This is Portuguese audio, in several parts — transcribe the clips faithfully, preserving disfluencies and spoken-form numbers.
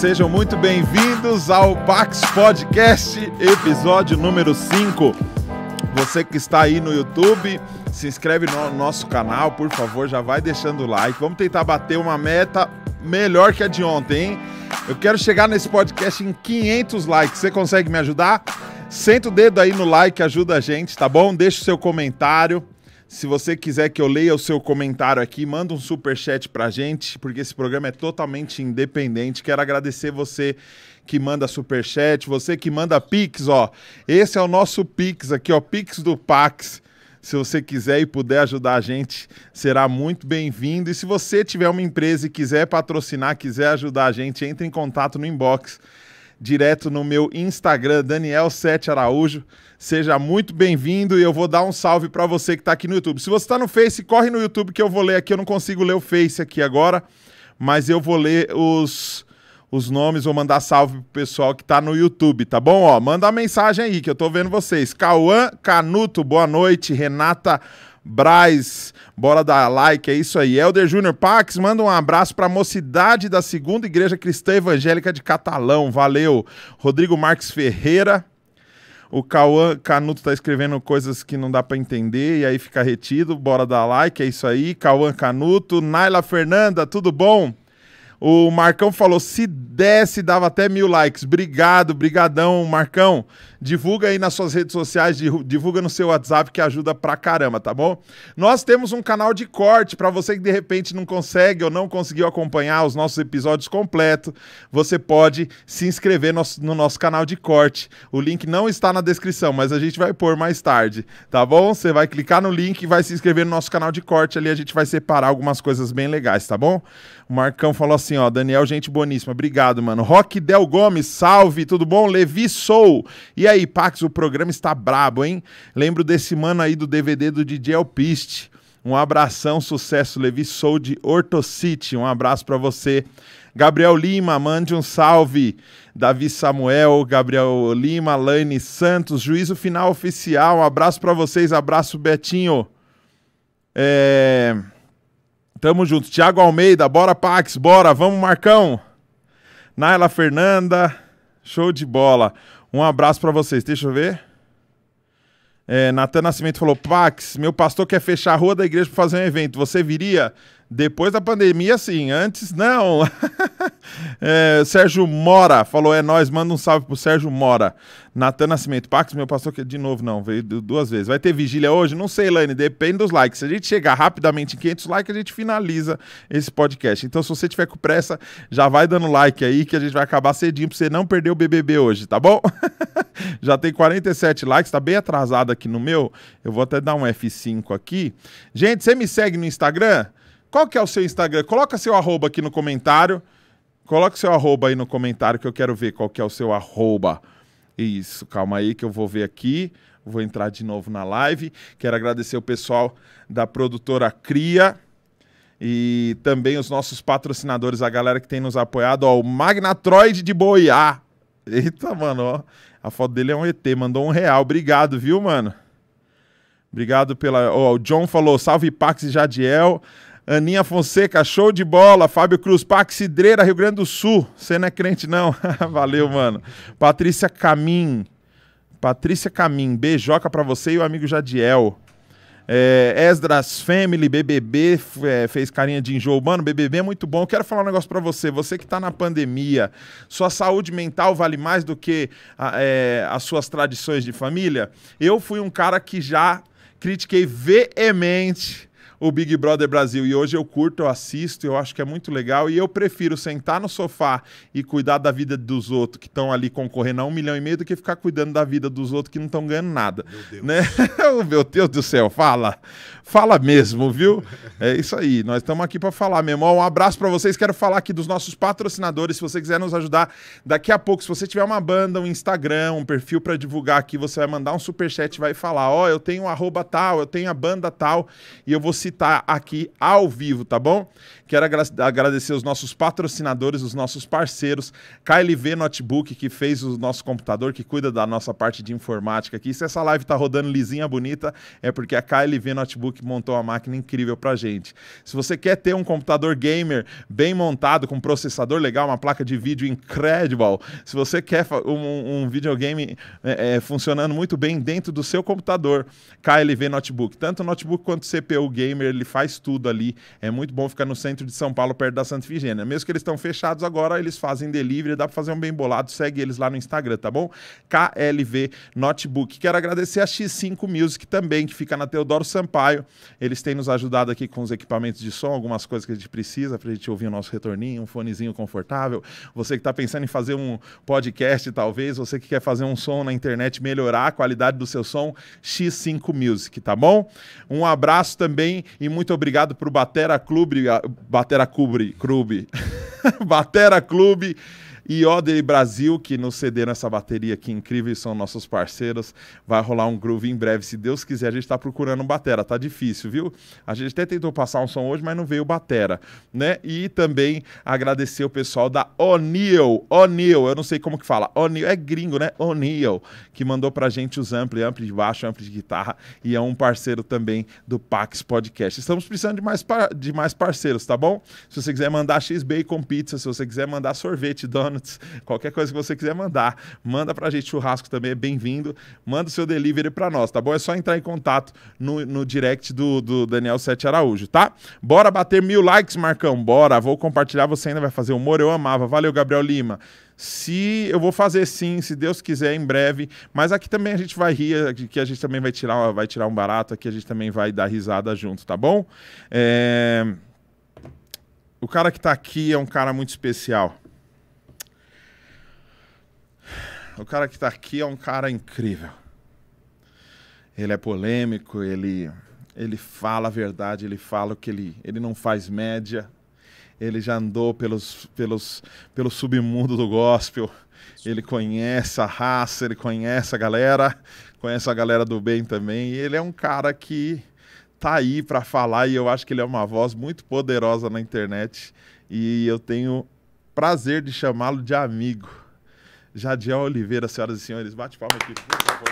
sejam muito bem-vindos ao Pax Podcast, episódio número cinco. Você que está aí no YouTube, se inscreve no nosso canal, por favor, já vai deixando o like. Vamos tentar bater uma meta melhor que a de ontem, hein? Eu quero chegar nesse podcast em quinhentos likes. Você consegue me ajudar? Senta o dedo aí no like, ajuda a gente, tá bom? Deixa o seu comentário. Se você quiser que eu leia o seu comentário aqui, manda um superchat pra gente, porque esse programa é totalmente independente. Quero agradecer você que manda superchat, você que manda Pix, ó. Esse é o nosso Pix aqui, ó, Pix do Pax. Se você quiser e puder ajudar a gente, será muito bem-vindo. E se você tiver uma empresa e quiser patrocinar, quiser ajudar a gente, entre em contato no inbox, direto no meu Instagram, Daniel sete Araújo. Seja muito bem-vindo e eu vou dar um salve para você que está aqui no YouTube. Se você está no Face, corre no YouTube que eu vou ler aqui. Eu não consigo ler o Face aqui agora, mas eu vou ler os, os nomes, vou mandar salve pro pessoal que está no YouTube, tá bom? Ó, manda uma mensagem aí que eu tô vendo vocês. Cauã Canuto, boa noite. Renata Braz, bora dar like, é isso aí. Helder Júnior Pax, manda um abraço para a mocidade da Segunda Igreja Cristã Evangélica de Catalão, valeu. Rodrigo Marques Ferreira, o Cauã Canuto tá escrevendo coisas que não dá para entender e aí fica retido, bora dar like, é isso aí. Cauã Canuto, Naila Fernanda, tudo bom? O Marcão falou, se desse, dava até mil likes. Obrigado, brigadão, Marcão. Divulga aí nas suas redes sociais, divulga no seu WhatsApp que ajuda pra caramba, tá bom? Nós temos um canal de corte, pra você que de repente não consegue ou não conseguiu acompanhar os nossos episódios completos, você pode se inscrever no, no nosso canal de corte. O link não está na descrição, mas a gente vai pôr mais tarde, tá bom? Você vai clicar no link e vai se inscrever no nosso canal de corte, ali a gente vai separar algumas coisas bem legais, tá bom? O Marcão falou assim, ó, Daniel, gente boníssima, obrigado, mano. Roque Del Gomes, salve, tudo bom? Levi Sou, e aí, Pax, o programa está brabo, hein? Lembro desse mano aí do D V D do D J Alpiste. Um abração, sucesso, Levi Sou de Ortocity, um abraço pra você. Gabriel Lima, mande um salve. Davi Samuel, Gabriel Lima, Laine Santos, juízo final oficial, um abraço pra vocês, abraço Betinho. É... Tamo junto. Thiago Almeida, bora Pax, bora, vamos Marcão. Naila Fernanda, show de bola. Um abraço pra vocês, deixa eu ver. É, Natan Nascimento falou, Pax, meu pastor quer fechar a rua da igreja pra fazer um evento, você viria? Depois da pandemia, sim, antes não. é, Sérgio Mora falou, é nóis, manda um salve pro Sérgio Mora. Natan Nascimento, Pax, meu pastor quer de novo, não, veio duas vezes. Vai ter vigília hoje? Não sei, Lane, depende dos likes. Se a gente chegar rapidamente em quinhentos likes, a gente finaliza esse podcast. Então, se você tiver com pressa, já vai dando like aí, que a gente vai acabar cedinho pra você não perder o B B B hoje, tá bom? Já tem quarenta e sete likes, tá bem atrasado aqui no meu. Eu vou até dar um F cinco aqui. Gente, você me segue no Instagram? Qual que é o seu Instagram? Coloca seu arroba aqui no comentário. Coloca seu arroba aí no comentário que eu quero ver qual que é o seu arroba. Isso, calma aí que eu vou ver aqui. Vou entrar de novo na live. Quero agradecer o pessoal da produtora Cria e também os nossos patrocinadores, a galera que tem nos apoiado. Ó, o Magnatroid de Boiá. Eita, mano, ó. A foto dele é um E T, mandou um real. Obrigado, viu, mano? Obrigado pela... Ó, o John falou, salve Pax e Jadiel. Aninha Fonseca, show de bola. Fábio Cruz, Pax Cidreira, Rio Grande do Sul. Você não é crente, não? Valeu, mano. Patrícia Camim. Patrícia Camim, beijoca pra você e o amigo Jadiel. É, Esdras Family, B B B, é, fez carinha de enjoo. Mano, B B B é muito bom. Eu quero falar um negócio pra você. Você que tá na pandemia, sua saúde mental vale mais do que a, é, as suas tradições de família? Eu fui um cara que já critiquei veemente o Big Brother Brasil, e hoje eu curto, eu assisto, eu acho que é muito legal, e eu prefiro sentar no sofá e cuidar da vida dos outros que estão ali concorrendo a um milhão e meio do que ficar cuidando da vida dos outros que não estão ganhando nada. Meu Deus. Né? Meu Deus do céu, fala. Fala mesmo, viu? É isso aí, nós estamos aqui para falar mesmo. Um abraço para vocês, quero falar aqui dos nossos patrocinadores, se você quiser nos ajudar, daqui a pouco, se você tiver uma banda, um Instagram, um perfil para divulgar aqui, você vai mandar um superchat e vai falar, ó, oh, eu tenho um arroba tal, eu tenho a banda tal, e eu vou citar citar aqui ao vivo, tá bom? Quero agra agradecer os nossos patrocinadores, os nossos parceiros, K L V Notebook, que fez o nosso computador, que cuida da nossa parte de informática aqui. Se essa live tá rodando lisinha, bonita, é porque a K L V Notebook montou uma máquina incrível pra gente. Se você quer ter um computador gamer bem montado, com processador legal, uma placa de vídeo incredible, se você quer um, um videogame é, é, funcionando muito bem dentro do seu computador, K L V Notebook. Tanto notebook quanto C P U gamer, ele faz tudo ali. É muito bom ficar no centro de São Paulo, perto da Santa Ifigênia. Mesmo que eles estão fechados agora, eles fazem delivery, dá para fazer um bem bolado. Segue eles lá no Instagram, tá bom? K L V Notebook. Quero agradecer a X cinco Music também, que fica na Teodoro Sampaio. Eles têm nos ajudado aqui com os equipamentos de som, algumas coisas que a gente precisa para a gente ouvir o nosso retorninho, um fonezinho confortável. Você que está pensando em fazer um podcast, talvez, você que quer fazer um som na internet, melhorar a qualidade do seu som, X cinco Music, tá bom? Um abraço também e muito obrigado pro Batera Clube, Batera Clube, Clube, Batera Clube e Oder Brasil, que nos cederam essa bateria aqui incrível, são nossos parceiros. Vai rolar um groove em breve, se Deus quiser. A gente tá procurando um batera, tá difícil, viu? A gente até tentou passar um som hoje, mas não veio batera, né? E também agradecer o pessoal da O'Neill, O'Neill, eu não sei como que fala, O'Neill, é gringo, né? O'Neill, que mandou pra gente os ampli, ampli de baixo, ampli de guitarra, e é um parceiro também do Pax Podcast. Estamos precisando de mais, de mais parceiros, tá bom? Se você quiser mandar X-Bacon Pizza, se você quiser mandar sorvete, donuts, qualquer coisa que você quiser mandar, manda pra gente. Churrasco também é bem-vindo. Manda o seu delivery pra nós, tá bom? É só entrar em contato no, no direct do, do Daniel Sete Araújo, tá? Bora bater mil likes, Marcão? Bora. Vou compartilhar, você ainda vai fazer humor, eu amava. Valeu, Gabriel Lima. Se eu vou fazer sim, se Deus quiser, em breve. Mas aqui também a gente vai rir, aqui a gente também vai tirar, vai tirar um barato, aqui a gente também vai dar risada junto, tá bom? É... O cara que tá aqui é um cara muito especial. O cara que está aqui é um cara incrível. Ele é polêmico, ele, ele fala a verdade, ele fala o que ele... Ele não faz média. Ele já andou pelos, pelos, pelo submundo do gospel. Ele conhece a raça, ele conhece a galera, conhece a galera do bem também. E ele é um cara que tá aí para falar e eu acho que ele é uma voz muito poderosa na internet. E eu tenho prazer de chamá-lo de amigo. Jadiel Oliveira, senhoras e senhores, bate palma aqui, por favor.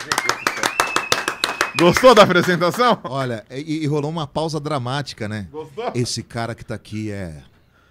Gostou da apresentação? Olha, e, e rolou uma pausa dramática, né? Gostou? Esse cara que tá aqui é...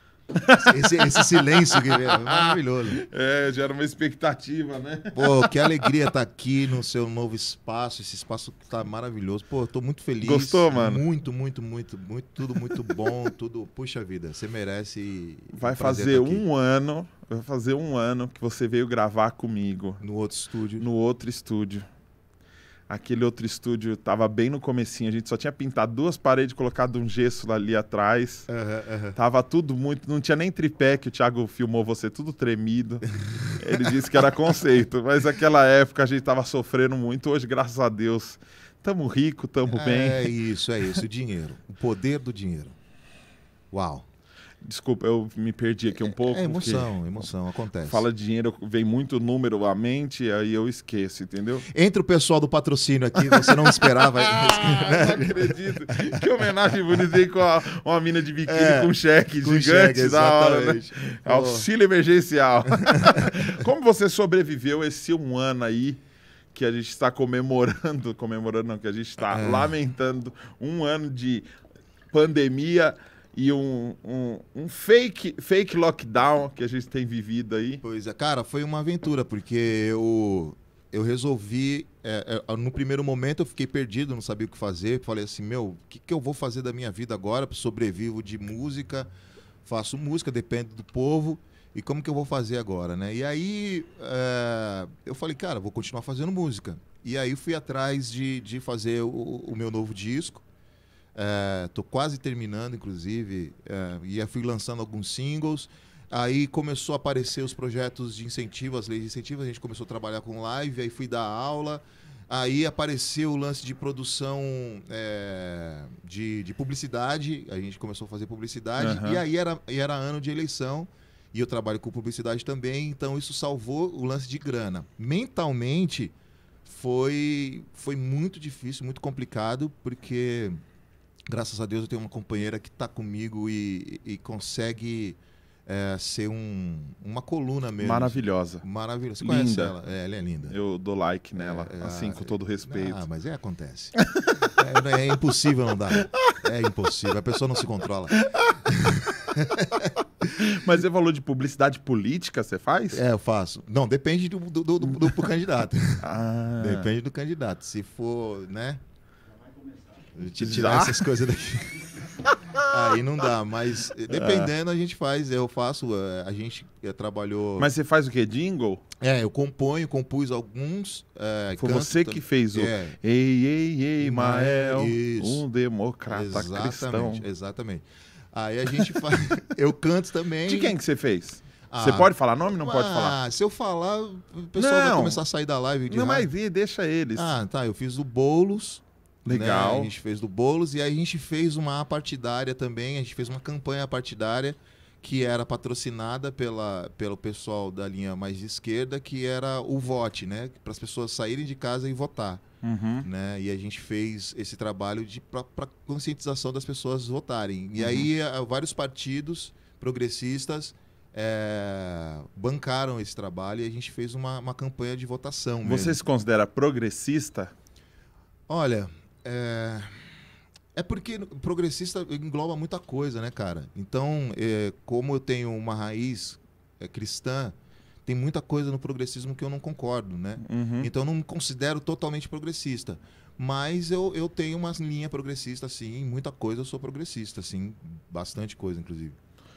Esse, esse silêncio que é maravilhoso. É, gera uma expectativa, né? Pô, que alegria estar aqui no seu novo espaço. Esse espaço tá maravilhoso. Pô, eu tô muito feliz. Gostou, mano? Muito, muito, muito, muito, tudo muito bom, tudo. Puxa vida, você merece. Vai um fazer um ano, vai fazer um ano que você veio gravar comigo. No outro estúdio. No outro estúdio. Aquele outro estúdio tava bem no comecinho, a gente só tinha pintado duas paredes, colocado um gesso ali atrás. Uhum, uhum. Tava tudo muito... Não tinha nem tripé, que o Thiago filmou você, tudo tremido. Ele disse que era conceito, mas naquela época a gente tava sofrendo muito. Hoje, graças a Deus, tamo rico, tamo é, bem. É isso, é isso, o dinheiro. O poder do dinheiro. Uau. Desculpa, eu me perdi aqui um pouco. É emoção, emoção, acontece. Fala de dinheiro, vem muito número à mente, aí eu esqueço, entendeu? Entre o pessoal do patrocínio aqui, você não esperava. Ah, não acredito. Que homenagem bonita aí com a, uma mina de biquíni é, com cheque com gigante cheque, da hora, né? Oh. Auxílio emergencial. Como você sobreviveu esse um ano aí que a gente está comemorando, comemorando não, que a gente está é. lamentando um ano de pandemia e um, um, um fake, fake lockdown que a gente tem vivido aí. Pois é, cara, foi uma aventura, porque eu, eu resolvi... É, é, no primeiro momento eu fiquei perdido, não sabia o que fazer. Falei assim, meu, o que, que eu vou fazer da minha vida agora? Sobrevivo de música, faço música, depende do povo. E como que eu vou fazer agora, né? E aí é, eu falei, cara, vou continuar fazendo música. E aí fui atrás de, de fazer o, o meu novo disco. Estou é, quase terminando, inclusive, é, e fui lançando alguns singles. Aí começou a aparecer os projetos de incentivo, as leis de incentivo, a gente começou a trabalhar com live, aí fui dar aula. Aí apareceu o lance de produção é, de, de publicidade, a gente começou a fazer publicidade, uhum. e aí era, e era ano de eleição, e eu trabalho com publicidade também, então isso salvou o lance de grana. Mentalmente, foi, foi muito difícil, muito complicado, porque... graças a Deus eu tenho uma companheira que está comigo e, e consegue é, ser um, uma coluna mesmo. Maravilhosa. Maravilhosa. Você Linda. conhece ela? É, ela é linda. Eu dou like nela, É, é, assim, com todo respeito. Ah, mas é, acontece. é, é impossível não dar. É impossível. A pessoa não se controla. Mas você falou de publicidade política, você faz? É, eu faço. Não, depende do, do, do, do, do candidato. Ah. Depende do candidato. Se for, né? Te Já? tirar essas coisas daqui. Aí não dá, mas dependendo a gente faz, eu faço, a gente trabalhou... Mas você faz o quê? Jingle? É, eu componho, compus alguns... É, Foi canto você que fez o é. Ei, ei, ei, Mael, Isso. um democrata Exatamente, cristão. exatamente. Aí a gente faz... Eu canto também... De quem que você fez? Ah, você pode falar nome? Não ah, pode falar? Se eu falar, o pessoal Não. vai começar a sair da live de Não, raiva. mas vi, deixa eles. Ah, tá, eu fiz do Boulos. Legal. Né? A gente fez do Boulos e aí a gente fez uma partidária também, a gente fez uma campanha partidária que era patrocinada pela, pelo pessoal da linha mais de esquerda, que era o Vote, né? Para as pessoas saírem de casa e votar. Uhum. Né? E a gente fez esse trabalho para conscientização das pessoas votarem. E Uhum. aí a, vários partidos progressistas é, bancaram esse trabalho e a gente fez uma, uma campanha de votação. Você mesmo. se considera progressista? Olha, é, é porque progressista engloba muita coisa, né, cara? Então, é, como eu tenho uma raiz é, cristã, tem muita coisa no progressismo que eu não concordo, né? Uhum. Então, eu não me considero totalmente progressista. Mas eu, eu tenho uma linha progressista, assim, muita coisa eu sou progressista, assim, bastante coisa, inclusive.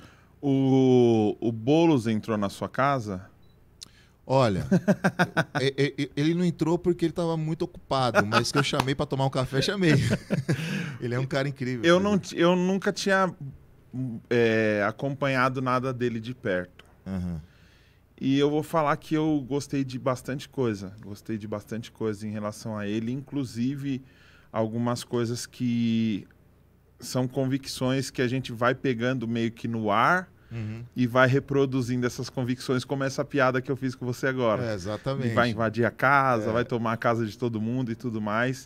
O, o Boulos entrou na sua casa? Olha, ele não entrou porque ele estava muito ocupado, mas que eu chamei para tomar um café, chamei. Ele é um cara incrível. Eu, não, eu nunca tinha é, acompanhado nada dele de perto. Uhum. E eu vou falar que eu gostei de bastante coisa. Gostei de bastante coisa em relação a ele, inclusive algumas coisas que são convicções que a gente vai pegando meio que no ar. Uhum. E vai reproduzindo essas convicções, como essa piada que eu fiz com você agora. É, exatamente. E vai invadir a casa, é. vai tomar a casa de todo mundo e tudo mais.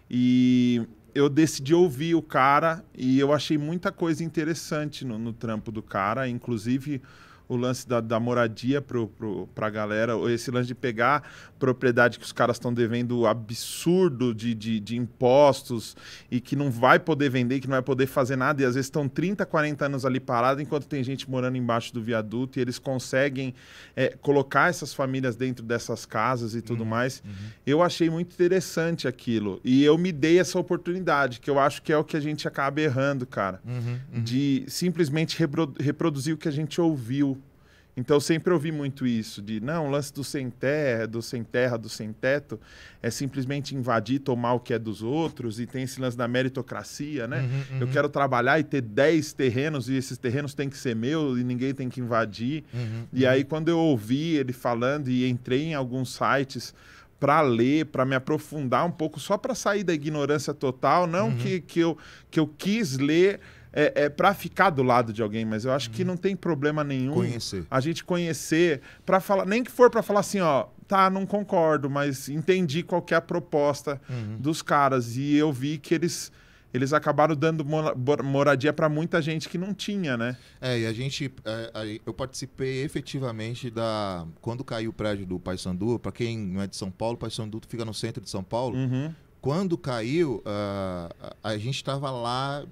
E eu decidi ouvir o cara e eu achei muita coisa interessante no, no trampo do cara, inclusive o lance da, da moradia pro, pro, pra galera, esse lance de pegar propriedade que os caras estão devendo absurdo de, de, de impostos e que não vai poder vender, que não vai poder fazer nada, e às vezes estão trinta, quarenta anos ali parados, enquanto tem gente morando embaixo do viaduto, e eles conseguem é, colocar essas famílias dentro dessas casas e tudo uhum, mais. Uhum. Eu achei muito interessante aquilo, e eu me dei essa oportunidade, que eu acho que é o que a gente acaba errando, cara, uhum, uhum. de simplesmente reprodu- reproduzir o que a gente ouviu. Então eu sempre ouvi muito isso, de não, o lance do sem terra, do sem terra, do sem teto, é simplesmente invadir, tomar o que é dos outros, e tem esse lance da meritocracia, né? Uhum, uhum. Eu quero trabalhar e ter dez terrenos, e esses terrenos têm que ser meus, e ninguém tem que invadir. Uhum, e uhum. aí quando eu ouvi ele falando e entrei em alguns sites para ler, para me aprofundar um pouco, só para sair da ignorância total, não uhum. que, que, eu, que eu quis ler... É, é para ficar do lado de alguém, mas eu acho que não tem problema nenhum conhecer. A gente conhecer, para falar, nem que for para falar assim, ó, tá, não concordo, mas entendi qual que é a proposta uhum. dos caras, e eu vi que eles, eles acabaram dando moradia para muita gente que não tinha, né? É, e a gente, é, eu participei efetivamente da, quando caiu o prédio do Paissandu, para quem não é de São Paulo, Paissandu fica no centro de São Paulo, uhum. Quando caiu, uh, a gente estava lá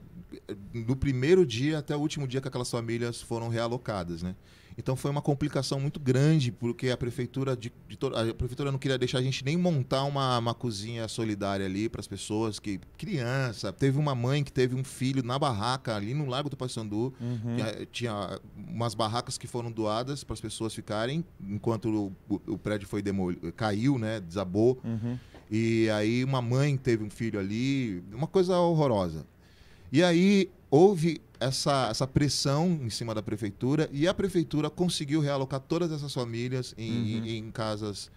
do primeiro dia até o último dia que aquelas famílias foram realocadas, né? Então foi uma complicação muito grande, porque a prefeitura, de, de to- a prefeitura não queria deixar a gente nem montar uma, uma cozinha solidária ali para as pessoas, que criança. Teve uma mãe que teve um filho na barraca ali no Largo do Paissandu, uhum. que, tinha umas barracas que foram doadas para as pessoas ficarem, enquanto o, o, o prédio foi demolido, caiu, né? Desabou. Uhum. E aí uma mãe teve um filho ali, uma coisa horrorosa. E aí houve essa, essa pressão em cima da prefeitura e a prefeitura conseguiu realocar todas essas famílias em, uhum. em, em casas,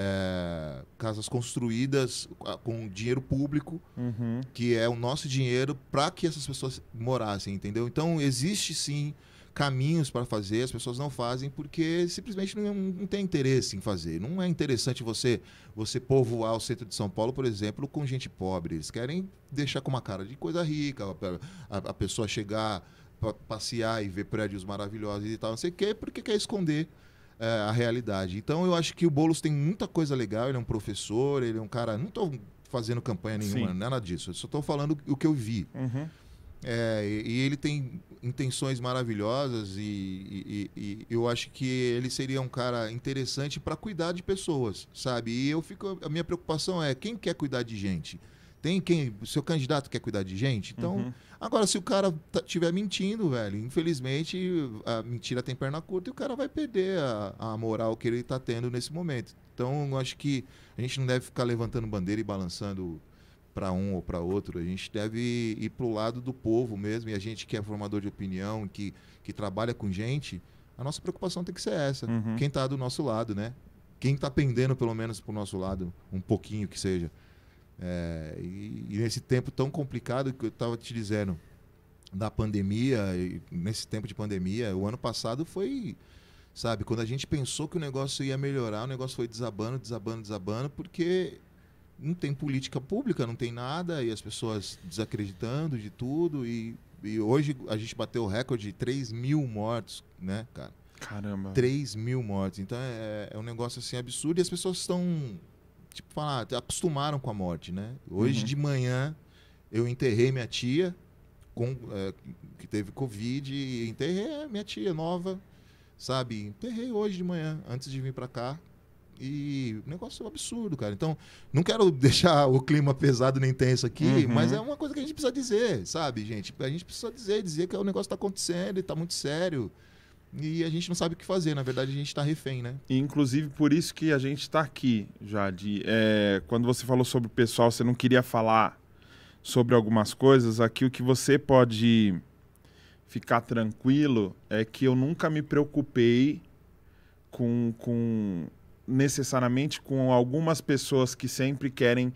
é, casas construídas com dinheiro público, uhum. que é o nosso dinheiro, para que essas pessoas morassem, entendeu? Então existe sim caminhos para fazer, as pessoas não fazem porque simplesmente não, não tem interesse em fazer. Não é interessante você, você povoar o centro de São Paulo, por exemplo, com gente pobre. Eles querem deixar com uma cara de coisa rica, a, a, a pessoa chegar, pa, passear e ver prédios maravilhosos e tal, não sei o quê, porque quer esconder é, a realidade. Então eu acho que o Boulos tem muita coisa legal, ele é um professor, ele é um cara... Não estou fazendo campanha nenhuma, Sim. nada disso, eu só estou falando o que eu vi. Uhum. É, e, e ele tem intenções maravilhosas e, e, e eu acho que ele seria um cara interessante para cuidar de pessoas, sabe? E eu fico, a minha preocupação é quem quer cuidar de gente? Tem quem, o seu candidato quer cuidar de gente? Então, uhum. agora se o cara estiver mentindo, velho, infelizmente a mentira tem perna curta e o cara vai perder a, a moral que ele está tendo nesse momento. Então, eu acho que a gente não deve ficar levantando bandeira e balançando para um ou para outro, a gente deve ir para o lado do povo mesmo, e a gente que é formador de opinião, que, que trabalha com gente, a nossa preocupação tem que ser essa. Uhum. Quem está do nosso lado, né? Quem está pendendo pelo menos para o nosso lado, um pouquinho que seja. É, e, e nesse tempo tão complicado que eu estava te dizendo, da pandemia, e nesse tempo de pandemia, o ano passado foi, sabe, quando a gente pensou que o negócio ia melhorar, o negócio foi desabando, desabando, desabando, porque... não tem política pública, não tem nada, e as pessoas desacreditando de tudo. E, e hoje a gente bateu o recorde de três mil mortos, né, cara? Caramba. três mil mortos. Então é, é um negócio assim absurdo e as pessoas estão, tipo, falar, acostumaram com a morte, né? Hoje uhum. de manhã eu enterrei minha tia, com, é, que teve Covid, e enterrei a minha tia nova, sabe? Enterrei hoje de manhã, antes de vir pra cá. E o negócio é um absurdo, cara. Então, não quero deixar o clima pesado nem tenso aqui, uhum. mas é uma coisa que a gente precisa dizer, sabe, gente? A gente precisa dizer, dizer que o negócio está acontecendo e está muito sério. E a gente não sabe o que fazer. Na verdade, a gente está refém, né? E, inclusive, por isso que a gente está aqui, Jade. É, quando você falou sobre o pessoal, você não queria falar sobre algumas coisas. Aqui o que você pode ficar tranquilo é que eu nunca me preocupei com... com necessariamente com algumas pessoas que sempre querem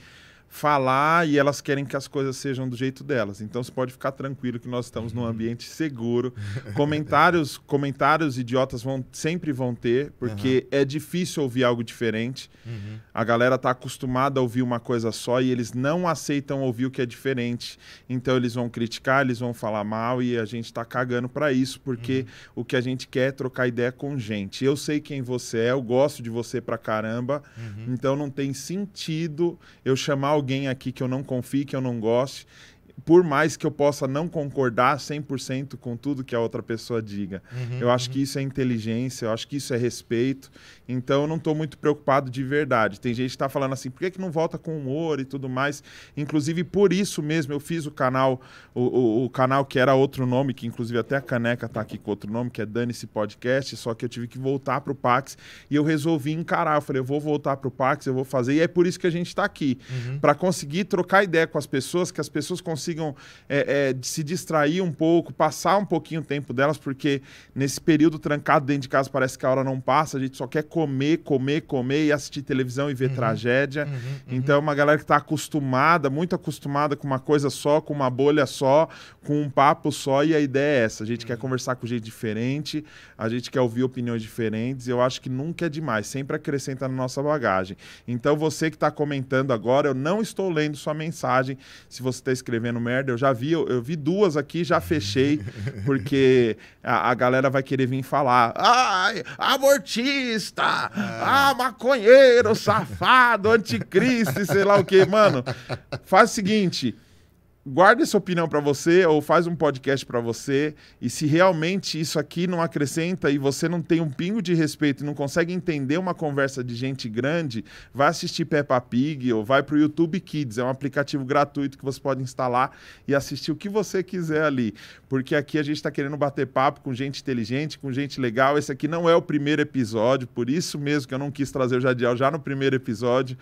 falar e elas querem que as coisas sejam do jeito delas. Então você pode ficar tranquilo que nós estamos num ambiente seguro. Comentários, comentários idiotas vão, sempre vão ter, porque uhum. é difícil ouvir algo diferente. Uhum. A galera está acostumada a ouvir uma coisa só e eles não aceitam ouvir o que é diferente. Então eles vão criticar, eles vão falar mal e a gente está cagando para isso, porque uhum. o que a gente quer é trocar ideia com gente. Eu sei quem você é, eu gosto de você pra caramba, uhum. então não tem sentido eu chamar alguém aqui que eu não confie, que eu não goste, por mais que eu possa não concordar cem por cento com tudo que a outra pessoa diga. Uhum, eu acho uhum. que isso é inteligência, eu acho que isso é respeito, então eu não estou muito preocupado de verdade. Tem gente que está falando assim, por que, que não volta com humor e tudo mais? Inclusive, por isso mesmo, eu fiz o canal, o, o, o canal que era outro nome, que inclusive até a caneca está aqui com outro nome, que é Dane-se Podcast, só que eu tive que voltar para o Pax e eu resolvi encarar. Eu falei, eu vou voltar para o Pax, eu vou fazer, e é por isso que a gente está aqui, uhum. para conseguir trocar ideia com as pessoas, que as pessoas consigam consigam é, é, se distrair um pouco, passar um pouquinho o tempo delas, porque nesse período trancado dentro de casa parece que a hora não passa, a gente só quer comer, comer, comer e assistir televisão e ver uhum. tragédia. Uhum, uhum. Então é uma galera que está acostumada, muito acostumada com uma coisa só, com uma bolha só, com um papo só, e a ideia é essa. A gente uhum. quer conversar com gente diferente, a gente quer ouvir opiniões diferentes, e eu acho que nunca é demais, sempre acrescenta na nossa bagagem. Então você que está comentando agora, eu não estou lendo sua mensagem, se você está escrevendo merda, eu já vi, eu, eu vi duas aqui, já fechei, porque a, a galera vai querer vir falar, ai, abortista, ah, maconheiro, safado, anticristo, e sei lá o que, mano. Faz o seguinte, guarda essa opinião para você ou faz um podcast para você, e se realmente isso aqui não acrescenta e você não tem um pingo de respeito e não consegue entender uma conversa de gente grande, vai assistir Peppa Pig ou vai pro YouTube Kids, é um aplicativo gratuito que você pode instalar e assistir o que você quiser ali, porque aqui a gente está querendo bater papo com gente inteligente, com gente legal. Esse aqui não é o primeiro episódio, por isso mesmo que eu não quis trazer o Jadiel já no primeiro episódio,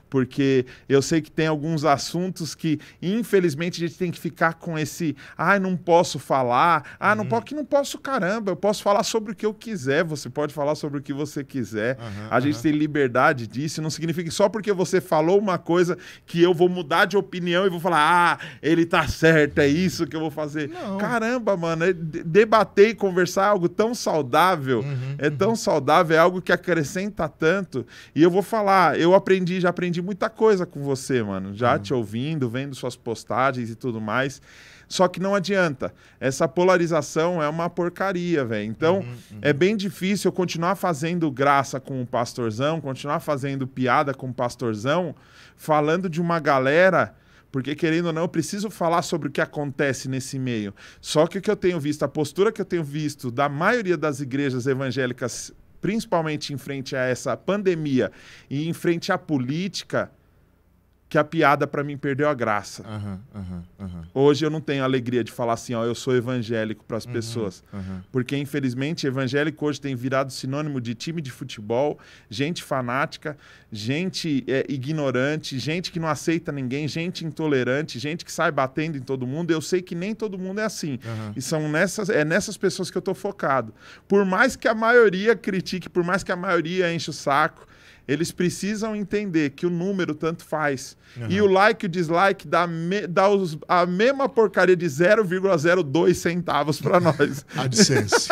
porque eu sei que tem alguns assuntos que, infelizmente, a gente tem que ficar com esse, ah, não posso falar, ah, não, Uhum. posso, que não posso, caramba, eu posso falar sobre o que eu quiser, você pode falar sobre o que você quiser, Uhum, a gente uhum. tem liberdade disso, não significa que só porque você falou uma coisa que eu vou mudar de opinião e vou falar, ah, ele tá certo, é isso que eu vou fazer. Não. Caramba, mano, é de- debater e conversar é algo tão saudável, Uhum, é tão saudável, é algo que acrescenta tanto. E eu vou falar, eu aprendi, já aprendi muita coisa com você, mano. Já te ouvindo, vendo suas postagens e tudo mais. Só que não adianta. Essa polarização é uma porcaria, velho. Então, Uhum, uhum. é bem difícil eu continuar fazendo graça com o pastorzão, continuar fazendo piada com o pastorzão, falando de uma galera... Porque, querendo ou não, eu preciso falar sobre o que acontece nesse meio. Só que o que eu tenho visto, a postura que eu tenho visto da maioria das igrejas evangélicas, principalmente em frente a essa pandemia e em frente à política, que a piada para mim perdeu a graça. Aham, aham, aham. Hoje eu não tenho a alegria de falar assim, ó, eu sou evangélico para as Uhum, pessoas. aham. Porque, infelizmente, evangélico hoje tem virado sinônimo de time de futebol, gente fanática, gente é, ignorante, gente que não aceita ninguém, gente intolerante, gente que sai batendo em todo mundo. Eu sei que nem todo mundo é assim. Aham. E são nessas, é nessas pessoas que eu tô focado. Por mais que a maioria critique, por mais que a maioria enche o saco, eles precisam entender que o número tanto faz. Uhum. E o like e o dislike dá, me, dá os, a mesma porcaria de zero vírgula zero dois centavos para nós. AdSense.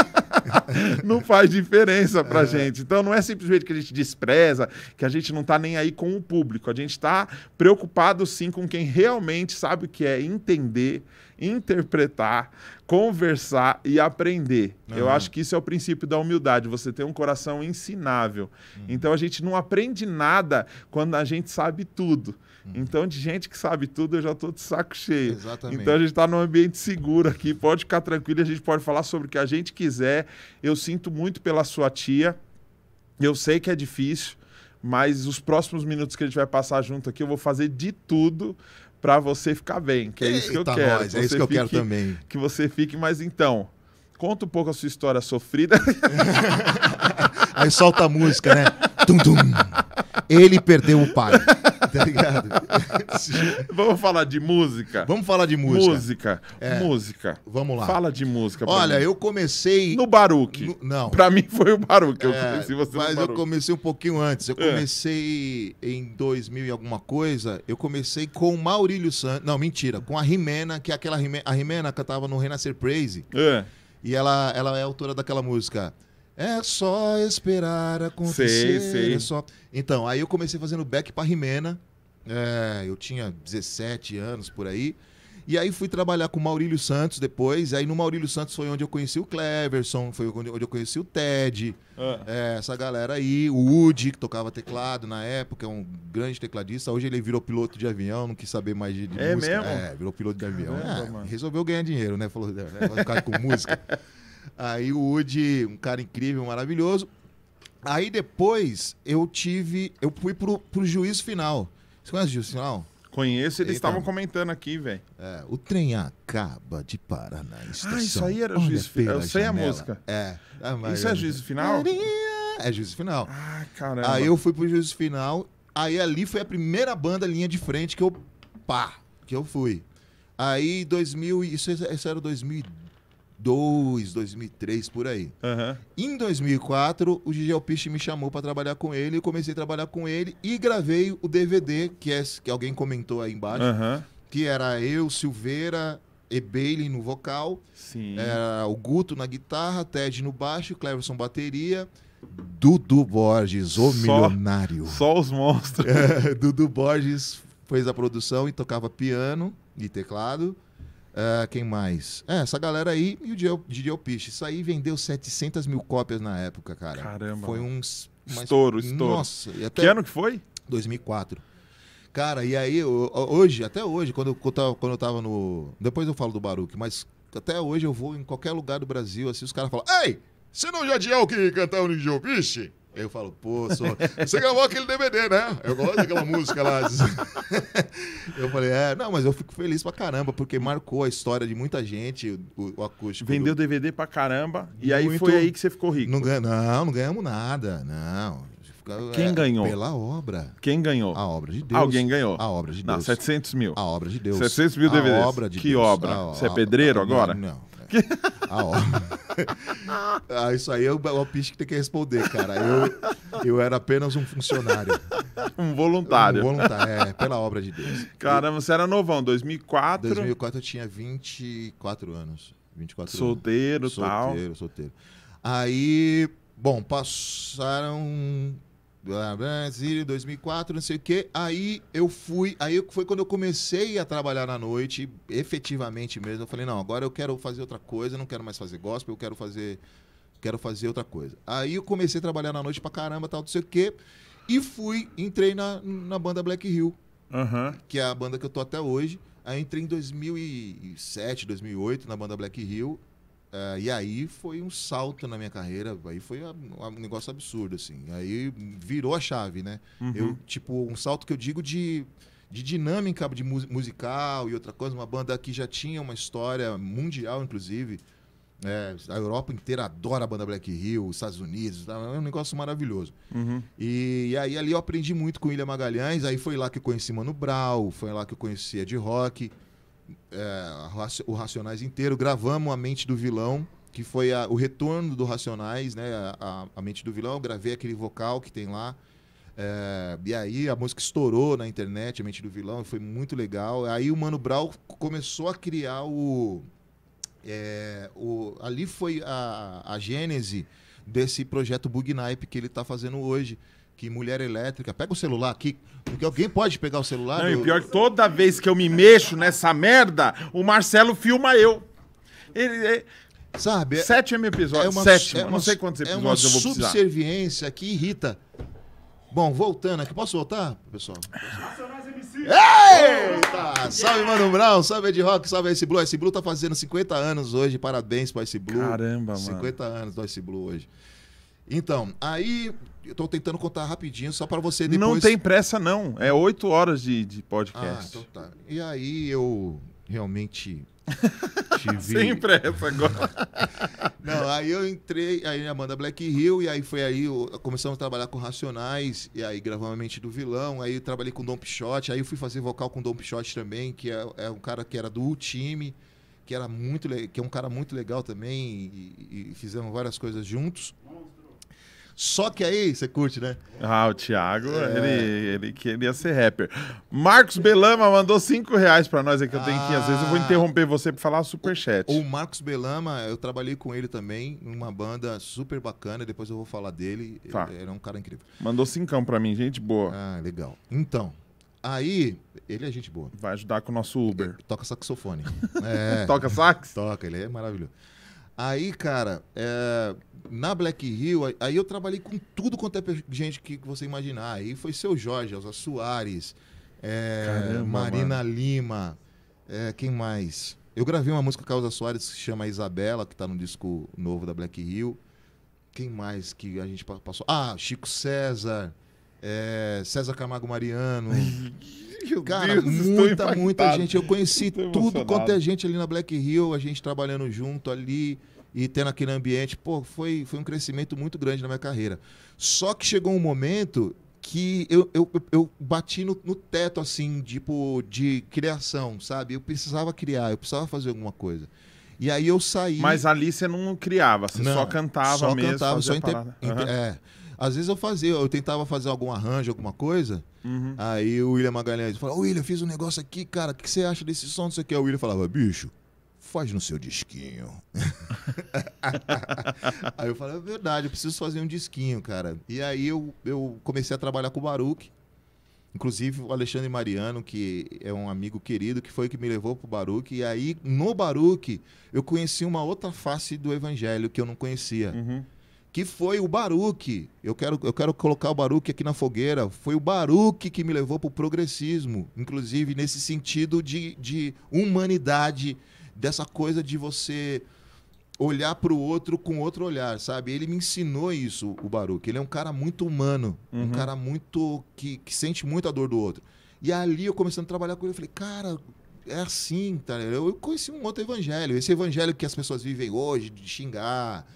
Não faz diferença pra gente. Então não é simplesmente que a gente despreza, que a gente não tá nem aí com o público. A gente tá preocupado sim com quem realmente sabe o que é entender, interpretar, conversar e aprender. Eu Uhum. acho que isso é o princípio da humildade, você ter um coração ensinável. Então a gente não aprende nada quando a gente sabe tudo. Então, de gente que sabe tudo, eu já tô de saco cheio. Exatamente. Então, a gente tá num ambiente seguro aqui, pode ficar tranquilo, a gente pode falar sobre o que a gente quiser. Eu sinto muito pela sua tia, eu sei que é difícil, mas os próximos minutos que a gente vai passar junto aqui, eu vou fazer de tudo para você ficar bem, que é isso que eu Eita, quero. nós, é isso que eu quero também. Que você fique, mas então, conta um pouco a sua história sofrida. Aí solta a música, né? Tum, tum. Ele perdeu o pai. Tá ligado? Vamos falar de música? Vamos falar de música. Música, É. música. Vamos lá. Fala de música. pra Olha, mim. eu comecei... No Baruque. No- não. Pra mim foi o Baruque. Eu É, conheci você mas no eu Baruque. comecei um pouquinho antes. Eu É. comecei em dois mil e alguma coisa. Eu comecei com o Maurílio Santos. Não, mentira. Com a Rimena, que é aquela Rimena, a Rimena cantava no Renascer Praise. É. E ela, ela é autora daquela música. É só esperar acontecer. Sei, sei. É só... Então, aí eu comecei fazendo back pra Rimena. É, eu tinha dezessete anos por aí. E aí fui trabalhar com o Maurílio Santos depois. Aí no Maurílio Santos foi onde eu conheci o Cleverson, foi onde eu conheci o Ted. É. É, essa galera aí, o Woody, que tocava teclado na época, é um grande tecladista. Hoje ele virou piloto de avião, não quis saber mais de, de É música. mesmo? É, virou piloto de avião. Caramba, É, mano. resolveu ganhar dinheiro, né? Falou, é, vai ficar com música. Aí o Woody, um cara incrível, maravilhoso. Aí depois eu tive, eu fui pro, pro Juízo Final. Você conhece o Juízo Final? Conheço, eles Eita. estavam comentando aqui, velho. É, o trem acaba de parar na estação. Ah, isso aí era o Olha Juízo Final. pela Eu sei a janela. música. É. Ah, mas- Isso é juízo final? É Juízo Final. Ah, caramba. Aí eu fui pro Juízo Final. Aí ali foi a primeira banda linha de frente que eu pá, que eu fui. Aí dois mil, isso, isso era dois mil e dois, dois mil e três por aí. Aham. Em dois mil e quatro, o Gigi Alpiste me chamou pra trabalhar com ele, eu comecei a trabalhar com ele e gravei o D V D, que é que alguém comentou aí embaixo, Aham. que era eu, Silveira e Bailey no vocal, Sim. era o Guto na guitarra, Ted no baixo, Cleverson bateria, Dudu Borges, o Só- milionário. Só os monstros. É, Dudu Borges fez a produção e tocava piano e teclado. É, quem mais? É, essa galera aí e o Didi Alpiste. Isso aí vendeu setecentas mil cópias na época, cara. Caramba, Foi mano. uns... mas- Estouro, estouro. Nossa, e até Que ano que foi? dois mil e quatro. Cara, e aí, eu- hoje, até hoje, quando eu, tava, quando eu tava no... Depois eu falo do Baruque, mas até hoje eu vou em qualquer lugar do Brasil, assim, os caras falam, ei, você não é o Jadiel que cantava no Didi Alpiste? Aí eu falo, pô, sou... você gravou aquele D V D, né? Eu gosto daquela música lá. Eu falei, é, não, mas eu fico feliz pra caramba, porque marcou a história de muita gente, o, o acústico. Vendeu do... D V D pra caramba. E aí Muito- foi aí que você ficou rico. Não, ganha... não, não ganhamos nada, não. Quem é, ganhou? Pela obra. Quem ganhou? A obra de Deus. Alguém ganhou? A obra de Deus. Não, setecentos mil. A obra de Deus. setecentos mil D V Ds. A obra de que Deus. obra? A, Você é a, pedreiro a, agora? Não. não. A obra. ah, isso aí é o Alpiste que tem que responder, cara. Eu, eu era apenas um funcionário. Um voluntário. Um voluntário, é, pela obra de Deus. Caramba, você era novão, dois mil e quatro. Em dois mil e quatro eu tinha vinte e quatro anos. vinte e quatro solteiro e tal. Solteiro, solteiro. Aí, bom, passaram... dois mil e quatro, não sei o quê. Aí eu fui... Aí foi quando eu comecei a trabalhar na noite, efetivamente mesmo. Eu falei, não, agora eu quero fazer outra coisa, não quero mais fazer gospel, eu quero fazer... Quero fazer outra coisa. Aí eu comecei a trabalhar na noite pra caramba, tal, não sei o quê. E fui, entrei na, na banda Black Hill, uhum. que é a banda que eu tô até hoje. Aí entrei em dois mil e sete, dois mil e oito na banda Black Hill. Uh, e aí foi um salto na minha carreira. Aí foi a, a, um negócio absurdo, assim. Aí virou a chave, né? Uhum. Eu, tipo, um salto que eu digo de, de dinâmica de mu musical e outra coisa. Uma banda que já tinha uma história mundial, inclusive. É, a Europa inteira adora a banda Black Hill, os Estados Unidos, é um negócio maravilhoso. Uhum. E, e aí ali eu aprendi muito com o William Magalhães, aí foi lá que eu conheci Mano Brown, foi lá que eu conheci Ed Rock, é, o Racionais inteiro, gravamos A Mente do Vilão, que foi a, o retorno do Racionais, né, a, a Mente do Vilão, eu gravei aquele vocal que tem lá, é, e aí a música estourou na internet, A Mente do Vilão, foi muito legal. Aí o Mano Brown começou a criar o... É, o, ali foi a, a gênese desse projeto Bugnipe que ele está fazendo hoje, que Mulher Elétrica... Pega o celular aqui, porque alguém pode pegar o celular? Não, do... e pior que toda vez que eu me mexo nessa merda, o Marcelo filma eu. Ele... É... Sabe? Sétimo episódio, é uma, sétimo, é uma, não sei quantos episódios é uma eu vou precisar. subserviência que irrita. Bom, voltando aqui, posso voltar, pessoal? Eita! Salve, Mano Brown, salve Ed Rock, salve Ice Blue. Ice Blue tá fazendo cinquenta anos hoje, parabéns pro Ice Blue. Caramba, mano. cinquenta anos do Ice Blue hoje. Então, aí eu tô tentando contar rapidinho, só pra você depois... Não tem pressa, não. É oito horas de, de podcast. Ah, então tá. E aí eu realmente... tive... Sem pressa agora. Não, aí eu entrei aí na banda Black Hill, e aí foi aí, eu, começamos a trabalhar com Racionais, e aí gravamos A Mente do Vilão, aí eu trabalhei com Dom Pichote, aí eu fui fazer vocal com Dom Pichote também, que é, é um cara que era do U-Time, que, era muito, que é um cara muito legal também, e, e fizemos várias coisas juntos. Só que aí, você curte, né? Ah, o Thiago, é. ele, ele queria ser rapper. Marcos Belama mandou cinco reais pra nós aqui. Eu tenho que, às vezes, eu vou interromper você pra falar superchat. O, o Marcos Belama, eu trabalhei com ele também, numa banda super bacana, depois eu vou falar dele. Tá. Ele era um cara incrível. Mandou cincão pra mim, gente boa. Ah, legal. Então, aí, ele é gente boa. Vai ajudar com o nosso Uber. Ele toca saxofone. É, Toca sax? Toca, ele é maravilhoso. Aí, cara, é, na Black Hill, aí eu trabalhei com tudo quanto é gente que você imaginar. Aí foi Seu Jorge, Elza Soares, é, Caramba, Marina mano. Lima, é, quem mais? Eu gravei uma música com a Elza Soares que se chama Isabela, que tá no disco novo da Black Hill. Quem mais que a gente passou? Ah, Chico César, é, César Camargo Mariano. Meu Cara, Deus, muita, muita gente. Eu conheci Estou tudo emocionado. quanto é gente ali na Black Hill, a gente trabalhando junto ali e tendo aquele ambiente. Pô, foi, foi um crescimento muito grande na minha carreira. Só que chegou um momento que eu, eu, eu bati no, no teto, assim, tipo, de criação, sabe? Eu precisava criar, eu precisava fazer alguma coisa. E aí eu saí... Mas ali você não criava, você Não, só cantava só mesmo, cantava, fazia só inter... parada. inter- Aham. É. Às vezes eu fazia, eu tentava fazer algum arranjo, alguma coisa. Uhum. Aí o William Magalhães falava, William, fiz um negócio aqui, cara, o que você acha desse som? Não sei o que. Aí o William falava, bicho, faz no seu disquinho. Aí eu falei, é verdade, eu preciso fazer um disquinho, cara. E aí eu, eu comecei a trabalhar com o Baruch. Inclusive o Alexandre Mariano, que é um amigo querido, que foi o que me levou pro Baruch. E aí, no Baruch, eu conheci uma outra face do evangelho que eu não conhecia. Uhum. Que foi o Baruch. Eu quero, eu quero colocar o Baruch aqui na fogueira. Foi o Baruch que me levou para o progressismo. Inclusive, nesse sentido de, de humanidade, dessa coisa de você olhar para o outro com outro olhar, sabe? Ele me ensinou isso, o Baruch. Ele é um cara muito humano, Uhum. um cara muito que, que sente muito a dor do outro. E ali, eu começando a trabalhar com ele, eu falei, cara, é assim, tá? Eu conheci um outro evangelho. Esse evangelho que as pessoas vivem hoje, de xingar,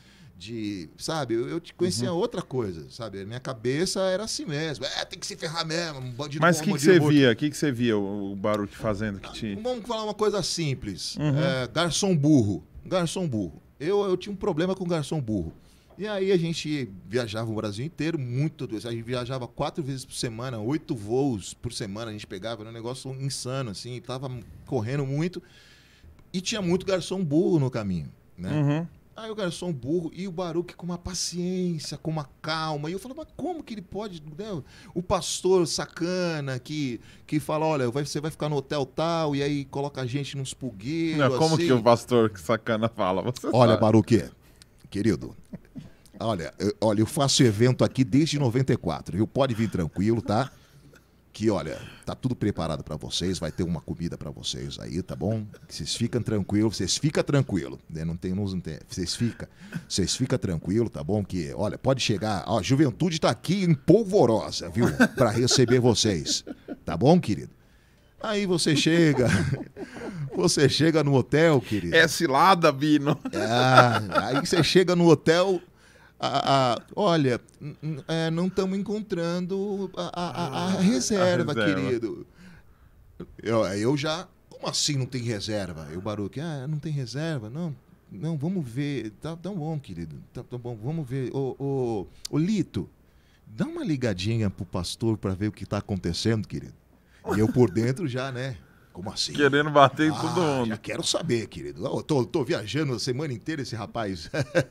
de sabe, eu, eu te conhecia Uhum. outra coisa, sabe? A minha cabeça era assim mesmo. É, tem que se ferrar mesmo. Um bandido Mas bom, o que, um que bandido você morto. via? O que, que você via o, o Baruch fazendo que te... Vamos falar uma coisa simples. Uhum. É, garçom burro. Garçom burro. Eu, eu tinha um problema com garçom burro. E aí a gente viajava o Brasil inteiro, muito. A gente viajava quatro vezes por semana, oito voos por semana a gente pegava. Era um negócio insano, assim. Tava correndo muito. E tinha muito garçom burro no caminho, né? Uhum. Aí o garçom burro e o Baruch com uma paciência, com uma calma. E eu falava, mas como que ele pode... Né? O pastor sacana que, que fala, olha, vai, você vai ficar no hotel tal, e aí coloca a gente nos pulgueiros, Não, como assim. que o pastor que sacana fala? Você Olha, sabe. Baruch, querido, olha eu, olha, eu faço evento aqui desde noventa e quatro, viu? Pode vir tranquilo, tá? Que, olha, tá tudo preparado pra vocês, vai ter uma comida pra vocês aí, tá bom? Vocês ficam tranquilos, vocês ficam tranquilos, né? Não tem, não tem, vocês ficam, vocês ficam tranquilos, tá bom? Que, olha, pode chegar, ó, a juventude tá aqui em polvorosa, viu? Pra receber vocês, tá bom, querido? Aí você chega, você chega no hotel, querido. É cilada, Bino. Ah, aí você chega no hotel, a, a- olha, n- n- é, não estamos encontrando a, a- a- a reserva, a reserva. querido. Eu, eu já, como assim não tem reserva? Eu, Baruch, ah, não tem reserva? Não, não, vamos ver. Tá, tá bom, querido, tá, tá bom, vamos ver. Ô, ô, ô, Lito, dá uma ligadinha pro pastor para ver o que tá acontecendo, querido. E eu por dentro já, né? Como assim? Querendo bater em Ah, todo mundo. já quero saber, querido. Eu tô, tô viajando a semana inteira esse rapaz.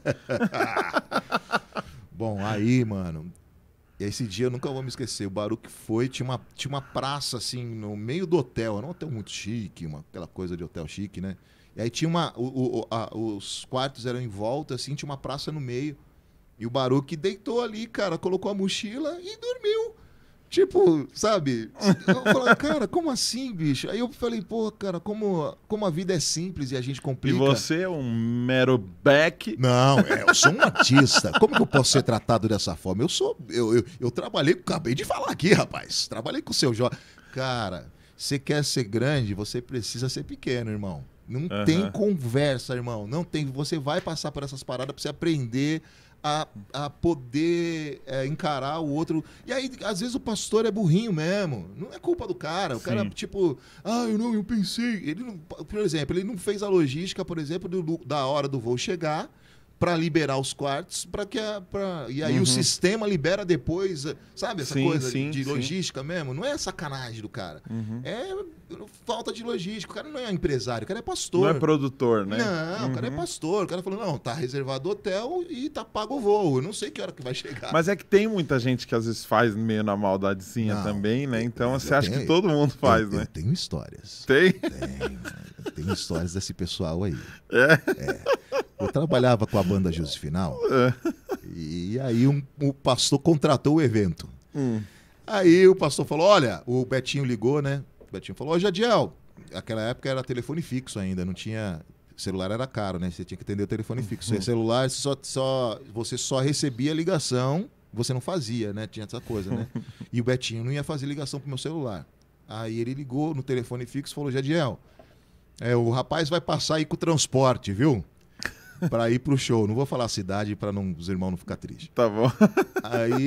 Bom, aí, mano, esse dia eu nunca vou me esquecer. O Baruch foi, tinha uma, tinha uma praça assim no meio do hotel. Era um hotel muito chique, uma, aquela coisa de hotel chique, né? E aí tinha uma. O, o- a- os quartos eram em volta, assim, tinha uma praça no meio. E o Baruch deitou ali, cara, colocou a mochila e dormiu. Tipo, sabe? Eu falei, cara, como assim, bicho? Aí eu falei, pô, cara, como, como a vida é simples e a gente E complica. você é um mero back. Não, é, eu sou um artista. Como que eu posso ser tratado dessa forma? Eu sou. Eu, eu, eu trabalhei, acabei de falar aqui, rapaz. Trabalhei com o seu Jorge. Cara, você quer ser grande, você precisa ser pequeno, irmão. Não Aham. tem conversa, irmão. Não tem. Você vai passar por essas paradas pra você aprender a, a poder é, encarar o outro. E aí, às vezes, o pastor é burrinho mesmo. Não é culpa do cara. O Sim. cara, tipo, ah, eu não, eu pensei. Ele não, por exemplo, ele não fez a logística, por exemplo, do- da hora do voo chegar para liberar os quartos, para que a, pra, e aí Uhum. o sistema libera depois, sabe essa Sim, coisa sim, de sim. logística mesmo? Não é sacanagem do cara. Uhum. É falta de logística. O cara não é empresário, o cara é pastor. Não é produtor, né? Não, o cara é Uhum. pastor. O cara falou, não, tá reservado o hotel e tá pago o voo. Eu não sei que hora que vai chegar. Mas é que tem muita gente que às vezes faz meio na maldadezinha Não, também, né? eu- Então eu você acha tenho- que todo mundo faz, eu, né? Eu tenho histórias. Tem? Tenho, eu tenho histórias desse pessoal aí. É. Eu trabalhava com a banda Justo Final É. e aí um, o pastor contratou o evento. Hum. Aí o pastor falou, olha, o Betinho ligou, né? O Betinho falou, ô Jadiel, naquela época era telefone fixo ainda, não tinha... Celular era caro, né? Você tinha que atender o telefone fixo. E celular, só, só, você só recebia ligação, você não fazia, né? Tinha essa coisa, né? E o Betinho não ia fazer ligação pro meu celular. Aí ele ligou no telefone fixo e falou, Jadiel, é, o rapaz vai passar aí com o transporte, viu? Pra ir pro show. Não vou falar a cidade pra não, os irmãos não ficar tristes. Tá bom. Aí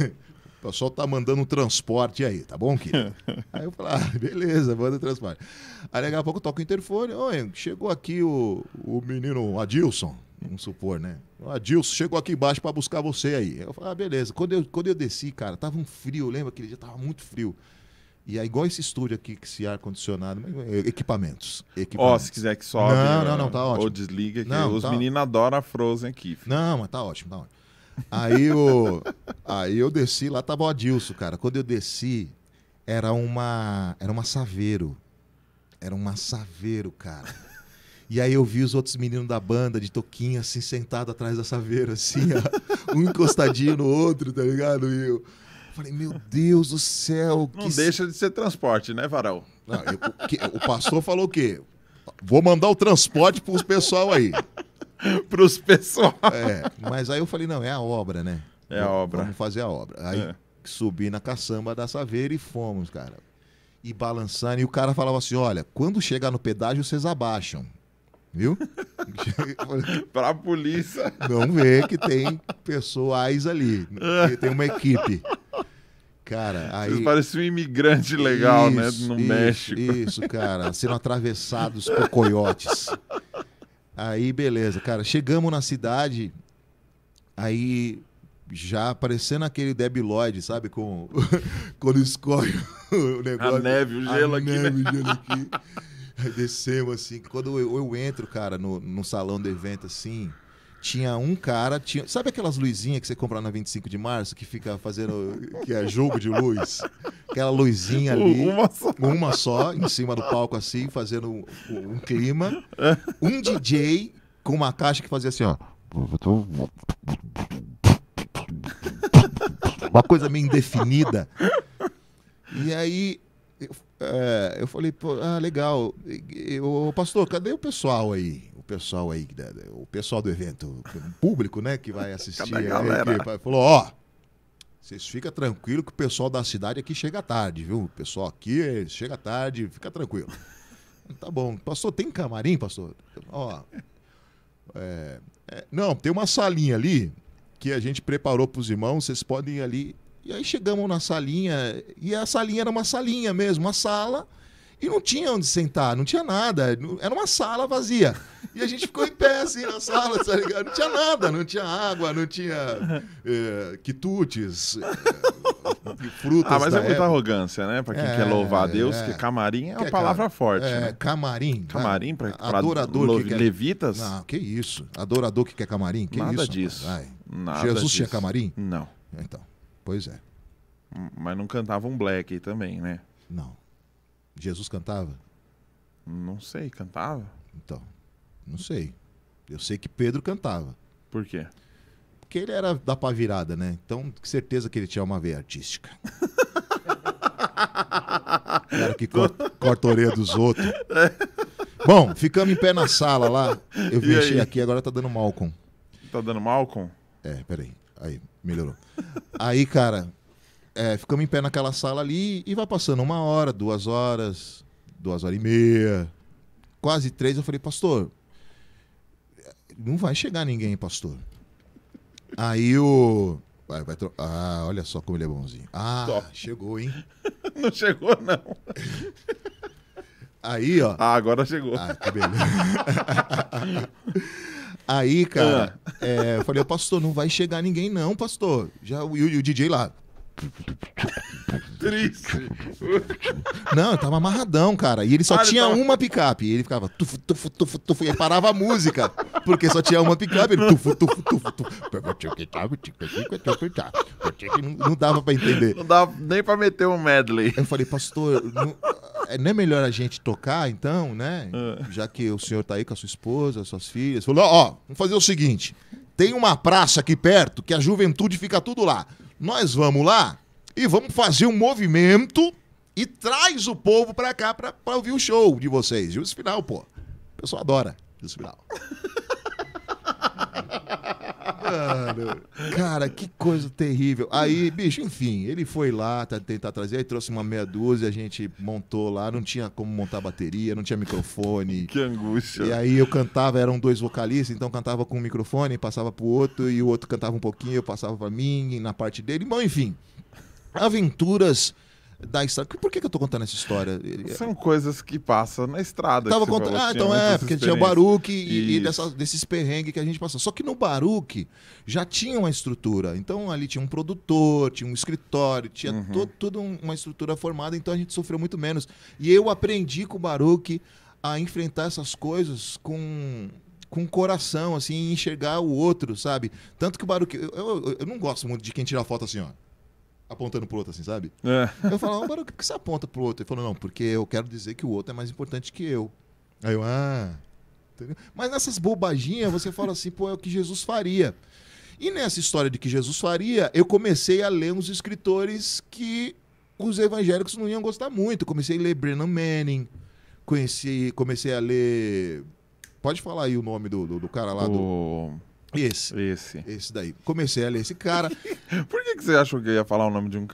o pessoal tá mandando um transporte aí, tá bom, querido? Aí eu falei, ah, beleza, manda o transporte. Aí daqui a pouco toca o interfone, oi, chegou aqui o, o menino Adilson, vamos supor, né? O Adilson chegou aqui embaixo pra buscar você aí. Eu falei, ah, beleza. Quando eu, quando eu desci, cara, tava um frio, lembra aquele dia? Tava muito frio. E aí, igual esse estúdio aqui, que esse ar-condicionado, mas, é, equipamentos. Ó, equipamentos. se quiser que sobe. Não, não, ó, não, tá ótimo. Ou desliga, que Não, os tá- meninos adoram a Frozen aqui. filho. Não, mas tá ótimo, tá ótimo. Aí, o, aí eu desci, lá tava o Adilson, cara. Quando eu desci, era uma, era uma Saveiro. Era uma Saveiro, cara. E aí eu vi os outros meninos da banda, de toquinha, assim, sentado atrás da Saveiro, assim, ó, um encostadinho no outro, tá ligado? E eu falei, meu Deus do céu. Não que deixa de ser transporte, né, Varão? Não, eu- o, que- o pastor falou o quê? Vou mandar o transporte pros pessoal aí. Pros pessoal. É, mas aí eu falei, não, é a obra, né? É a Vamos- obra. Vamos fazer a obra. Aí É. subi na caçamba da Saveira e fomos, cara. E balançando, e o cara falava assim, olha, quando chegar no pedágio, vocês abaixam. viu? Pra polícia. Não vê que tem pessoas ali, que tem uma equipe. Cara, aí... Vocês parecem um imigrante legal, isso, né? No isso, México. Isso, cara, sendo atravessados por coiotes. Aí, beleza, cara, chegamos na cidade, aí já parecendo aquele Debi Lloyd, sabe? Com... Quando escorre o negócio. A neve, o gelo a aqui, neve, né? o gelo aqui. Aí descemos assim. Quando eu, eu entro, cara, no, no salão do evento, assim, tinha um cara. Tinha... Sabe aquelas luzinhas que você compra na vinte e cinco de março, que fica fazendo. Que é jogo de luz? Aquela luzinha ali. Uma só. Uma só, em cima do palco, assim, fazendo um, um clima. Um D J com uma caixa que fazia assim, ó. Uma coisa meio indefinida. E aí, eu, é, eu falei, pô, ah, legal. Eu, pastor, cadê o pessoal aí? O pessoal aí, o pessoal do evento, o público, né, que vai assistir. Cadê a galera? Aí, que falou, ó, vocês ficam tranquilos que o pessoal da cidade aqui chega tarde, viu? O pessoal aqui chega tarde, fica tranquilo. Tá bom. Pastor, tem camarim, pastor? Ó, é, é, não, tem uma salinha ali que a gente preparou para os irmãos, vocês podem ir ali. E aí chegamos na salinha, e a salinha era uma salinha mesmo, uma sala, e não tinha onde sentar, não tinha nada, era uma sala vazia. E a gente ficou em pé assim na sala, tá ligado? Não tinha nada, não tinha água, não tinha é, quitutes, é, frutas. Ah, mas da é muita época. arrogância, né? Pra quem É, quer louvar a Deus, é. que camarim é Que uma é palavra ca- forte, é, né? Camarim. Camarim pra, pra Adorador lo- que quer... levitas? Não, que isso. Adorador que quer camarim? Que Nada isso, disso. rapaz? Ai. Nada Jesus disso. tinha camarim? Não. Então, pois é. Mas não cantava um black aí também, né? Não. Jesus cantava? Não sei, cantava? Então, não sei. Eu sei que Pedro cantava. Por quê? Porque ele era da pá virada, né? Então, com certeza que ele tinha uma veia artística. Cara que corta, corta a orelha dos outros. Bom, ficamos em pé na sala lá. Eu E mexi aí? aqui, agora tá dando Malcolm. Tá dando Malcolm? É, peraí. Aí, melhorou. Aí, cara, é, ficamos em pé naquela sala ali e vai passando uma hora, duas horas, duas horas e meia, quase três. Eu falei, pastor, não vai chegar ninguém, pastor. Aí o... Vai, vai tro... Ah, olha só como ele é bonzinho. Ah, Top. chegou, hein? Não chegou, não. Aí, ó. Ah, agora chegou. Ah, que beleza. Aí, cara, é, eu falei, pastor, não vai chegar ninguém não, pastor. Já, o, e o D J lá. Triste. Não, eu tava amarradão, cara. E ele só Ah, ele tinha tava- uma picape. E ele ficava tufo, tufo, tufo, tufo. E ele parava a música. Porque só tinha uma picape. Ele tufo, tufo, tufo, tufo. Não, não dava pra entender. Não dá nem pra meter um medley. Eu falei, pastor, não, é- não é melhor a gente tocar, então, né? Ah. Já que o senhor tá aí com a sua esposa, suas filhas. Falou, ó, vamos fazer o seguinte. Tem uma praça aqui perto que a juventude fica tudo lá. Nós vamos lá e vamos fazer um movimento e traz o povo pra cá pra, pra ouvir o show de vocês. Justo final, pô. O pessoal adora Justo final. Mano, cara, que coisa terrível. Aí, bicho, enfim, ele foi lá tá, tentar trazer, aí trouxe uma meia dúzia, a gente montou lá, não tinha como montar bateria, não tinha microfone. Que angústia. E aí eu cantava, eram dois vocalistas, então cantava com o microfone, passava pro outro, e o outro cantava um pouquinho, eu passava pra mim, na parte dele. Bom, enfim, aventuras da estrada. Por que, que eu tô contando essa história? São coisas que passam na estrada. Tava que você contando. falou, Ah, tinha então é, muitas porque tinha o experiências. Baruque e, e Isso. dessas- desses perrengues que a gente passou. Só que no Baruque já tinha uma estrutura. Então ali tinha um produtor, tinha um escritório, tinha Uhum. to- toda um- uma estrutura formada, então a gente sofreu muito menos. E eu aprendi com o Baruque a enfrentar essas coisas com com coração, assim, e enxergar o outro, sabe? Tanto que o Baruque... Eu, eu, eu não gosto muito de quem tira foto assim, ó. Apontando pro outro, assim, sabe? É. Eu falava, Baruque, por que você aponta pro outro? Ele falou, não, porque eu quero dizer que o outro é mais importante que eu. Aí eu, ah... Entendeu? Mas nessas bobaginhas, você fala assim, pô, é o que Jesus faria. E nessa história de que Jesus faria, eu comecei a ler uns escritores que os evangélicos não iam gostar muito. Comecei a ler Brennan Manning, conheci, comecei a ler... Pode falar aí o nome do, do, do cara lá, do... O... Esse, Esse. esse daí. Comecei a ler esse cara. Por que, que você achou que eu ia falar o nome de um cara?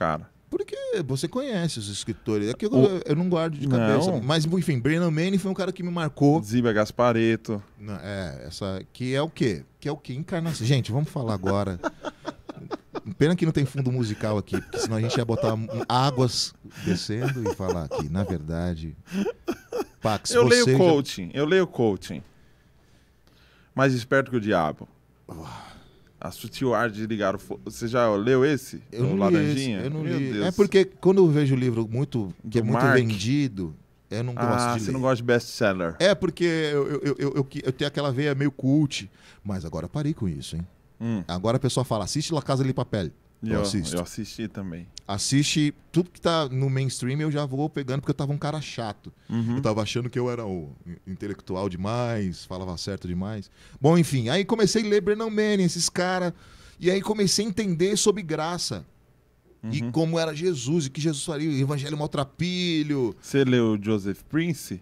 Porque você conhece os escritores. É que eu, O... eu não guardo de cabeça. Não. Mas, enfim, Brennan Manning foi um cara que me marcou. Ziba Gaspareto. Não, é, essa. Que é o quê? Que é o quê? Encarnação. Gente, vamos falar agora. Pena que não tem fundo musical aqui, porque senão a gente ia botar um, águas descendo e falar aqui. Na verdade. Pax, Eu você leio já... coaching, eu leio coaching. Mais esperto que o diabo. A sutil arte de ligar o fogo. Você já leu esse? Eu o não Laranjinha? li esse, eu não Meu li. Deus. É porque quando eu vejo o livro muito, que Do é muito Mark. vendido, eu não gosto Ah, de você ler. não gosta de best-seller. É porque eu, eu, eu, eu, eu, eu tenho aquela veia meio cult, mas agora eu parei com isso, hein? Hum. Agora a pessoa fala, assiste La Casa de Papel. Eu, Eu, assisto. eu assisti também. Assiste tudo que tá no mainstream, eu já vou pegando, porque eu tava um cara chato. Uhum. Eu tava achando que eu era o intelectual demais, falava certo demais. Bom, enfim, aí comecei a ler Brennan Manning, esses caras, e aí comecei a entender sobre graça. Uhum. E como era Jesus, e que Jesus faria, o evangelho maltrapilho. Você leu Joseph Prince?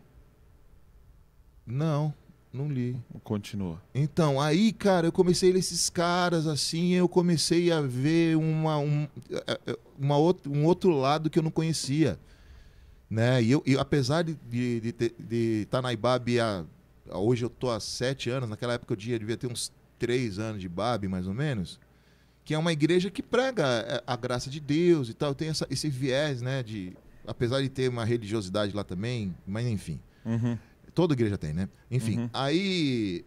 Não, não li. Continua. Então, aí, cara, eu comecei a ler esses caras, assim, eu comecei a ver uma, um, uma outro, um outro lado que eu não conhecia. Né? E eu, eu apesar de estar de, de, de tá na I B A B, há, hoje eu tô há sete anos, naquela época eu devia, devia ter uns três anos de I B A B, mais ou menos, que é uma igreja que prega a, a graça de Deus e tal, tem essa, esse viés, né, de, apesar de ter uma religiosidade lá também, mas enfim. Uhum. Toda igreja tem, né? Enfim, Uhum. aí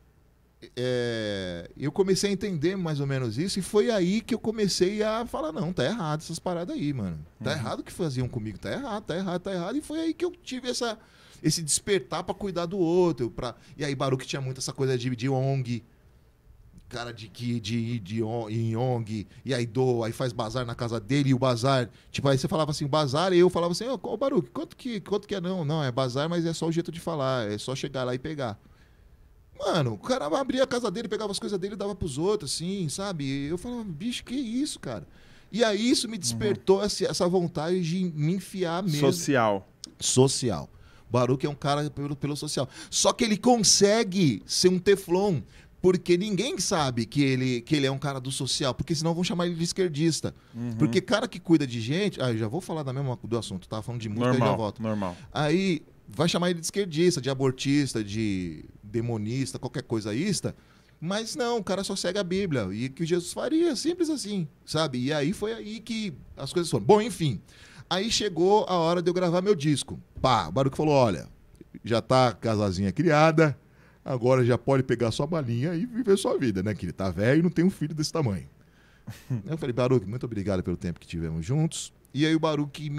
é, eu comecei a entender mais ou menos isso e foi aí que eu comecei a falar, não, tá errado essas paradas aí, mano. Tá Uhum. errado o que faziam comigo, tá errado, tá errado, tá errado. E foi aí que eu tive essa, esse despertar pra cuidar do outro. Pra... E aí Baruch tinha muito essa coisa de, de O N G, cara de que de, de, de em O N G, e aí do, aí faz bazar na casa dele, e o bazar, tipo, aí você falava assim, bazar, e eu falava assim, ô, oh, Baruch, quanto que, quanto que é? Não, não, é bazar, mas é só o jeito de falar, é só chegar lá e pegar. Mano, o cara abria a casa dele, pegava as coisas dele e dava pros outros, assim, sabe? E eu falava, bicho, que isso, cara? E aí isso me despertou uhum. essa, essa vontade de me enfiar mesmo. Social. Social. Baruch é um cara pelo, pelo social. Só que ele consegue ser um teflon, porque ninguém sabe que ele, que ele é um cara do social, porque senão vão chamar ele de esquerdista. Uhum. Porque cara que cuida de gente... Ah, eu já vou falar da mesma, do assunto, tava falando de música normal, e já volto. Normal. Aí vai chamar ele de esquerdista, de abortista, de demonista, qualquer coisa ista, mas não, o cara só segue a Bíblia, e que Jesus faria, simples assim, sabe? E aí foi aí que as coisas foram. Bom, enfim, aí chegou a hora de eu gravar meu disco. Pá, o Baruch falou, olha, já tá a casazinha criada, agora já pode pegar sua balinha e viver sua vida, né? Que ele tá velho e não tem um filho desse tamanho. Eu falei, Baruch, muito obrigado pelo tempo que tivemos juntos. E aí o Baruch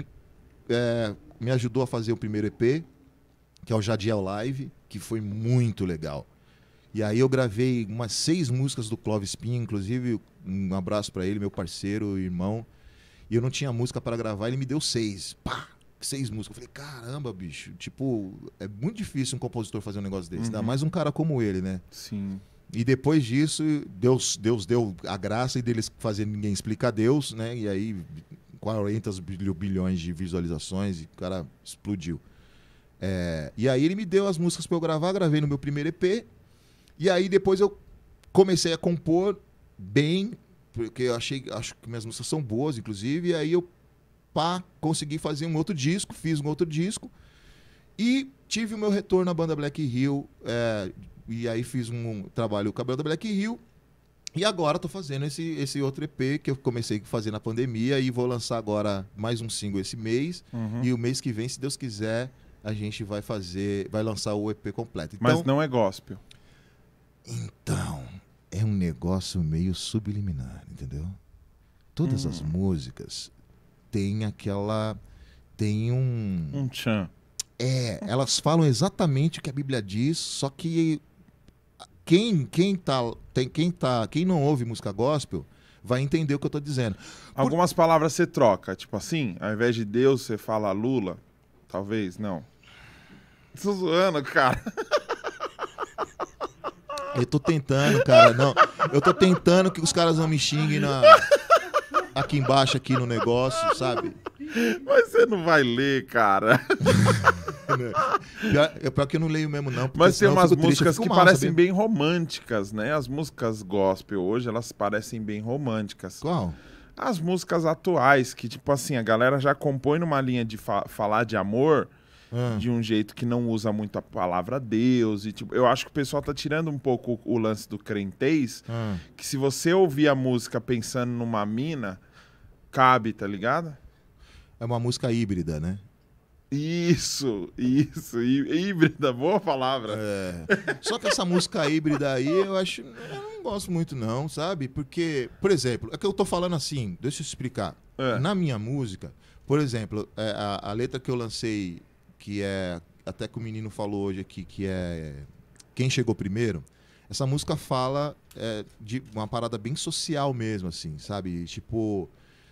é, me ajudou a fazer o primeiro E P, que é o Jadiel Live, que foi muito legal. E aí eu gravei umas seis músicas do Clóvis Pinho, inclusive um abraço para ele, meu parceiro, irmão. E eu não tinha música para gravar, ele me deu seis. Pá! Seis músicas. Eu falei, caramba, bicho. Tipo, é muito difícil um compositor fazer um negócio desse. Uhum. Ainda mais um cara como ele, né? Sim. E depois disso, Deus, Deus deu a graça e deles fazer ninguém explicar Deus, né? E aí, quarenta bilhões de visualizações e o cara explodiu. É, e aí ele me deu as músicas para eu gravar, gravei no meu primeiro E P. E aí depois eu comecei a compor bem, porque eu achei, acho que minhas músicas são boas, inclusive. E aí eu pá, consegui fazer um outro disco, fiz um outro disco. E tive o meu retorno na banda Black Hill. É, e aí fiz um trabalho com a banda Black Hill. E agora tô fazendo esse, esse outro E P que eu comecei a fazer na pandemia. E vou lançar agora mais um single esse mês. Uhum. E o mês que vem, se Deus quiser, a gente vai fazer, vai lançar o E P completo. Então, mas não é gospel. Então, é um negócio meio subliminar, entendeu? Todas hum. as músicas têm aquela... Tem um... Um tchan. É, elas falam exatamente o que a Bíblia diz, só que quem, quem, tá, tem, quem, tá, quem não ouve música gospel vai entender o que eu tô dizendo. Por... Algumas palavras você troca, tipo assim, ao invés de Deus você fala Lula, talvez, não. Tô zoando, cara. Eu tô tentando, cara. Não, eu tô tentando que os caras não me xinguem na, aqui embaixo, aqui no negócio, sabe? Mas você não vai ler, cara. É pior que eu não leio mesmo, não. Mas tem umas músicas que mal, parecem sabia? bem românticas, né? As músicas gospel hoje, elas parecem bem românticas. Qual? as músicas atuais, que tipo assim, a galera já compõe numa linha de fa falar de amor Ah. de um jeito que não usa muito a palavra Deus. E, tipo, eu acho que o pessoal tá tirando um pouco o lance do crentez, Ah. que se você ouvir a música pensando numa mina, cabe, tá ligado? É uma música híbrida, né? Isso, isso, hí- híbrida, boa palavra. É. Só que essa música híbrida aí, eu acho. Eu não gosto muito, não, sabe? Porque, por exemplo, é que eu tô falando assim, deixa eu explicar. É. Na minha música, por exemplo, é, a, a letra que eu lancei, que é. Até que o menino falou hoje aqui, que é Quem Chegou Primeiro. Essa música fala é, de uma parada bem social mesmo, assim, sabe? Tipo.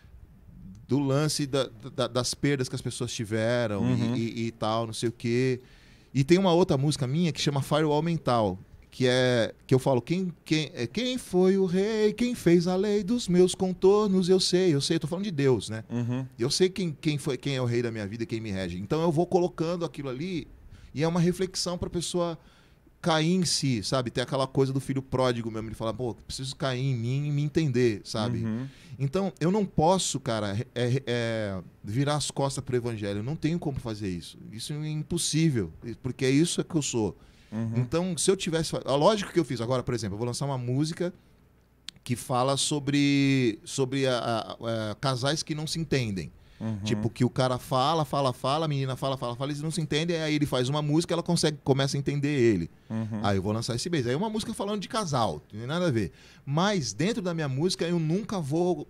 Do lance da- da- das perdas que as pessoas tiveram Uhum. e, e- e tal, não sei o quê. E tem uma outra música minha que chama Firewall Mental, que é que eu falo, quem, quem, é, quem foi o rei, quem fez a lei dos meus contornos, eu sei, eu sei, eu tô falando de Deus, né? Uhum. Eu sei quem, quem, foi, quem é o rei da minha vida, quem me rege. Então eu vou colocando aquilo ali e é uma reflexão pra pessoa cair em si, sabe? Tem aquela coisa do filho pródigo mesmo, ele fala, pô, preciso cair em mim e me entender, sabe? Uhum. Então, eu não posso, cara, é, é, virar as costas pro evangelho. Eu não tenho como fazer isso. Isso é impossível, porque é isso que eu sou. Uhum. Então, se eu tivesse... A lógica que eu fiz agora, por exemplo, eu vou lançar uma música que fala sobre, sobre a, a- a- casais que não se entendem. Uhum. Tipo, que o cara fala, fala, fala, a menina fala, fala, fala, eles não se entendem, aí ele faz uma música, ela consegue, começa a entender ele. Uhum. Aí eu vou lançar esse mês. Aí é uma música falando de casal, não tem nada a ver. Mas dentro da minha música eu nunca vou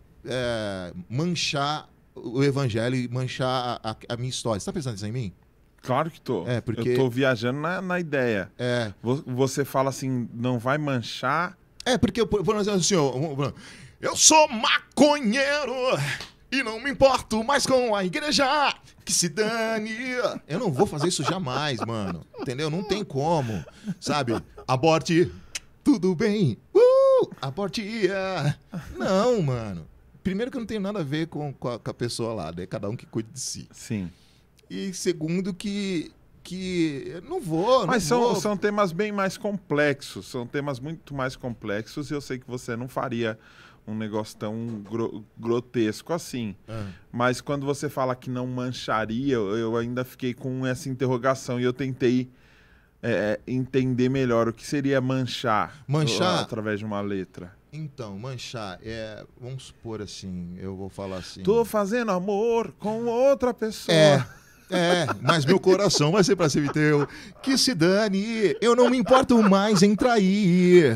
é, manchar o evangelho e manchar a, a- a minha história. Você tá pensando isso em mim? Claro que tô. É, porque- Eu tô viajando na, na ideia. É. Vo- Você fala assim, não vai manchar... É, porque, eu- por por exemplo, assim, ó, eu sou maconheiro e não me importo mais com a igreja, que se dane. Eu não vou fazer isso jamais, mano. Entendeu? Não tem como, sabe? Aborte, tudo bem. Uh, aborte. ah. Não, mano. Primeiro que eu não tenho nada a ver com, com, a, com a pessoa lá, né? Cada um que cuide de si. Sim. E segundo que... que eu não vou, Mas não são, vou. são temas bem mais complexos, são temas muito mais complexos e eu sei que você não faria um negócio tão gro- grotesco assim. Ah. Mas quando você fala que não mancharia, eu, eu ainda fiquei com essa interrogação e eu tentei é, entender melhor o que seria manchar, Manchar? uh, através de uma letra. Então, manchar, é, vamos supor assim, eu vou falar assim. Tô fazendo amor com outra pessoa. É, é, mas meu coração vai ser pra sempre teu. Que se dane, eu não me importo mais em trair.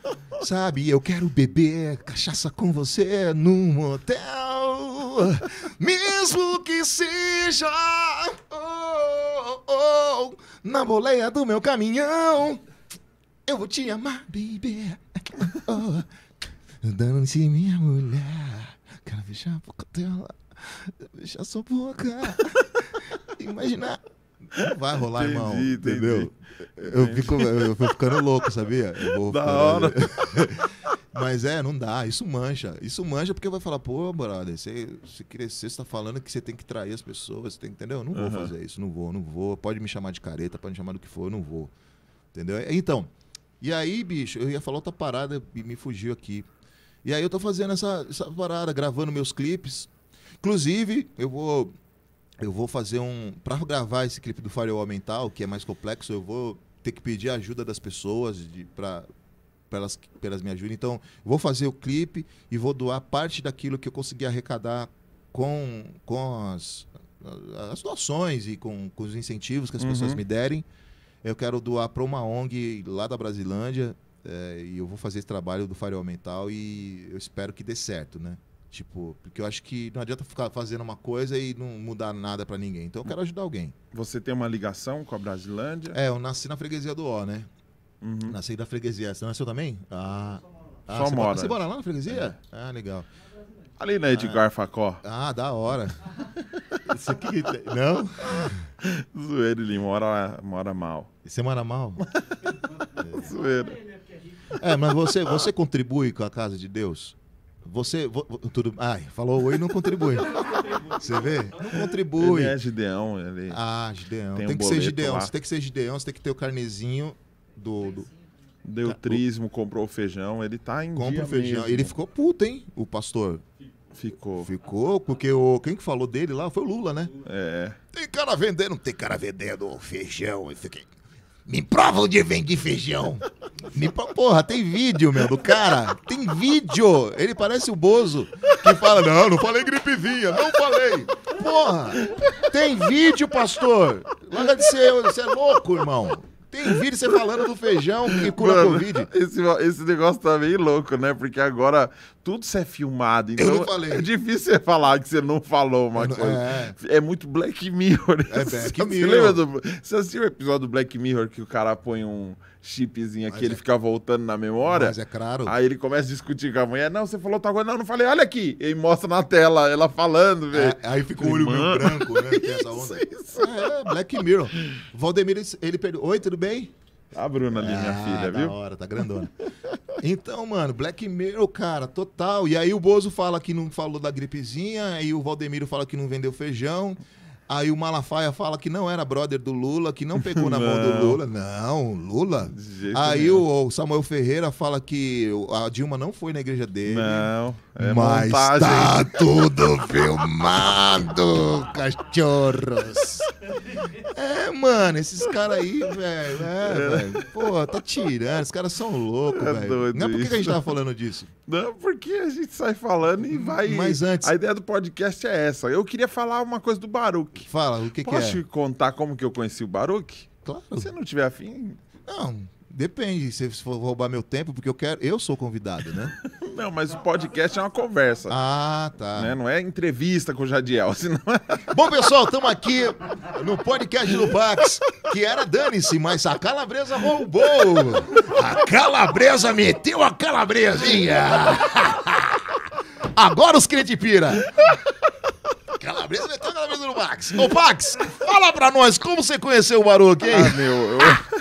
Sabe, eu quero beber cachaça com você num motel. Mesmo que seja oh, oh, oh, na boleia do meu caminhão. Eu vou te amar, baby. Oh, dando-se minha mulher. Quero beijar a boca dela. Beijar sua boca. Imaginar. Não vai rolar, Entendi, irmão. entendi. Entendeu? Eu fico, eu vou ficando louco, sabia? Eu vou Da ficando- hora. Mas é, não dá. Isso mancha. Isso mancha porque vai falar, pô, brother, você, você crescer, você tá falando que você tem que trair as pessoas, você tem, entendeu? Eu não vou Uhum. fazer isso, não vou, não vou. Pode me chamar de careta, pode me chamar do que for, eu não vou. Entendeu? Então, e aí, bicho, eu ia falar outra parada e me fugiu aqui. E aí eu tô fazendo essa, essa parada, gravando meus clipes. Inclusive, eu vou eu vou fazer um... Pra gravar esse clipe do Firewall Mental, que é mais complexo, eu vou ter que pedir a ajuda das pessoas de, pra, pra, elas, pra elas me ajudarem. Então, eu vou fazer o clipe e vou doar parte daquilo que eu consegui arrecadar com, com as, as doações e com, com os incentivos que as Uhum. pessoas me derem. Eu quero doar para uma O N G lá da Brasilândia é, e eu vou fazer esse trabalho do Firewall Mental e eu espero que dê certo, né? Tipo, porque eu acho que não adianta ficar fazendo uma coisa e não mudar nada para ninguém. Então eu quero ajudar alguém. Você tem uma ligação com a Brasilândia? É, eu nasci na freguesia do O, né? Uhum. Nasci da freguesia. Você nasceu também? Ah. ah Só você mora. Você mora lá na freguesia? Ah, legal. Ali na Edgar Facó. Ah, da hora. Isso aqui... Não? Zoeira, ele mora, mora mal. Você mora mal? Zoeira. É, mas você, você contribui com a casa de Deus? Você... vo- vo- tudo, ai, falou oi e não contribui. Você vê? Não contribui. Ele é Gideão, ele... Ah, Gideão. Tem Tem, um que ser boleto Gideão. lá. Você tem que ser Gideão, você tem que ter o carnezinho do... do Deu trismo, comprou o feijão, ele tá em compra dia o feijão. mesmo. Ele ficou puto, hein? O pastor. Ficou. Ficou, porque o, quem que falou dele lá foi o Lula, né? É. Tem cara vendendo, não tem cara vendendo feijão, isso aqui. Me prova onde vende feijão. Me pro... Porra, tem vídeo, meu, do cara. Tem vídeo. Ele parece o Bozo, que fala, não, não falei gripezinha, não falei. Porra, tem vídeo, pastor. Larga de ser, você é louco, irmão. Tem vídeo você falando do feijão que cura Mano, Covid. Esse, esse negócio tá meio louco, né? Porque agora tudo isso é filmado. Então Eu não falei. é difícil você falar que você não falou uma não, coisa. é. É muito Black Mirror. É Black você Mirror. Lembra do, você assistiu o episódio do Black Mirror que o cara põe um chipzinho aqui, Mas ele é- fica voltando na memória? Mas é claro. Aí ele começa a discutir com a mulher. Não, você falou tal coisa. Não, não falei. Olha aqui. E mostra na tela ela falando, velho. É, aí fica o olho meio Mano. branco, né? Tem essa onda. Isso, isso. É, Black Mirror. O Valdemiro, ele perdeu. Oi, tudo bem? A Bruna ali, minha Ah, filha, da viu? hora, tá grandona. Então, mano, Black Mirror, cara, total. E aí o Bozo fala que não falou da gripezinha, aí o Valdemiro fala que não vendeu feijão, aí o Malafaia fala que não era brother do Lula, que não pegou na mão do Não. Lula. Não, Lula. De jeito Aí nenhum. o, o Samuel Ferreira fala que a Dilma não foi na igreja dele. Não, é Mas montagem. tá tudo filmado, cachorros. É, mano, esses caras aí, velho, é, velho. Pô, tá tirando, esses caras são loucos, É velho. doido Não é por que que a gente isso. tava falando disso? Não, porque a gente sai falando e vai... Mas antes- A ideia do podcast é essa. Eu queria falar uma coisa do Baruch. Fala, o que Posso que é? te contar como que eu conheci o Baruch? Claro. Se você não tiver afim... Não, depende se você for roubar meu tempo, porque eu quero, eu sou convidado, né? Não, mas o podcast é uma conversa. Ah, tá. Né? Não é entrevista com o Jadiel, senão é... Bom, pessoal, estamos aqui no podcast do Pax, que era dane-se, mas a calabresa roubou. A calabresa meteu a calabresinha. Agora os crente pira. Calabresa meteu a calabresa no Pax. Ô, Pax, fala pra nós como você conheceu o Baruch, hein? Ah, meu... Eu...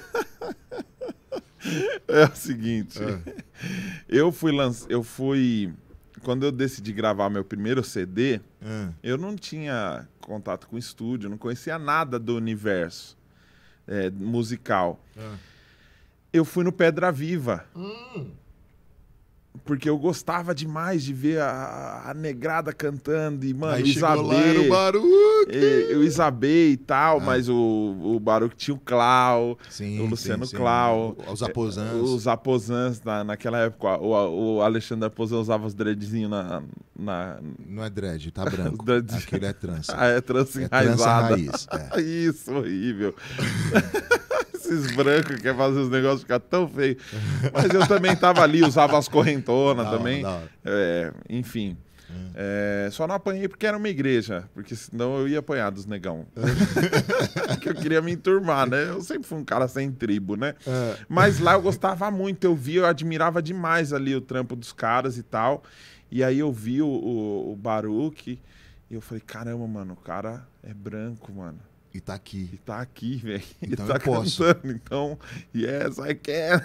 É o seguinte... Eu fui lançar... Eu fui... Quando eu decidi gravar meu primeiro C D... Ah, Eu não tinha contato com estúdio, não conhecia nada do universo é, musical. ah. Eu fui no Pedra Viva, Hum. porque eu gostava demais de ver a, a negrada cantando e, mano, Aí o chegou lá, Isabê, era o Baruch. e, o Isabê e tal, Ah. mas o, o Baruch tinha o Clau, Sim, o Luciano sim, sim. Clau, Os aposãs. os Aposãs, na, naquela época, o, o Alexandre Aposan usava os dreadzinhos na... na Não é dread, tá branco. Os dreads- Aquele é trança. ah, é trança É trança enraizada. raiz. É. Isso, horrível. Esses brancos que quer fazer os negócios ficar tão feio. Mas eu também tava ali, usava as correntonas Da hora, também. da hora. É, enfim. É, só não apanhei porque era uma igreja, porque senão eu ia apanhar dos negão. Que eu queria me enturmar, né? Eu sempre fui um cara sem tribo, né? É. Mas lá eu gostava muito, eu via, eu admirava demais ali o trampo dos caras e tal. E aí eu vi o, o, o Baruch e eu falei, caramba, mano, o cara é branco, mano. E tá aqui. E tá aqui, velho. E Então tá eu posso. cantando. Então, yes, I can.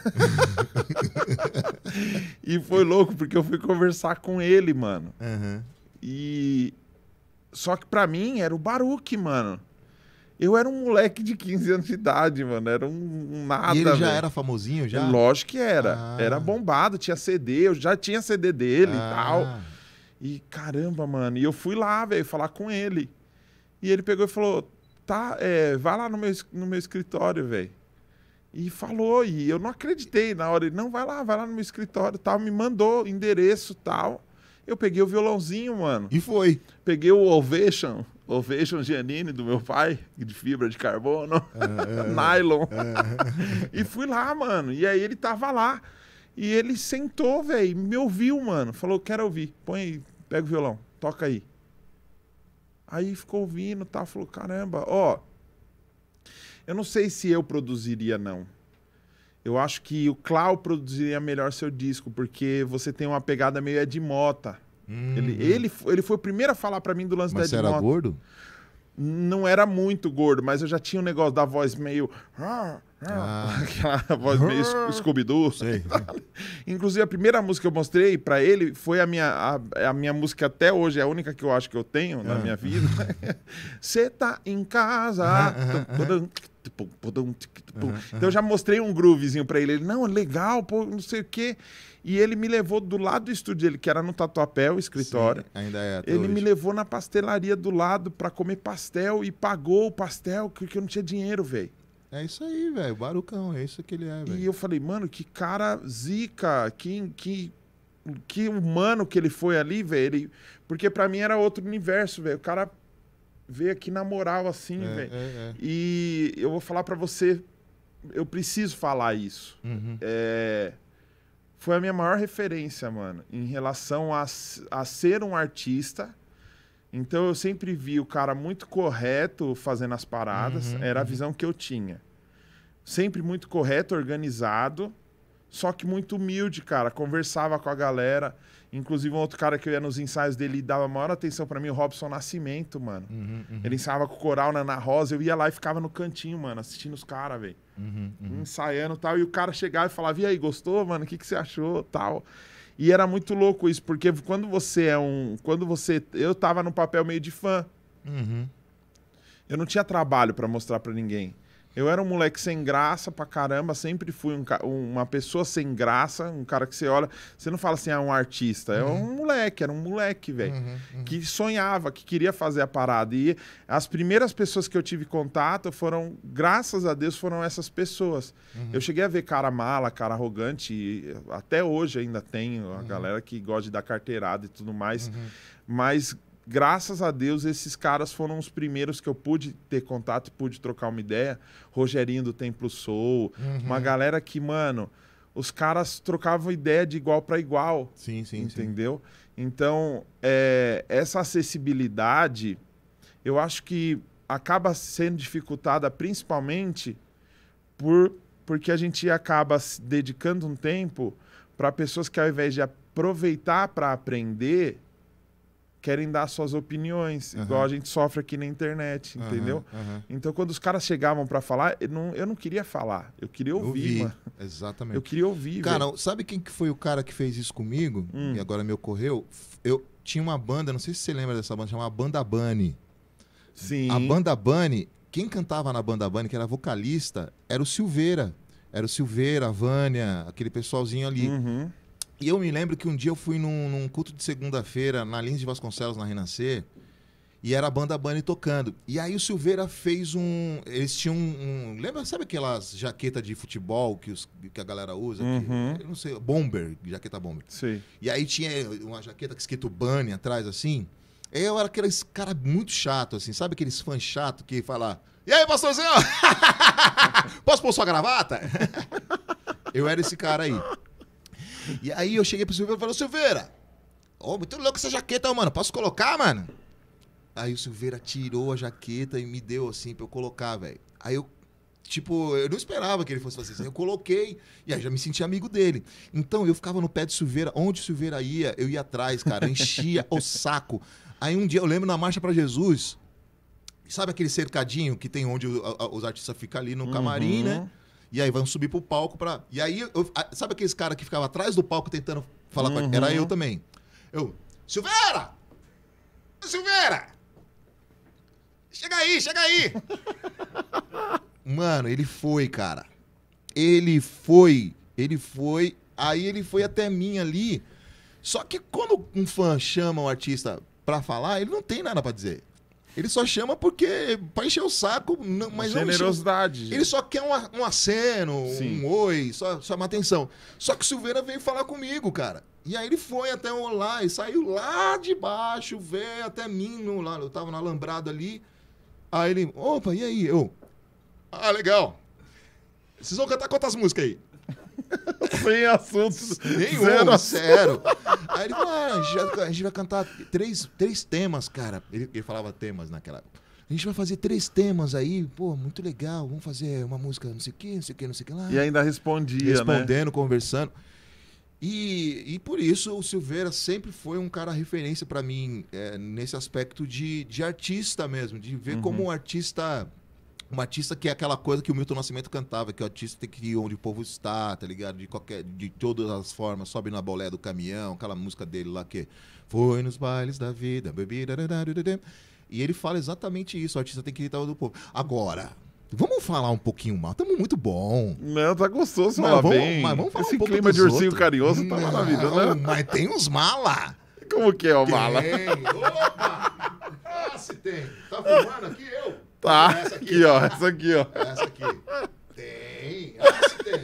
E foi louco, porque eu fui conversar com ele, mano. Aham. E... Só que pra mim era o Baruch, mano. Eu era um moleque de quinze anos de idade, mano. Era um, um nada, E ele já velho. era famosinho, já? Lógico que era. Ah. Era bombado, tinha C D. Eu já tinha C D dele e Ah. tal. E caramba, mano. E eu fui lá, velho, falar com ele. E ele pegou e falou... Tá, é, vai lá no meu, es- no meu escritório, velho. E falou, e eu não acreditei na hora. Ele, não, vai lá, vai lá no meu escritório tal. Me mandou endereço tal. Eu peguei o violãozinho, mano. E foi. Peguei o Ovation, Ovation Giannini do meu pai, de fibra de carbono, nylon. E fui lá, mano. E aí ele tava lá. E ele sentou, velho, me ouviu, mano. Falou, quero ouvir. Põe aí, pega o violão, toca aí. Aí ficou ouvindo, tá? Falou, caramba, ó, eu não sei se eu produziria, não. Eu acho que o Clau produziria melhor seu disco, porque você tem uma pegada meio Ed Mota. Hum. Ele, ele, fo- ele foi o primeiro a falar pra mim do lance Mas você da Ed era Mota. gordo? Não era muito gordo, mas eu já tinha um negócio da voz meio... Ah. Aquela voz meio Sc- Scooby-Doo. Sei. Inclusive, a primeira música que eu mostrei pra ele foi a minha, a, a minha música até hoje, é a única que eu acho que eu tenho na Ah. minha vida. Cê tá em casa. Ah, ah, ah. Tudum, Tipo, podum, tipo. Uhum, então eu já mostrei um groovezinho pra ele. Ele, não, legal, pô, não sei o quê. E ele me levou do lado do estúdio dele, que era no Tatuapé, o escritório. Sim, ainda é até Ele hoje. me levou na pastelaria do lado pra comer pastel e pagou o pastel, porque eu não tinha dinheiro, velho. É isso aí, velho. Barucão, é isso que ele é, velho. E eu falei, mano, que cara zica, que, que, que humano que ele foi ali, velho. Porque pra mim era outro universo, velho. O cara veio aqui na moral, assim, É, velho. é, é. E eu vou falar pra você, eu preciso falar isso. Uhum. É, foi a minha maior referência, mano, em relação a, a ser um artista. Então eu sempre vi o cara muito correto fazendo as paradas, Uhum, era a uhum. visão que eu tinha. Sempre muito correto, organizado, só que muito humilde, cara. Conversava com a galera. Inclusive, um outro cara que eu ia nos ensaios dele e dava maior atenção pra mim, o Robson Nascimento, mano. Uhum, uhum. Ele ensaiava com o coral na Ana Rosa, eu ia lá e ficava no cantinho, mano, assistindo os caras, velho. Uhum, uhum. Ensaiando e tal. E o cara chegava e falava, e aí, gostou, mano? O que, que você achou? Tal. E era muito louco isso, porque quando você é um... Quando você... Eu tava no papel meio de fã. Uhum. Eu não tinha trabalho pra mostrar pra ninguém. Eu era um moleque sem graça pra caramba, sempre fui um, uma pessoa sem graça, um cara que você olha, você não fala assim, ah, um artista, é um moleque, era um moleque, velho, Uhum, uhum. que sonhava, que queria fazer a parada. E as primeiras pessoas que eu tive contato foram, graças a Deus, foram essas pessoas. Uhum. Eu cheguei a ver cara mala, cara arrogante, e até hoje ainda tenho a Uhum. galera que gosta de dar carteirada e tudo mais, Uhum. mas... Graças a Deus, esses caras foram os primeiros que eu pude ter contato e pude trocar uma ideia. Rogerinho do Templo Soul, Uhum. uma galera que, mano, os caras trocavam ideia de igual para igual, Sim, sim, entendeu? Então, é, essa acessibilidade, eu acho que acaba sendo dificultada principalmente por, porque a gente acaba se dedicando um tempo para pessoas que, ao invés de aproveitar para aprender, querem dar suas opiniões, Uhum. igual a gente sofre aqui na internet, Uhum, entendeu? uhum. Então, quando os caras chegavam pra falar, eu não, eu não queria falar, eu queria ouvir, Ouvi. mano. Exatamente. Eu queria ouvir, Cara, velho. sabe quem que foi o cara que fez isso comigo? Hum. E agora me ocorreu? Eu tinha uma banda, não sei se você lembra dessa banda, chamava Banda Bunny. Sim. A Banda Bunny, quem cantava na Banda Bunny, que era vocalista, era o Silveira. Era o Silveira, a Vânia, aquele pessoalzinho ali. Uhum. E eu me lembro que um dia eu fui num, num culto de segunda-feira na Lins de Vasconcelos, na Renascer, e era a Banda Bunny tocando. E aí o Silveira fez um... Eles tinham um... um lembra, sabe aquelas jaquetas de futebol que, os, que a galera usa? Uhum. Que, eu não sei, bomber, jaqueta bomber. Sei. E aí tinha uma jaqueta escrito Bunny atrás, assim. Eu era aquele cara muito chato, assim, sabe aqueles fãs chato que fala... E aí, pastorzinho? Posso pôr sua gravata? Eu era esse cara aí. E aí eu cheguei pro Silveira e falei, Silveira, ô, muito louco essa jaqueta, mano, posso colocar, mano? Aí o Silveira tirou a jaqueta e me deu assim pra eu colocar, velho. Aí eu, tipo, eu não esperava que ele fosse fazer isso. Eu coloquei e aí já me senti amigo dele. Então eu ficava no pé de Silveira, onde o Silveira ia, eu ia atrás, cara, eu enchia o saco. Aí um dia eu lembro na Marcha pra Jesus, sabe aquele cercadinho que tem onde o, a, os artistas ficam ali no camarim, Uhum. né? E aí vão subir pro palco pra... E aí, eu, sabe aqueles caras que ficavam atrás do palco tentando falar Uhum. com a... Era eu também. Eu, Silveira! Silveira! Chega aí, chega aí! Mano, ele foi, cara. Ele foi. Ele foi. Aí ele foi até mim ali. Só que quando um fã chama um artista pra falar, ele não tem nada pra dizer. Ele só chama porque pra encher o saco, não, mas não encher o- Generosidade. ele só quer um, a- um aceno, Sim. um oi, só, só uma atenção. Só que o Silveira veio falar comigo, cara. E aí ele foi até o lá e saiu lá de baixo, veio até mim, no, lá, eu tava no alambrado ali. Aí ele, opa, e aí? Eu, ah, legal. Vocês vão cantar quantas músicas aí? Sem assunto. Nenhum, Zero sério. Aí ele falou, ah, a, gente vai, a gente vai cantar três, três temas, cara. Ele, ele falava temas naquela época. A gente vai fazer três temas aí, pô, muito legal. Vamos fazer uma música não sei o que, não sei o que, não sei o que lá. E ainda respondia, Respondendo, né? conversando. E, e por isso o Silveira sempre foi um cara referência pra mim é, nesse aspecto de, de artista mesmo, de ver Uhum. como um artista, um artista que é aquela coisa que o Milton Nascimento cantava, que o artista tem que ir onde o povo está, tá ligado? De qualquer, de todas as formas, sobe na bolé do caminhão, aquela música dele lá que foi nos bailes da vida, bebida, e ele fala exatamente isso, o artista tem que ir do povo. Agora, Vamos falar um pouquinho mal. Tamo muito bom. Não, tá gostoso Mas falar vamos- bem. mas vamos falar Esse um pouco clima de dos ursinho outros. carinhoso tá maravilhoso, Não, né? mas tem uns mala. Como que é o mala? Tem. Opa! Ah, se tem. Tá filmando aqui eu? Tá, Essa aqui. aqui, ó, essa aqui, ó. Essa aqui. Tem. Ah, se tem.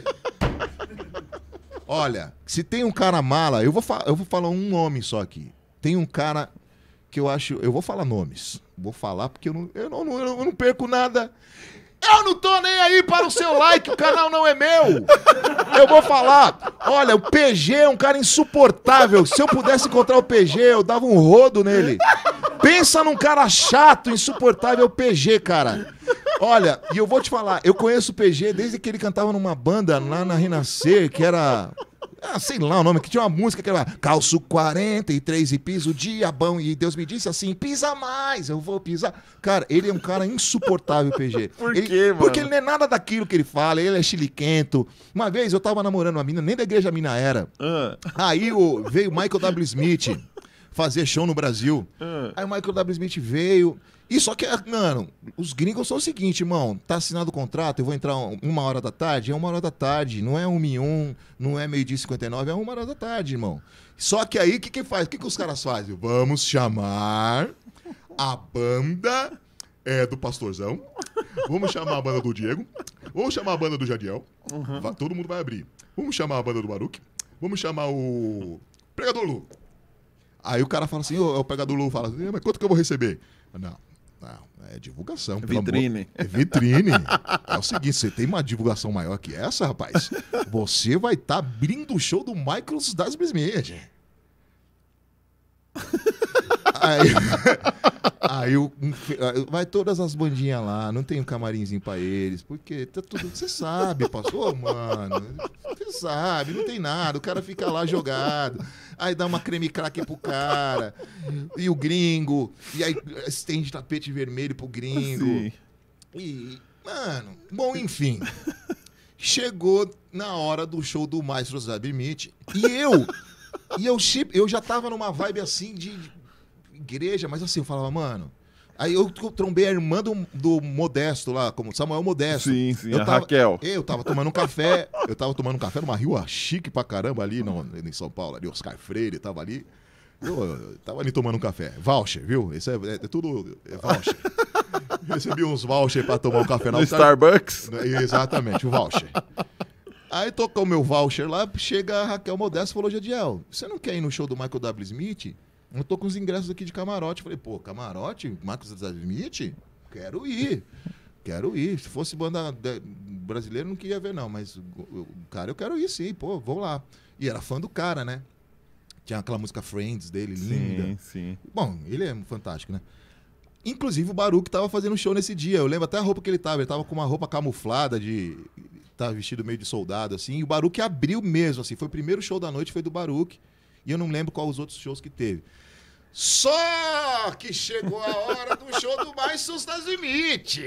Olha, se tem um cara mala, eu vou, fa- eu vou falar um nome só aqui. Tem um cara que eu acho... Eu vou falar nomes. Vou falar porque eu não, eu não, eu não, eu não perco nada. Eu não tô nem aí para o seu like, o canal não é meu. Eu vou falar. Olha, o P G é um cara insuportável. Se eu pudesse encontrar o P G, eu dava um rodo nele. Pensa num cara chato, insuportável, o P G, cara. Olha, e eu vou te falar, eu conheço o P G desde que ele cantava numa banda lá na Renascer, que era... Ah, sei lá o nome, que tinha uma música que era calço quarenta e três e piso diabão. E Deus me disse assim, pisa mais, eu vou pisar. Cara, ele é um cara insuportável, P G. Por Ele- quê, mano? Porque ele não é nada daquilo que ele fala, ele é chiliquento. Uma vez eu tava namorando uma mina, nem da igreja a mina era. Ah, Aí o, veio o Michael W. Smith fazer show no Brasil. ah. Aí o Michael W. Smith veio. E só que, mano, os gringos são o seguinte, irmão. Tá assinado o contrato, eu vou entrar um- uma hora da tarde, é uma hora da tarde. Não é um e um, não é meio-dia e cinquenta e nove, é uma hora da tarde, irmão. Só que aí, o que que faz? O que que os caras fazem? Vamos chamar a banda é, do Pastorzão. Vamos chamar a banda do Diego. Vamos chamar a banda do Jadiel. Va- todo mundo vai abrir. Vamos chamar a banda do Baruch. Vamos chamar o Pregador Lu. Aí o cara fala assim, ô, o Pregador Lu fala assim, mas quanto que eu vou receber? Não, não, é divulgação. pelo Vitrine. amor- É vitrine. É o seguinte, você tem uma divulgação maior que essa, rapaz, você vai estar abrindo o show do Michael das Smith. Aí, aí o- um fe- aí vai todas as bandinhas lá, não tem um camarinzinho pra eles, porque tá tudo. Você sabe, pastor, mano. Você sabe, não tem nada. O cara fica lá jogado. Aí dá uma creme crack pro cara. E o gringo. E aí estende tapete vermelho pro gringo. Sim. E, mano, bom, enfim. Chegou na hora do show do Maestro Zabimite. E eu, e eu, chip- eu já tava numa vibe assim de, de igreja, mas assim, eu falava, mano. Aí eu trombei a irmã do, do Modesto lá, como Samuel Modesto. Sim, sim, eu a tava, Raquel. Eu tava tomando um café, eu tava tomando um café numa rua chique pra caramba ali no, em São Paulo, ali, Oscar Freire tava ali. Eu, eu tava ali tomando um café. Voucher, viu? Isso é, é, é tudo é voucher. Recebi uns voucher pra tomar um café na No Starbucks? Exatamente, o voucher. Aí tocou o meu voucher lá, chega a Raquel Modesto e falou, Jadiel, você não quer ir no show do Michael W. Smith? Eu tô com os ingressos aqui de camarote. Falei, pô, camarote? Michael W. Smith? Quero ir. Quero ir. Se fosse banda de- brasileira, não queria ver, não. Mas o, o cara, eu quero ir sim, pô, vou lá. E era fã do cara, né? Tinha aquela música Friends dele, linda. Sim, sim. Bom, ele é fantástico, né? Inclusive o Baruch tava fazendo show nesse dia. Eu lembro até a roupa que ele tava. Ele tava com uma roupa camuflada de... Tava vestido meio de soldado, assim. E o Baruch abriu mesmo, assim. Foi o primeiro show da noite, foi do Baruch. E eu não lembro qual os outros shows que teve. Só que chegou a hora do show do Maestros das Smith.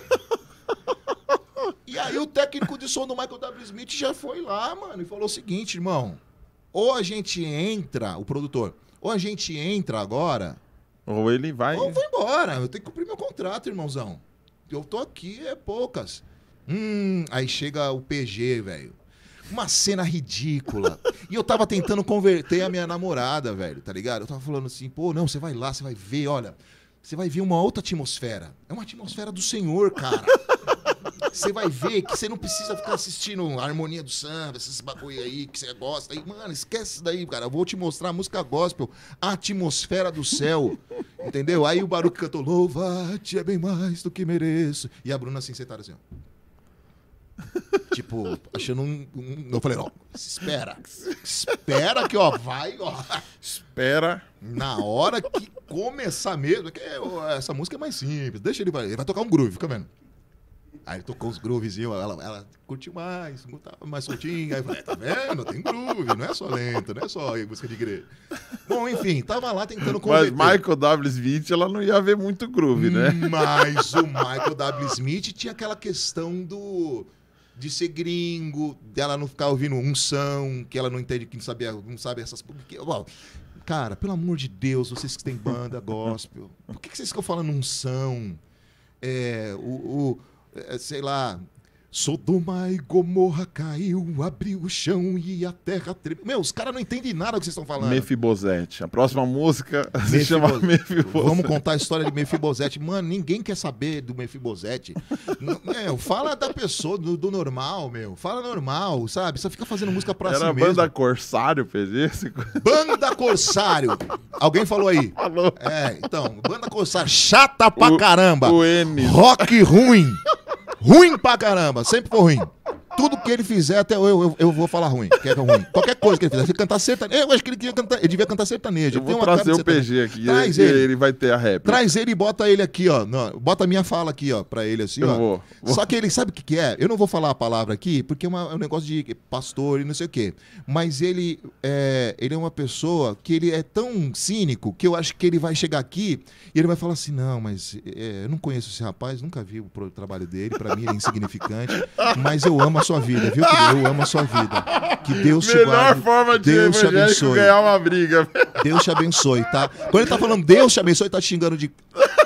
E aí o técnico de som do Michael W. Smith já foi lá, mano, e falou o seguinte, irmão. Ou a gente entra, o produtor, ou a gente entra agora, Ou ele vai... ou eu vou embora. Eu tenho que cumprir meu contrato, irmãozão. Eu tô aqui, é poucas. Hum, aí chega o P G, velho. Uma cena ridícula. E eu tava tentando converter a minha namorada, velho, tá ligado? Eu tava falando assim, pô, não, você vai lá, você vai ver, olha, você vai ver uma outra atmosfera. É uma atmosfera do Senhor, cara. Você vai ver que você não precisa ficar assistindo a harmonia do samba, esses bagulho aí que você gosta. Aí, mano, esquece isso daí, cara. Eu vou te mostrar a música gospel, a atmosfera do céu. Entendeu? Aí o Baruch cantou, louva-te é bem mais do que mereço. E a Bruna assim, sentada assim, ó. Tipo, achando um, um... Eu falei, ó, espera. Espera que, ó, vai, ó. Espera. Na hora que começar mesmo, que ó, essa música é mais simples. Deixa ele, vai, ele vai tocar um groove, fica vendo. Aí ele tocou os groovezinhos, ela, ela curtiu mais, tava mais soltinha. Aí eu falei, tá vendo? Tem groove, não é só lento, não é só música de igreja. Bom, enfim, tava lá tentando Mas converter. Michael W. Smith, ela não ia ver muito groove, né? Mas o Michael W. Smith tinha aquela questão do... de ser gringo, dela não ficar ouvindo unção, que ela não entende, que não sabia, não sabe essas... Porque, ó, cara, pelo amor de Deus, vocês que têm banda gospel, por que, que vocês ficam falando unção? É, o, o, é, sei lá... Sodoma e Gomorra caiu, abriu o chão e a terra tremeu. Meu, os caras não entendem nada do que vocês estão falando. Mefibosete. A próxima música se Mefibosete. chama Mefibosete. Vamos contar a história de Mefibosete. Mano, ninguém quer saber do Mefibosete. Meu, fala da pessoa, do, do normal, meu. Fala normal, sabe? Só fica fazendo música pra Era si a mesmo. banda Corsário, P G? Banda Corsário. Alguém falou aí? Falou. É, então, Banda Corsário. Chata pra O- caramba. o N. Rock ruim. Ruim pra caramba. Sempre foi ruim. Tudo que ele fizer, até eu, eu, eu vou falar ruim. Que é ruim. Qualquer coisa que ele fizer. Se ele cantar sertanejo. Eu acho que ele, queria cantar, ele devia cantar sertanejo. Eu Ele tem vou uma cara trazer de o P sertanejo. G aqui. Traz ele, ele. ele vai ter a réplica. Traz ele e bota ele aqui, ó. Não, bota a minha fala aqui, ó, pra ele assim, Eu ó. vou, vou. Só que ele sabe o que, que é? Eu não vou falar a palavra aqui, porque é, uma- é um negócio de pastor e não sei o quê. Mas ele é, ele é uma pessoa que ele é tão cínico que eu acho que ele vai chegar aqui e ele vai falar assim: não, mas é, eu não conheço esse rapaz, nunca vi o pro- trabalho dele, pra mim ele é insignificante, mas eu amo a sua vida, viu? querido? Eu amo a sua vida. Que Deus te Melhor guarde. forma de Deus te evangélico abençoe. ganhar uma briga. Deus te abençoe, tá? Quando ele tá falando Deus te abençoe, ele tá te xingando de...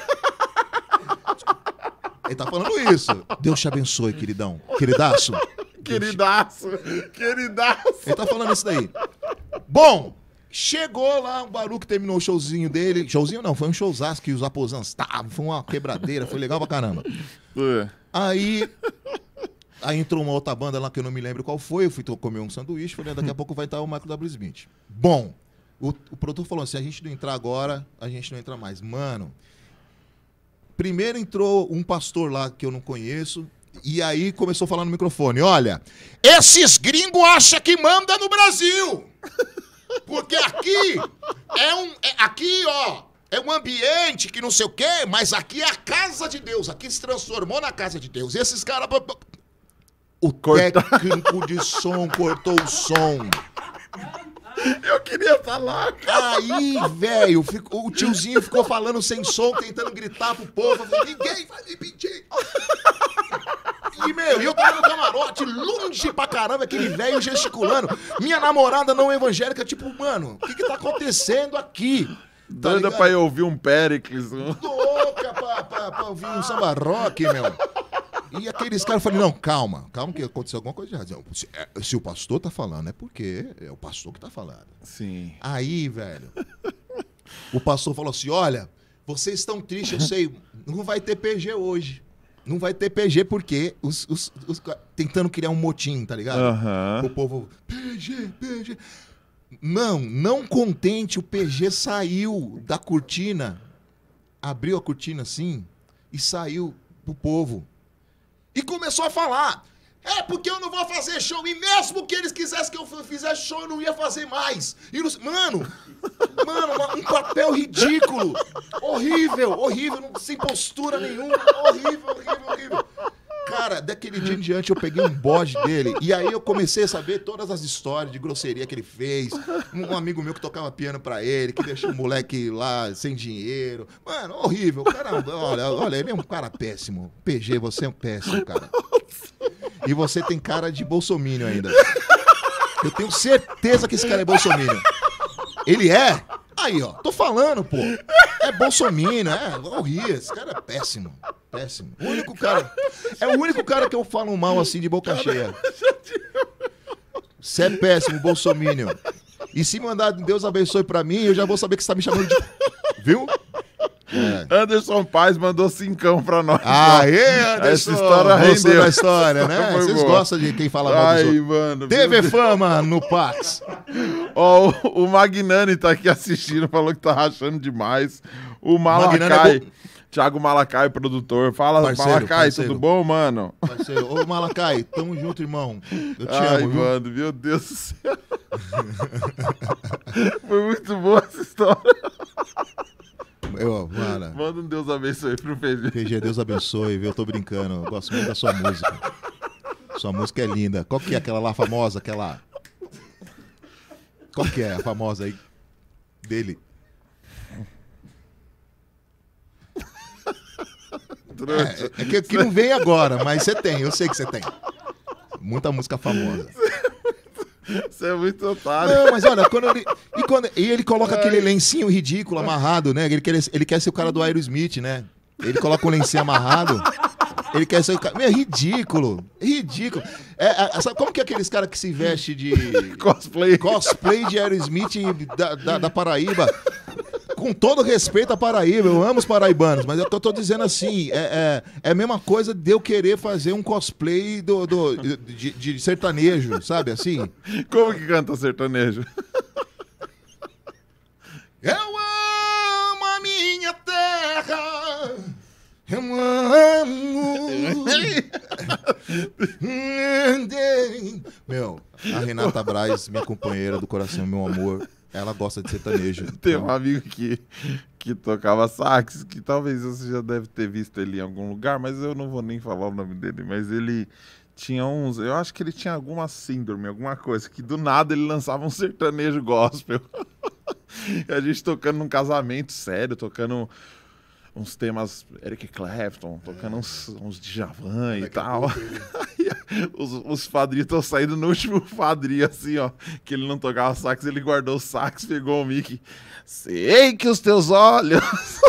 Ele tá falando isso. Deus te abençoe, queridão. Queridaço. Queridaço. Queridaço. Ele tá falando isso daí. Bom, chegou lá, o Baruch terminou o showzinho dele. Showzinho não, foi um showzaço que os aposantes estavam. Foi uma quebradeira, foi legal pra caramba. É. Aí... Aí entrou uma outra banda lá que eu não me lembro qual foi. Eu fui comer um sanduíche. Falei, daqui a pouco vai estar o Michael W. Smith. Bom, o, o produtor falou assim: se a gente não entrar agora, a gente não entra mais. Mano, primeiro entrou um pastor lá que eu não conheço. E aí começou a falar no microfone: olha, esses gringos acham que manda no Brasil. Porque aqui é um. É, aqui, ó. É um ambiente que não sei o quê, mas aqui é a casa de Deus. Aqui se transformou na casa de Deus. E esses caras. O Corta. técnico de som cortou o som. Eu queria estar lá. Aí, velho, ficou- o tiozinho ficou falando sem som, tentando gritar pro povo. Eu falei, ninguém vai me pedir. E, meu, eu tava no camarote, longe pra caramba, aquele velho gesticulando. Minha namorada não evangélica, tipo, mano, o que que tá acontecendo aqui? Tá Doida ligado? pra eu ouvir um Péricles. um- Louca pra, pra, pra ouvir um samba rock, meu. E aqueles caras, eu falei, não, calma, calma que aconteceu alguma coisa de razão. Se, é, se o pastor tá falando, é porque é o pastor que tá falando. Sim. Aí, velho, o pastor falou assim, olha, vocês estão tristes, eu sei, não vai ter P G hoje. Não vai ter P G porque os, os, os ca- tentando criar um motim, tá ligado? Aham. O povo, P G, P G. Não, não contente, o P G saiu da cortina, abriu a cortina assim e saiu pro povo. E começou a falar, é porque eu não vou fazer show, e mesmo que eles quisessem que eu fizesse show, eu não ia fazer mais. E não- mano, mano, uma- um papel ridículo, horrível, horrível, não- sem postura nenhuma, horrível, horrível, horrível. Cara, daquele dia em diante eu peguei um bode dele e aí eu comecei a saber todas as histórias de grosseria que ele fez. Um amigo meu que tocava piano pra ele, que deixou o moleque lá sem dinheiro. Mano, horrível. Caramba, olha, olha, ele é um cara péssimo. P G, você é um péssimo, cara. E você tem cara de bolsominion ainda. Eu tenho certeza que esse cara é bolsominion. Ele é? Aí, ó, tô falando, pô. É bolsominion, é horrível. Esse cara é péssimo. Péssimo. O único cara. É o único cara que eu falo mal assim de boca cheia. Você é péssimo, bolsominion. E se mandar Deus abençoe pra mim, eu já vou saber que você tá me chamando de. Viu? É. Anderson Paz mandou cincão pra nós. Aê, Anderson! Essa história Gostou rendeu. da história, Essa né? foi Vocês boa. gostam de quem fala mal dos Ai, outros. mano. Teve meu Deus. fama no Pax. Ó, o, o Magnani tá aqui assistindo, falou que tá rachando demais. O Magnani Malacai, é bom. Thiago Malacai, produtor. Fala, Parceiro, Malacai, parceiro. tudo bom, mano? Parceiro, ô Malacai, tamo junto, irmão. Eu te Ai, amo, viu? mano, meu Deus do céu. Foi muito boa essa história. Eu, mano, Manda um Deus abençoe pro P G. P G, Deus abençoe, viu? Eu tô brincando. Eu gosto muito da sua música. Sua música é linda. Qual que é aquela lá famosa, aquela... Qual que é a famosa aí dele? É, é que, que não vem agora, mas você tem, eu sei que você tem. Muita música famosa. Você é muito otário. Não, mas olha, quando ele. E, quando, e ele coloca aquele lencinho ridículo amarrado, né? Ele quer, ele quer ser o cara do Aerosmith, né? Ele coloca um lencinho amarrado. Ele quer ser o cara. Meu, é ridículo. É ridículo. É, é, sabe como que é aqueles caras que se vestem de. Cosplay. Cosplay de Aerosmith da, da, da Paraíba. Com todo respeito à Paraíba, eu amo os paraibanos, mas eu tô, tô dizendo assim: é, é, é a mesma coisa de eu querer fazer um cosplay do, do, de, de sertanejo, sabe assim? Como que canta sertanejo? Eu amo a minha terra. Eu amo. Meu, a Renata Braz, minha companheira do coração, meu amor, ela gosta de sertanejo. Tem um amigo que, que tocava sax, que talvez você já deve ter visto ele em algum lugar, mas eu não vou nem falar o nome dele, mas ele tinha uns... Eu acho que ele tinha alguma síndrome, alguma coisa, que do nada ele lançava um sertanejo gospel. E a gente tocando num casamento sério, tocando uns temas Eric Clapton, tocando é. uns, uns Djavan é e tal. os, os padrinhos estão saindo no último padrinho, assim, ó, que ele não tocava sax, ele guardou o sax, pegou o mic. Sei que os teus olhos...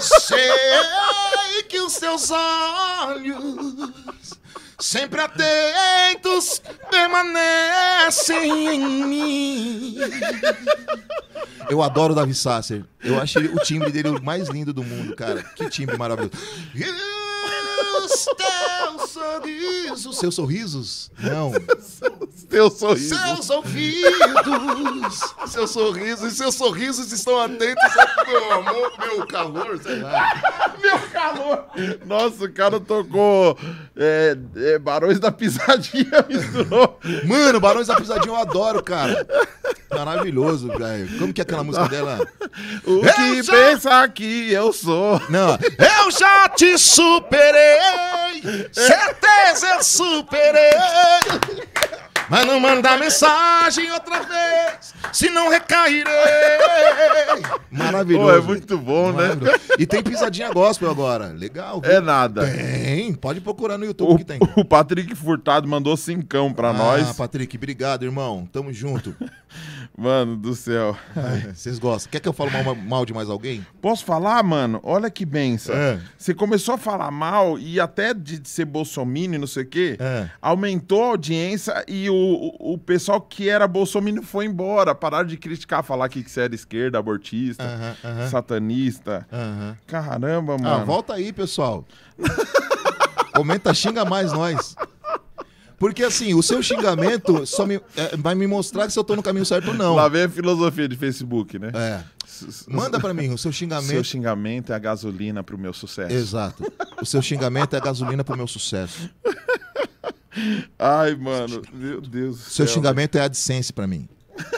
Sei que os teus olhos... sempre atentos, permanecem em mim. Eu adoro o Davi Sasser. Eu acho ele, o timbre dele o mais lindo do mundo, cara. Que timbre maravilhoso. E os teus sorrisos... Seus sorrisos? Não. Teus sorrisos. Seus ouvidos. Seus sorrisos. E seus sorrisos estão atentos ao meu amor, meu calor, sei lá. Meu calor. Nossa, o cara tocou é, é, Barões da Pisadinha, misturou. Mano, Barões da Pisadinha eu adoro, cara. Maravilhoso, velho. Como que é aquela música dela? O eu que já... pensa que eu sou. Não. Eu já te superei. Certeza eu superei. Mas não mandar mensagem outra vez, se não recairei. Maravilhoso. Pô, é muito bom, né? E tem pisadinha gospel agora. Legal. Viu? É nada. Tem. Pode procurar no YouTube o, que tem. O Patrick Furtado mandou cincão pra ah, nós. Ah, Patrick, obrigado, irmão. Tamo junto. Mano do céu. Vocês gostam. Quer que eu fale mal, mal de mais alguém? Posso falar, mano? Olha que benção. É. Você começou a falar mal e até de ser bolsominion e não sei o quê, é. aumentou a audiência e o, o, o pessoal que era bolsominion foi embora. Pararam de criticar, falar que você era esquerda, abortista, uh -huh, uh -huh. satanista. Uh -huh. Caramba, mano. Ah, volta aí, pessoal. Comenta, xinga mais nós. Porque assim, o seu xingamento só me, é, vai me mostrar se eu tô no caminho certo ou não. Lá vem a filosofia de Facebook, né? É. Manda pra mim, o seu xingamento... Seu xingamento é a gasolina pro meu sucesso. Exato. O seu xingamento é a gasolina pro meu sucesso. Ai, mano, meu Deus do céu. Seu xingamento é a AdSense pra mim.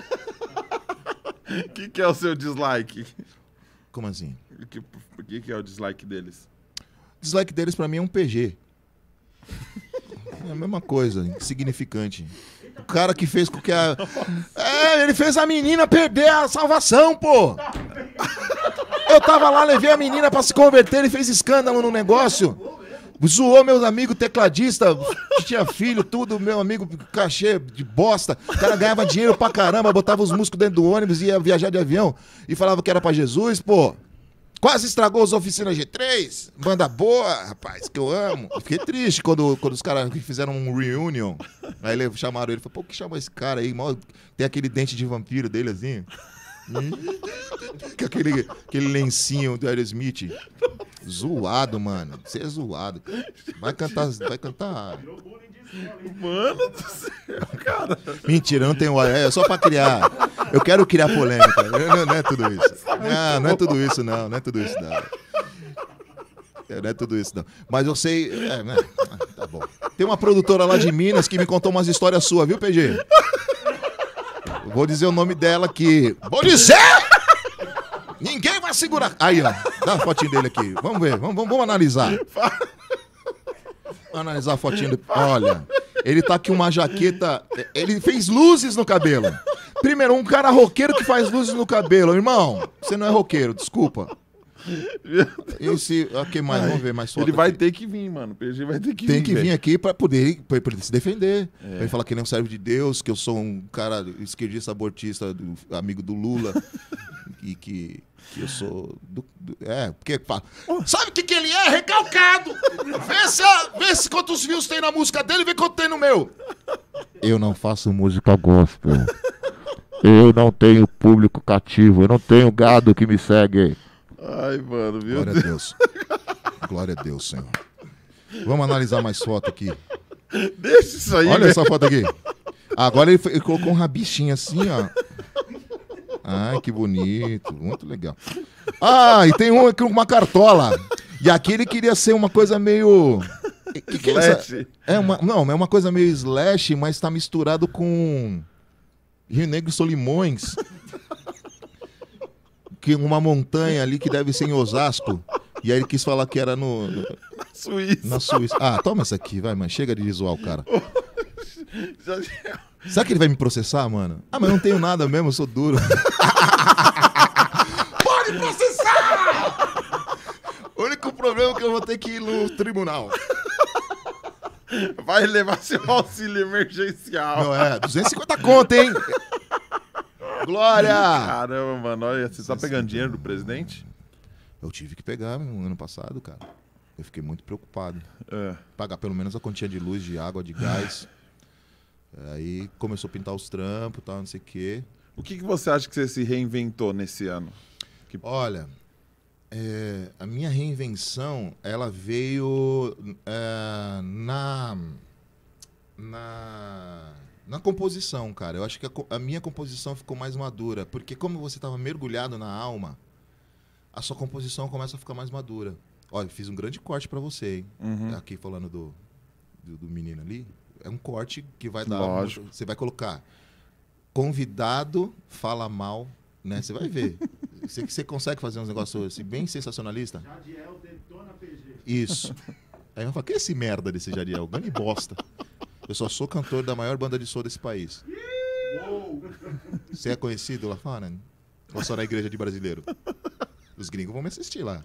O que, que é o seu dislike? Como assim? O que, que, que é o dislike deles? O dislike deles pra mim é um P G. É a mesma coisa, insignificante. O cara que fez com que a... É, ele fez a menina perder a salvação, pô! Eu tava lá, levei a menina pra se converter, ele fez escândalo no negócio. Zoou meus amigos tecladistas, que tinha filho, tudo, meu amigo cachê de bosta. O cara ganhava dinheiro pra caramba, botava os músicos dentro do ônibus e ia viajar de avião e falava que era pra Jesus, pô. Quase estragou as oficinas G três. Banda boa, rapaz, que eu amo. Eu fiquei triste quando, quando os caras fizeram um reunion. Aí ele, chamaram ele, falou, pô, que chama esse cara aí? Tem aquele dente de vampiro dele, assim. aquele, aquele lencinho do Aerosmith. Zoado, mano. Você é zoado. Vai cantar, vai cantar... Mano do céu, cara. Mentira, não tenho... É só pra criar. Eu quero criar polêmica. Não, não é tudo isso. Não, não é tudo isso, não. Não é tudo isso, não. Não é tudo isso, não. Mas eu sei... É, né? Tá bom. Tem uma produtora lá de Minas que me contou umas histórias suas, viu, P G? Eu vou dizer o nome dela aqui. Vou dizer! Ninguém vai segurar... Aí, ó. Dá a fotinho dele aqui. Vamos ver. Vamos, vamos, vamos analisar. Vamos analisar a fotinha dele. Olha, ele tá aqui uma jaqueta... Ele fez luzes no cabelo. Primeiro, um cara roqueiro que faz luzes no cabelo. Irmão, você não é roqueiro, desculpa. Esse, o que mais? Vamos ver mais foto. Ele vai aqui. ter que vir, mano. O P G vai ter que Tem vir. que vir velho. aqui pra poder, pra poder se defender. É. Pra ele falar que ele é um servo de Deus, que eu sou um cara esquerdista abortista, do, amigo do Lula. e que, que eu sou... Do, do, é, porque... Sabe o que, que ele é? Recalcado! Vê, se, vê se quantos views tem na música dele e vê quanto tem no meu. Eu não faço música gospel. Eu não tenho público cativo. Eu não tenho gado que me segue. Ai, mano, meu Glória Deus. a Deus. Glória a Deus, Senhor. Vamos analisar mais foto aqui. Deixa isso aí, Olha velho. essa foto aqui. Agora ele, foi, ele colocou um rabichinho assim, ó. Ai, que bonito. Muito legal. Ah, e tem um aqui, uma cartola. E aqui ele queria ser uma coisa meio... Que que é, essa? É uma, não, é uma coisa meio slash, mas tá misturado com Rio Negro e Solimões. Que uma montanha ali que deve ser em Osasco. E aí ele quis falar que era no... no Na Suíça. Na Suíça. Ah, toma essa aqui, vai, mano. Chega de visual, cara. Já- Será que ele vai me processar, mano? Ah, mas eu não tenho nada mesmo, eu sou duro. Pode processar! O único problema é que eu vou ter que ir no tribunal. Vai levar seu auxílio emergencial. Não, é, duzentos e cinquenta conto, hein? Glória! Caramba, mano, olha, você tá pegando dinheiro do presidente? Eu tive que pegar no ano passado, cara. Eu fiquei muito preocupado. É. Pagar pelo menos a quantia de luz, de água, de gás. Aí começou a pintar os trampos e tal, não sei o quê. O que, que você acha que você se reinventou nesse ano? Que... Olha, é, a minha reinvenção, ela veio é, na, na, na composição, cara. Eu acho que a, co- a minha composição ficou mais madura, porque como você estava mergulhado na alma, a sua composição começa a ficar mais madura. Olha, fiz um grande corte pra você, hein? Uhum. Aqui falando do, do, do menino ali. É um corte que vai dar... Lógico. Você vai colocar convidado fala mal, né? Você vai ver. Você, você consegue fazer uns negócios assim, bem sensacionalista? Jadiel detona P G. Isso. Aí eu falo, que é esse merda desse Jadiel? Grande bosta. Eu só sou cantor da maior banda de soul desse país. Você é conhecido lá fora? Né? Ou só na igreja de brasileiro? Os gringos vão me assistir lá.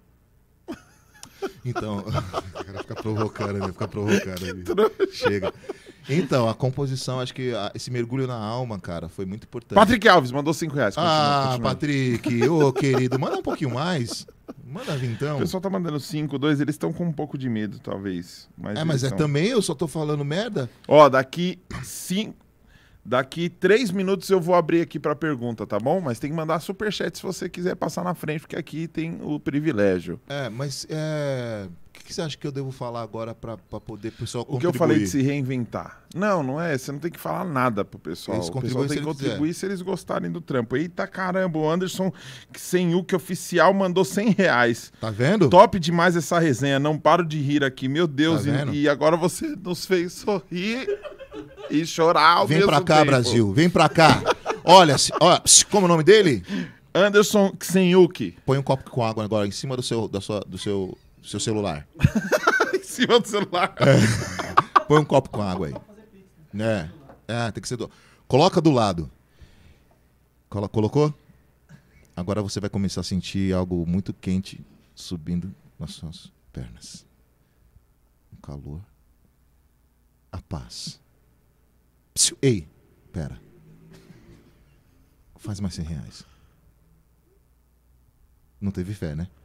Então, o cara fica provocando, né? Fica provocando. Ali. Chega. Então, a composição, acho que a- esse mergulho na alma, cara, foi muito importante. Patrick Alves mandou cinco reais. Continua, Ah, continua. Patrick, ô querido, manda um pouquinho mais. Manda vintão. O pessoal tá mandando cinco, dois, eles estão com um pouco de medo, talvez. Mas É, mas eles é tão- também, eu só tô falando merda. Ó, daqui cinco... Daqui três minutos eu vou abrir aqui pra pergunta, tá bom? Mas tem que mandar superchat se você quiser passar na frente, porque aqui tem o privilégio. É, mas é... o que, que você acha que eu devo falar agora pra, pra poder o pessoal O que contribuir? eu falei de se reinventar. Não, não é. Você não tem que falar nada pro pessoal. Eles O pessoal contribuem tem se que eles contribuir se eles gostarem do trampo. Eita caramba, o Anderson Senhuque oficial mandou cem reais. Tá vendo? Top demais essa resenha. Não paro de rir aqui. Meu Deus, Tá vendo? e, e agora você nos fez sorrir e chorar ao Vem mesmo pra cá, tempo. Brasil. Vem pra cá. Olha, se- ó, pss, como é o nome dele? Anderson Senhuque. Põe um copo com água agora em cima do seu, da sua, do seu, do seu celular. Em cima do celular. Põe um copo com água aí. É, é tem que ser do... Coloca do lado. Colo- Colocou? Agora você vai começar a sentir algo muito quente subindo nas suas pernas. O calor. A paz. Psiu, ei, pera. Faz mais cem reais. Não teve fé, né?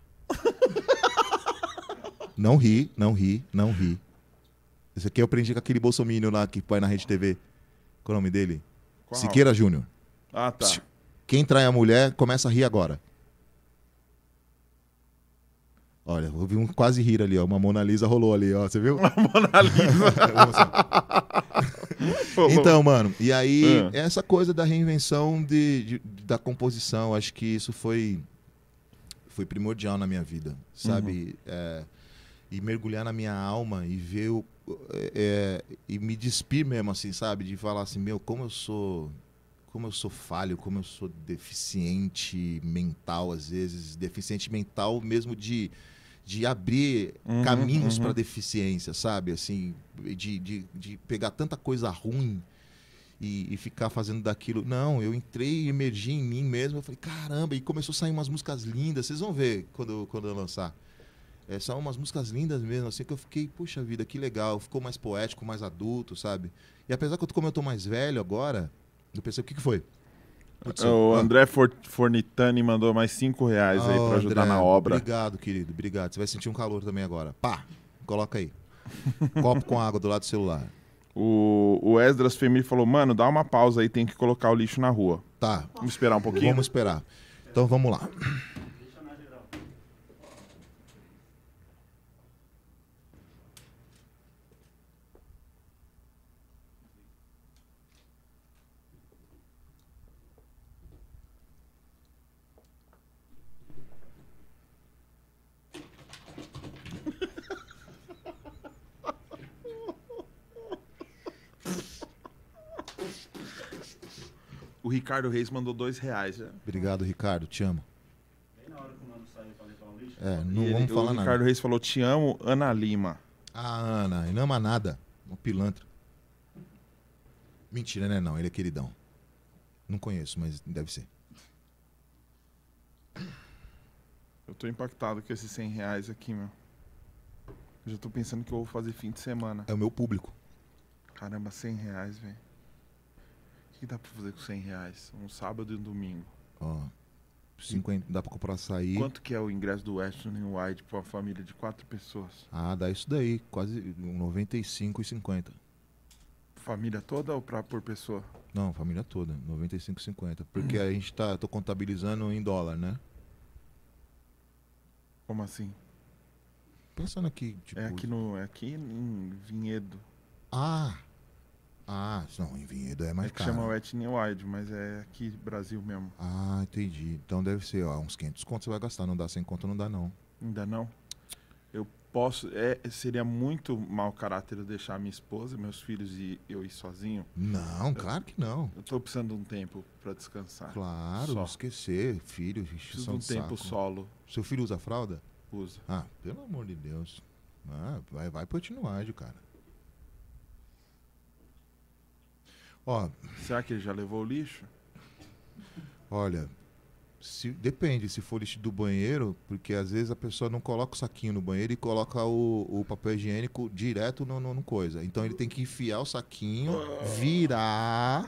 Não ri, não ri, não ri. Esse aqui eu aprendi com aquele bolsominion lá que vai na Rede T V. Qual é o nome dele? Qual? Siqueira Júnior. Ah, tá. Psiu. Quem trai a mulher, começa a rir agora. Olha, eu vi um quase rir ali, ó. Uma Mona Lisa rolou ali, ó. Você viu? Mona Lisa. Então, mano, e aí, Ah. essa coisa da reinvenção de, de- da composição, acho que isso foi, foi primordial na minha vida, sabe? É, e mergulhar na minha alma e ver o. é, e me despir mesmo, assim, sabe? De falar assim, meu, como eu sou. Como eu sou falho, como eu sou deficiente mental, às vezes, deficiente mental mesmo de, de abrir Uhum, caminhos uhum. para deficiência, sabe? Assim, de, de, de pegar tanta coisa ruim e, e ficar fazendo daquilo. Não, eu entrei, emergi em mim mesmo, eu falei, caramba, e começou a sair umas músicas lindas, vocês vão ver quando, quando eu lançar. É, são umas músicas lindas mesmo, assim, que eu fiquei, puxa vida, que legal, ficou mais poético, mais adulto, sabe? E apesar que eu, como eu tô mais velho agora, eu pensei, o que, que foi? Putz, O ah. André For- Fornitani mandou mais cinco reais aí Ó, pra ajudar André, na obra. Obrigado, querido. Obrigado. Você vai sentir um calor também agora. Pá, coloca aí. Copo com água do lado do celular. O, o Esdras Femir falou, mano, dá uma pausa aí, tem que colocar o lixo na rua. Tá, Vamos esperar um pouquinho? vamos esperar. Então vamos lá. O Ricardo Reis mandou dois reais. Já. Obrigado, Ricardo. Te amo. Bem na hora que o mano saiu pra levar o lixo. É, E não ele- vamos falar o nada. Ricardo Reis falou, te amo, Ana Lima. Ah, Ana, ele não ama nada. Um pilantra. Mentira, né? Não, ele é queridão. Não conheço, mas deve ser. Eu tô impactado com esses cem reais aqui, meu. Eu já tô pensando que eu vou fazer fim de semana. É o meu público. Caramba, cem reais, velho. O que dá pra fazer com cem reais? Um sábado e um domingo. Ó, cinquenta, dá pra comprar açaí. Quanto que é o ingresso do Western Wide pra uma família de quatro pessoas? Ah, dá isso daí. Quase noventa e cinco e cinquenta. Família toda ou pra, por pessoa? Não, família toda. noventa e cinco e cinquenta. Porque a gente tá... Tô contabilizando em dólar, né? Como assim? Pensando aqui, tipo... É aqui no. É aqui em Vinhedo. Ah! Ah, não, em Vinhedo é mais É que caro. chama Western Wide, mas é aqui Brasil mesmo. Ah, entendi. Então deve ser, ó, uns quinhentos contos você vai gastar. Não dá cem conto, não dá não. Ainda não? Eu posso. É, seria muito mau caráter eu deixar minha esposa, meus filhos e eu ir sozinho. Não, claro que não. Eu tô precisando de um tempo pra descansar. Claro, Só. esquecer, filho, Preciso de encheção um de tempo saco. solo. Seu filho usa fralda? Usa. Ah, pelo amor de Deus. Ah, vai, vai pro atinuário, cara. Ó, Será que ele já levou o lixo? olha, se, depende se for lixo do banheiro, porque às vezes a pessoa não coloca o saquinho no banheiro e coloca o, o papel higiênico direto no, no, no coisa. Então ele tem que enfiar o saquinho, virar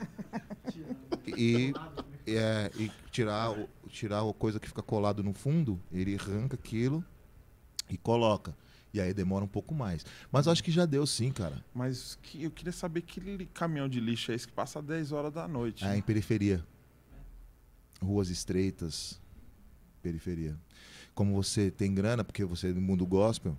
e, é, e tirar, o- tirar a coisa que fica colado no fundo, ele arranca aquilo e coloca. E aí demora um pouco mais. Mas eu acho que já deu sim, cara. Mas que, eu queria saber que li- caminhão de lixo é esse que passa dez horas da noite. É em periferia. Ruas estreitas. Periferia. Como você tem grana, porque você é do mundo gospel.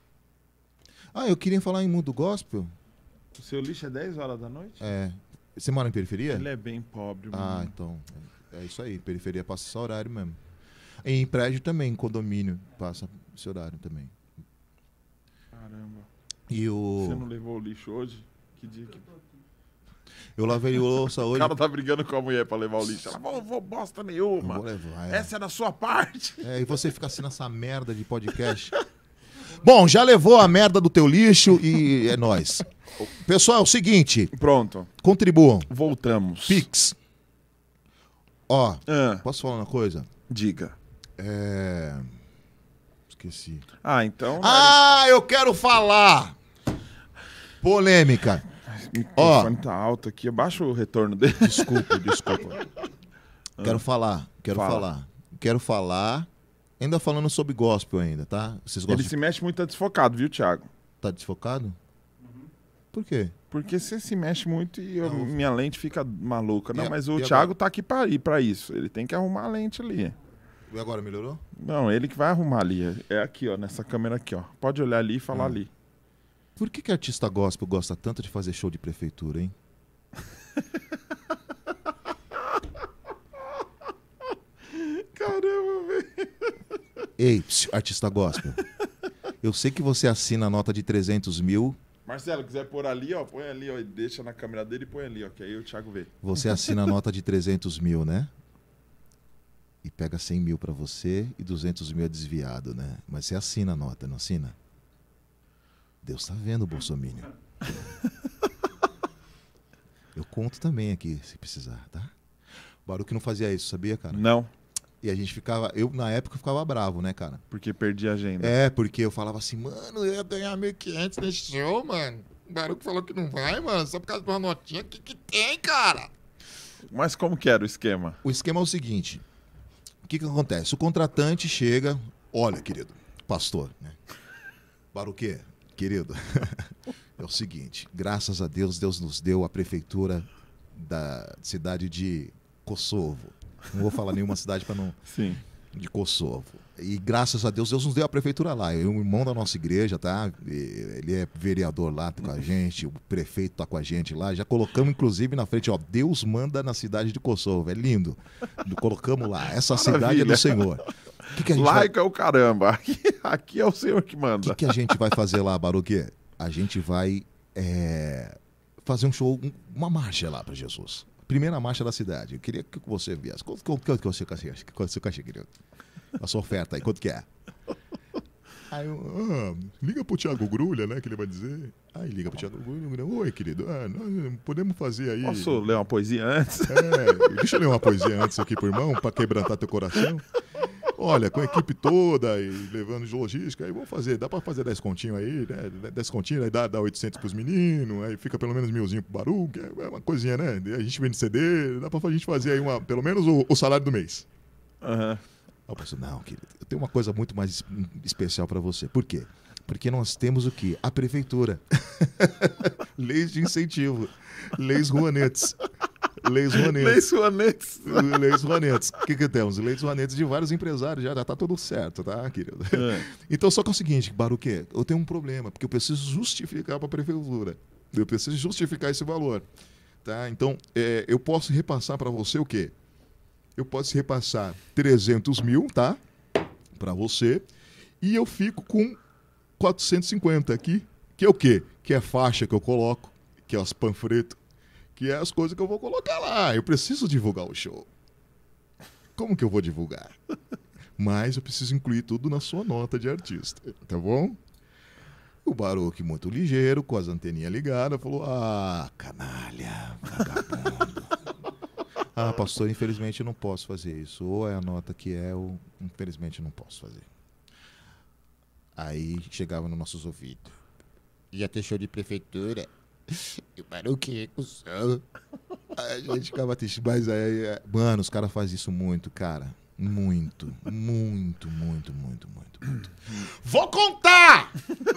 Ah, eu queria falar em mundo gospel. O seu lixo é dez horas da noite? É. Você mora em periferia? Ele é bem pobre, Ah, mano. então. É, é isso aí. Periferia passa esse horário mesmo. Em prédio também, em condomínio, passa esse horário também. Caramba. E o. Você não levou o lixo hoje? Que dia que... Eu lavei louça O hoje. cara tá brigando com a mulher pra levar o lixo. Ela falou, vou bosta Não nenhuma. vou levar. É. Essa é da sua parte. É, e você fica assim nessa merda de podcast. Bom, já levou a merda do teu lixo e é nóis. Pessoal, é o seguinte, Pronto. contribuam. Voltamos. Pix. Ó, Ah, posso falar uma coisa? diga. É... Esqueci. Ah, então... Ah, eu quero falar! Polêmica. O ó. microfone tá alto aqui. Abaixa o retorno dele. Desculpa, desculpa. Quero falar, quero Fala. falar. Quero falar, ainda falando sobre gospel ainda, tá? Vocês gostam Ele de... se mexe muito desfocado, viu, Thiago? Tá desfocado? Por quê? Porque você se mexe muito e eu- Não. minha lente fica maluca. Não, E a- mas o e Thiago agora? tá aqui pra ir pra isso. Ele tem que arrumar a lente ali. E agora melhorou? Não, ele que vai arrumar ali. É aqui, ó, nessa câmera aqui, ó. Pode olhar ali e falar Ah. ali. Por que que artista gospel gosta tanto de fazer show de prefeitura, hein? Caramba, velho. Ei, psiu, artista gospel. Eu sei que você assina a nota de trezentos mil, Marcelo, quiser pôr ali, ó, põe ali, ó, e deixa na câmera dele e põe ali, ó, que aí o Thiago vê. você assina a nota de trezentos mil, né? E pega cem mil pra você e duzentos mil é desviado, né? Mas você assina a nota, não assina? Deus tá vendo, Bolsominion. Eu conto também aqui, se precisar, tá? Baruque não fazia isso, sabia, cara? Não, E a gente ficava... Eu, na época, eu ficava bravo, né, cara? porque perdi a agenda. É, porque eu falava assim, mano, eu ia ganhar mil e quinhentos nesse show, mano. O Baruque falou que não vai, mano, só por causa de uma notinha. O que que tem, cara? Mas como que era o esquema? O esquema é o seguinte. O que que acontece? O contratante chega... Olha, querido, pastor, né? Baruquê, querido, é o seguinte. Graças a Deus, Deus nos deu a prefeitura da cidade de Kosovo. Não vou falar nenhuma cidade para não... Sim. De Kosovo. E graças a Deus, Deus nos deu a prefeitura lá. Eu, um irmão da nossa igreja, tá? Ele é vereador lá, tá com a gente, o prefeito tá com a gente lá. Já colocamos, inclusive, na frente, ó, Deus manda na cidade de Kosovo. É lindo. Colocamos lá. Essa Maravilha. cidade é do Senhor. Que que a gente Laica vai... é o caramba. Aqui, aqui é o Senhor que O manda. que, que a gente vai fazer lá, Baruquê? A gente vai é, fazer um show, um- uma marcha lá para Jesus. Primeira marcha da cidade. Eu queria que você viesse. Quanto, quanto, quanto que você acha? Quanto você acha, querido? A sua oferta aí, quanto que é? Aí eu, ah, liga pro Thiago Grulha, né, que ele vai dizer. Aí liga pro Thiago Grulha. Oi, querido. Ah, nós podemos fazer aí... Posso ler uma poesia antes? É, deixa eu ler uma poesia antes aqui pro irmão, para quebrantar teu coração. Olha, com a equipe toda e levando de logística, aí vamos fazer, dá pra fazer dez continhos aí, né? dez continhos, aí dá, dá oitocentos pros meninos, aí fica pelo menos milzinho pro Baru, que é uma coisinha, né? A gente vende C D, dá pra gente fazer aí uma, pelo menos o, o salário do mês. Aham. Aí eu penso, não, querido, eu tenho uma coisa muito mais es- especial pra você. Por quê? Porque nós temos o quê? A prefeitura. Leis de incentivo. Leis Rouanetes. Leis Rouanetes. Leis Rouanetes. Leis Rouanetes. O que que temos? Leis Rouanetes de vários empresários. Já, já tá tudo certo, tá, querido? É. Então, só que é o seguinte, Baruquê, eu tenho um problema, porque eu preciso justificar para a prefeitura. Eu preciso justificar esse valor. Tá? Então, é, eu posso repassar para você o quê? Eu posso repassar trezentos mil, tá? Para você. E eu fico com quatrocentos e cinquenta aqui. Que é o quê? Que é faixa que eu coloco, que é os panfletos, que é as coisas que eu vou colocar lá. Eu preciso divulgar o show. Como que eu vou divulgar? Mas eu preciso incluir tudo na sua nota de artista, tá bom? O Baruque, muito ligeiro, com as anteninhas ligadas, falou: ah, canalha, vagabundo. Ah, pastor, infelizmente eu não posso fazer isso. Ou é a nota que é, ou infelizmente eu não posso fazer. Aí chegava nos nossos ouvidos. Ia ter show de prefeitura. E o Baruque recusou. Aí a gente ficava triste. Mas aí, é- mano, os caras fazem isso muito, cara. Muito, muito, muito, muito, muito, muito. Vou contar!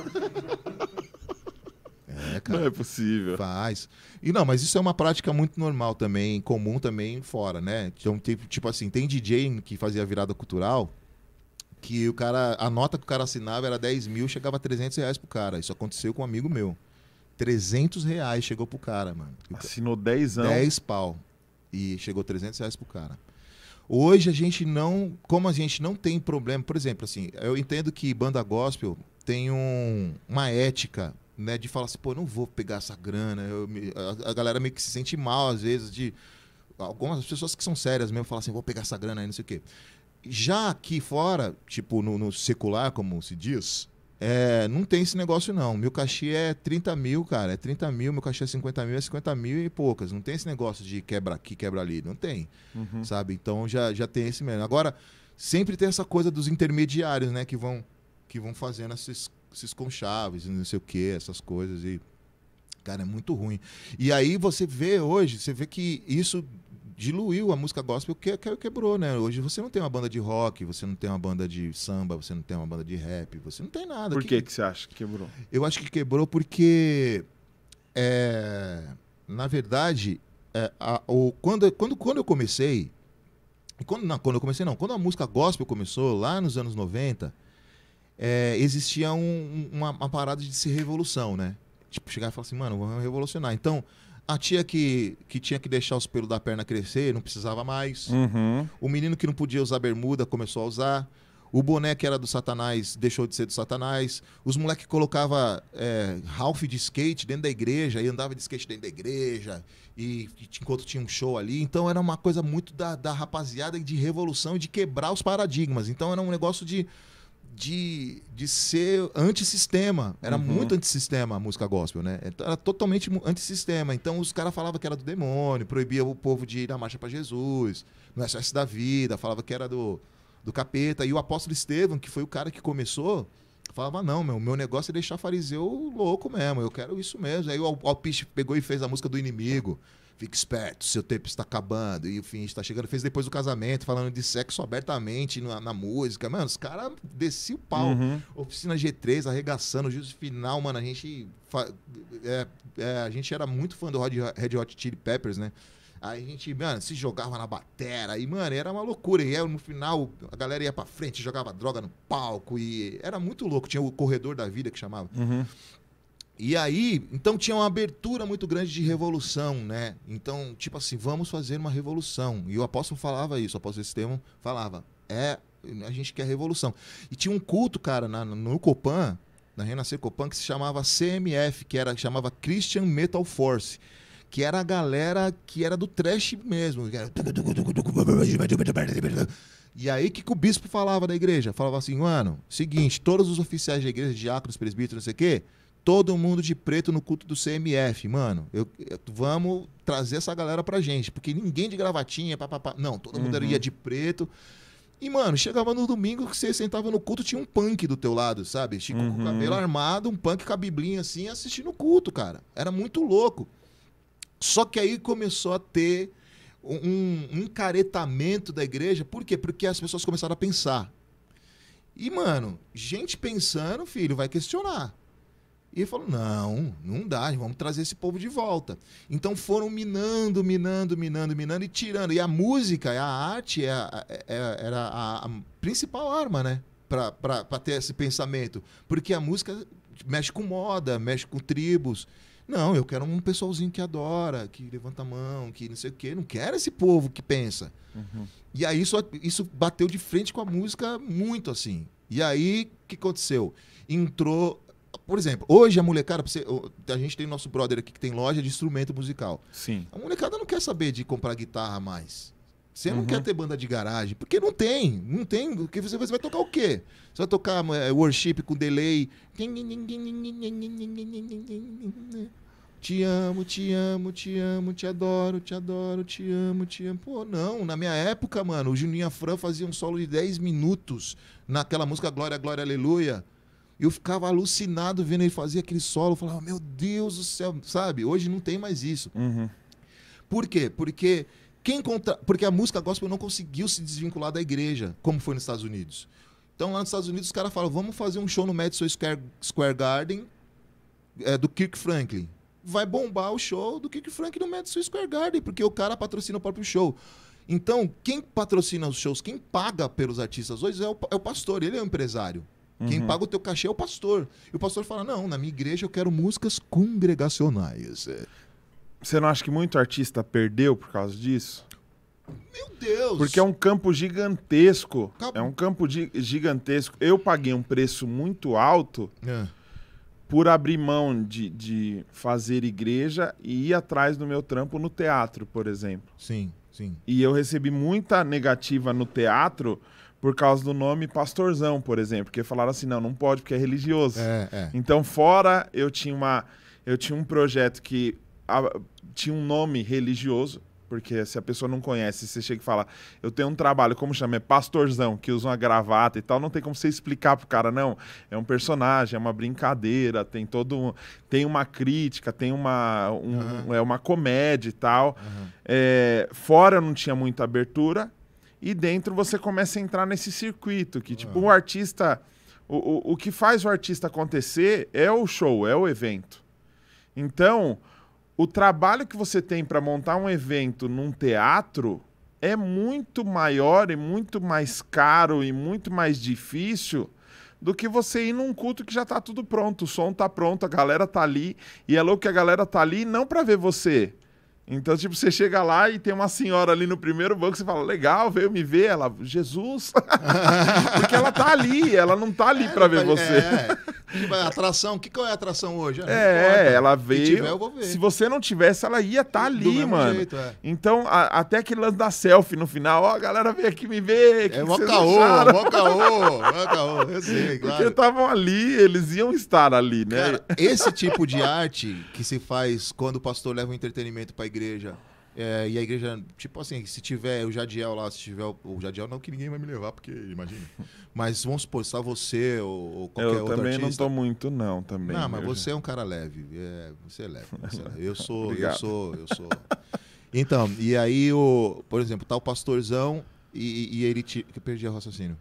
É, cara. Não é possível. Faz. E não, mas isso é uma prática muito normal também, comum também fora, né? Então, tem, tipo assim, tem D J que fazia virada cultural que o cara, a nota que o cara assinava era dez mil, chegava a trezentos reais pro cara. Isso aconteceu com um amigo meu. trezentos reais chegou pro cara, mano. Assinou dez anos. dez pau. E chegou trezentos reais pro cara. Hoje a gente não... Como a gente não tem problema... Por exemplo, assim, eu entendo que banda gospel tem um, uma ética, né? De falar assim, pô, eu não vou pegar essa grana. Eu me- a, a galera meio que se sente mal, às vezes, de... Algumas pessoas que são sérias mesmo falam assim, vou pegar essa grana aí, não sei o quê. Já aqui fora, tipo, no, no secular, como se diz... É, não tem esse negócio, não. Meu cachê é trinta mil, cara. É trinta mil, meu cachê é cinquenta mil, é cinquenta mil e poucas. Não tem esse negócio de quebra aqui, quebra ali. Não tem, Uhum. sabe? Então já, já tem esse mesmo. Agora, sempre tem essa coisa dos intermediários, né? Que vão, que vão fazendo esses, esses conchaves, não sei o quê, essas coisas. E, cara, é muito ruim. E aí você vê hoje, você vê que isso diluiu a música gospel, que, que quebrou, né? Hoje você não tem uma banda de rock, você não tem uma banda de samba, você não tem uma banda de rap, você não tem nada. Por que que você acha que quebrou? Eu acho que quebrou porque, é, na verdade, é, a- o, quando, quando, quando eu comecei, quando, não, quando eu comecei não, quando a música gospel começou, lá nos anos noventa, é, existia um- um- uma, uma parada de ser revolução, né? Tipo, chegar e falar assim, mano, vamos revolucionar. Então, a tia que, que tinha que deixar os pelos da perna crescer, não precisava mais. Uhum. O menino que não podia usar bermuda começou a usar. O boné que era do Satanás deixou de ser do Satanás. Os moleques que colocava é, Ralph de skate dentro da igreja e andava de skate dentro da igreja e, e enquanto tinha um show ali. Então era uma coisa muito da, da rapaziada de revolução e de quebrar os paradigmas. Então era um negócio de, de, de ser antissistema. Era Uhum. muito antissistema a música gospel, né? Era totalmente mu- antissistema. Então os caras falavam que era do demônio, proibia o povo de ir na marcha para Jesus, no S O S da vida, falava que era do, do capeta. E o apóstolo Estevão, que foi o cara que começou, falava, não, meu, meu negócio é deixar fariseu louco mesmo, eu quero isso mesmo. Aí o Alpiste pegou e fez a música do Inimigo, fique esperto, seu tempo está acabando e o fim está chegando. Fez depois do casamento, falando de sexo abertamente na, na música. Mano, os caras desciam o pau. Uhum. Oficina G três, arregaçando, o juízo final, mano, a gente... Fa... É, é, a gente era muito fã do Red Hot Chili Peppers, né? Aí a gente, mano, se jogava na batera e, mano, era uma loucura. E aí, no final, a galera ia pra frente, jogava droga no palco e era muito louco. Tinha o Corredor da Vida, que chamava. Uhum. E aí, então tinha uma abertura muito grande de revolução, né? Então, tipo assim, vamos fazer uma revolução. E o apóstolo falava isso, o apóstolo Estevão falava, é, a gente quer revolução. E tinha um culto, cara, na, no Copan, na Renascer Copan, que se chamava C M F, que era, chamava Christian Metal Force, que era a galera que era do trash mesmo. E aí, o que, que o bispo falava da igreja? Falava assim, mano, seguinte, todos os oficiais da igreja, diáconos, presbíteros, não sei o quê, todo mundo de preto no culto do C M F, mano. Eu, eu, vamos trazer essa galera pra gente, porque ninguém de gravatinha, papapá. Não, todo mundo Uhum. ia de preto. E, mano, chegava no domingo que você sentava no culto, tinha um punk do teu lado, sabe? Chico Uhum. com o cabelo armado, um punk com a biblinha assim, assistindo o culto, cara. Era muito louco. Só que aí começou a ter um, um encaretamento da igreja. Por quê? Porque as pessoas começaram a pensar. E, mano, gente pensando, filho, vai questionar. E ele falou, não, não dá, vamos trazer esse povo de volta. Então foram minando, minando, minando, minando e tirando. E a música, a arte, é a, é, era a, a principal arma, né? Pra, pra, pra ter esse pensamento. Porque a música mexe com moda, mexe com tribos. Não, eu quero um pessoalzinho que adora, que levanta a mão, que não sei o quê. Não quero esse povo que pensa. Uhum. E aí isso, isso bateu de frente com a música muito assim. E aí, o que aconteceu? Entrou... Por exemplo, hoje a molecada, a gente tem nosso brother aqui que tem loja de instrumento musical. Sim. A molecada não quer saber de comprar guitarra mais. Você não Uhum. quer ter banda de garagem, porque não tem, não tem. Porque você vai tocar o quê? Você vai tocar é, worship com delay. Te amo, te amo, te amo, te adoro, te adoro, te amo, te amo. Pô, não, na minha época, mano, o Juninho Afran fazia um solo de dez minutos naquela música Glória, Glória, Aleluia. Eu ficava alucinado vendo ele fazer aquele solo. Eu falava, meu Deus do céu, sabe? Hoje não tem mais isso. Uhum. Por quê? Porque, quem contra... Porque a música gospel não conseguiu se desvincular da igreja, como foi nos Estados Unidos. Então, lá nos Estados Unidos, os caras falam, vamos fazer um show no Madison Square, Square Garden é, do Kirk Franklin. Vai bombar o show do Kirk Franklin no Madison Square Garden, porque o cara patrocina o próprio show. Então, quem patrocina os shows, quem paga pelos artistas hoje é o, é o pastor, ele é o empresário. Quem Uhum. paga o teu cachê é o pastor. E o pastor fala, não, na minha igreja eu quero músicas congregacionais. Você não acha que muito artista perdeu por causa disso? Meu Deus! Porque é um campo gigantesco. Cap- É um campo gi- gigantesco. Eu paguei um preço muito alto É. por abrir mão de, de fazer igreja e ir atrás do meu trampo no teatro, por exemplo. Sim, sim. E eu recebi muita negativa no teatro por causa do nome Pastorzão, por exemplo. Porque falaram assim, não, não pode porque é religioso. É, é. Então, fora, eu tinha, uma, eu tinha um projeto que a, tinha um nome religioso, porque se a pessoa não conhece, você chega e fala, eu tenho um trabalho, como chama? É Pastorzão, que usa uma gravata e tal, não tem como você explicar pro cara, não. É um personagem, é uma brincadeira, tem todo um, tem uma crítica, tem uma, um, Uhum. é uma comédia e tal. Uhum. É, fora não tinha muita abertura, e dentro você começa a entrar nesse circuito, que tipo, o artista, o, o, o que faz o artista acontecer é o show, é o evento. Então, o trabalho que você tem para montar um evento num teatro é muito maior e muito mais caro e muito mais difícil do que você ir num culto que já tá tudo pronto, o som tá pronto, a galera tá ali, e é louco que a galera tá ali não para ver você. Então, tipo, você chega lá e tem uma senhora ali no primeiro banco, você fala, legal, veio me ver. Ela, Jesus. Porque ela tá ali, ela não tá ali É, pra ver vai- você. É. Tipo, a atração, o que, que é a atração hoje? Ah, não É, importa. ela Se veio. tiver, eu vou ver. Se você não tivesse, ela ia estar Do ali, mesmo mano. jeito, é. Então, a- até aquele lance da selfie no final, ó, a galera veio aqui me ver. que É que mó vocês caô, acharam? mó caô, mó caô. Eu sei, Porque claro. estavam ali, eles iam estar ali, né? Cara, esse tipo de arte que se faz quando o pastor leva o entretenimento pra igreja, é, e a igreja, tipo assim, se tiver o Jadiel lá, se tiver o, o Jadiel, não que ninguém vai me levar, porque imagina. Mas vamos supor, se tá você ou, ou qualquer eu outro também artista. não tô muito, não, também. Não, mas Eu você é um cara leve. É, você é leve. Você é leve. Eu sou, eu Obrigado. sou, eu sou. Então, e aí, o, por exemplo, tá o pastorzão e, e ele te... Eu perdi o raciocínio.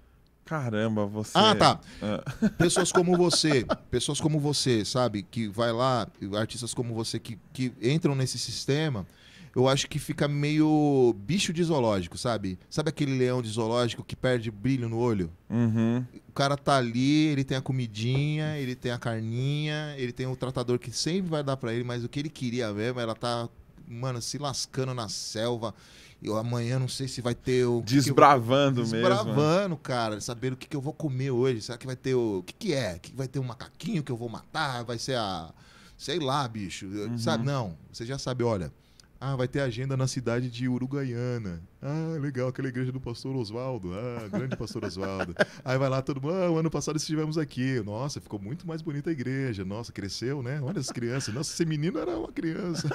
Caramba, você... Ah, tá. Ah. Pessoas como você, pessoas como você, sabe? Que vai lá, artistas como você que, que entram nesse sistema, eu acho que fica meio bicho de zoológico, sabe? Sabe aquele leão de zoológico que perde brilho no olho? Uhum. O cara tá ali, ele tem a comidinha, ele tem a carninha, ele tem o tratador que sempre vai dar pra ele, mas o que ele queria mesmo, ela tá, mano, se lascando na selva. Eu amanhã não sei se vai ter o... Desbravando que que eu... mesmo. Desbravando, cara. Sabendo o que, que eu vou comer hoje. Será que vai ter o... O que, que é? Que vai ter um macaquinho que eu vou matar? Vai ser a... Sei lá, bicho. Uhum. Sabe? Não. Você já sabe, olha... Ah, vai ter agenda na cidade de Uruguaiana. Ah, legal, aquela igreja do pastor Oswaldo. Ah, grande pastor Oswaldo. Aí vai lá todo mundo, ah, o ano passado estivemos aqui. Nossa, ficou muito mais bonita a igreja. Nossa, cresceu, né? Olha as crianças. Nossa, esse menino era uma criança.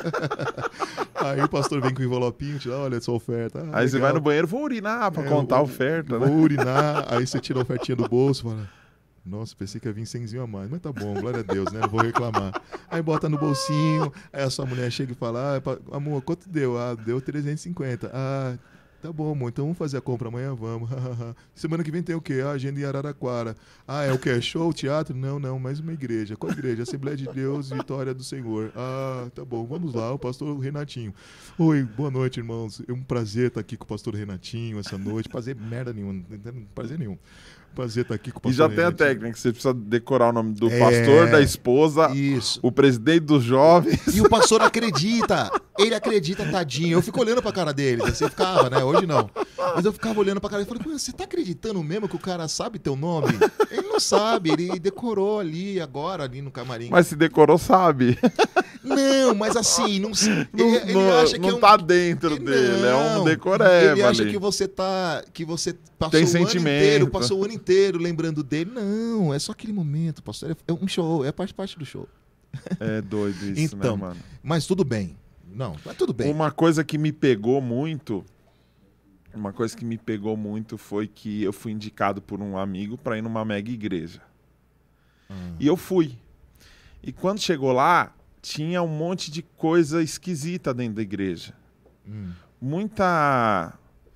Aí o pastor vem com o envelopinho, tira, olha essa oferta. Ah, Aí legal. você vai no banheiro, vou urinar pra É, contar eu- a oferta, Vou né? urinar, aí você tira a ofertinha do bolso e fala... Nossa, pensei que ia vir cenzinho a mais, mas tá bom, glória a Deus, né? Não vou reclamar. Aí bota no bolsinho, aí a sua mulher chega e fala, ah, pa- amor, quanto deu? Ah, deu trezentos e cinquenta. Ah, tá bom, amor, então vamos fazer a compra amanhã, vamos. Semana que vem tem o quê? Ah, agenda em Araraquara. Ah, é o quê? Show, teatro? Não, não, mais uma igreja. Qual igreja? Assembleia de Deus, Vitória do Senhor. Ah, tá bom, vamos lá, o pastor Renatinho. Oi, boa noite, irmãos. É um prazer estar aqui com o pastor Renatinho essa noite. Prazer merda nenhuma, não tem prazer nenhum. Prazer estar aqui com o E pastor já tem a Renatinho. técnica, você precisa decorar o nome do É. pastor, da esposa, Isso. o presidente dos jovens. E o pastor acredita. Ele acredita, tadinho. Eu fico olhando pra cara dele. Assim, eu ficava, né? Hoje não. Mas eu ficava olhando pra cara dele e falei, pô, você tá acreditando mesmo que o cara sabe teu nome? Ele não sabe, ele decorou ali, agora, ali no camarim. Mas se decorou, sabe. Não, mas assim, não, ele, Não, ele não- acha que não é um... tá dentro dele, é um Não, decoreba Ele acha ali. que você tá. Que você passou Tem o ano sentimento. inteiro, passou o ano inteiro lembrando dele. Não, é só aquele momento, pastor. É um show, é parte, parte do show. É doido isso, Então, né, mano? Mas tudo bem. Não, mas tudo bem. Uma coisa que me pegou muito, uma coisa que me pegou muito foi que eu fui indicado por um amigo pra ir numa mega igreja. Ah. E eu fui. E quando chegou lá, tinha um monte de coisa esquisita dentro da igreja. Hum. Muita...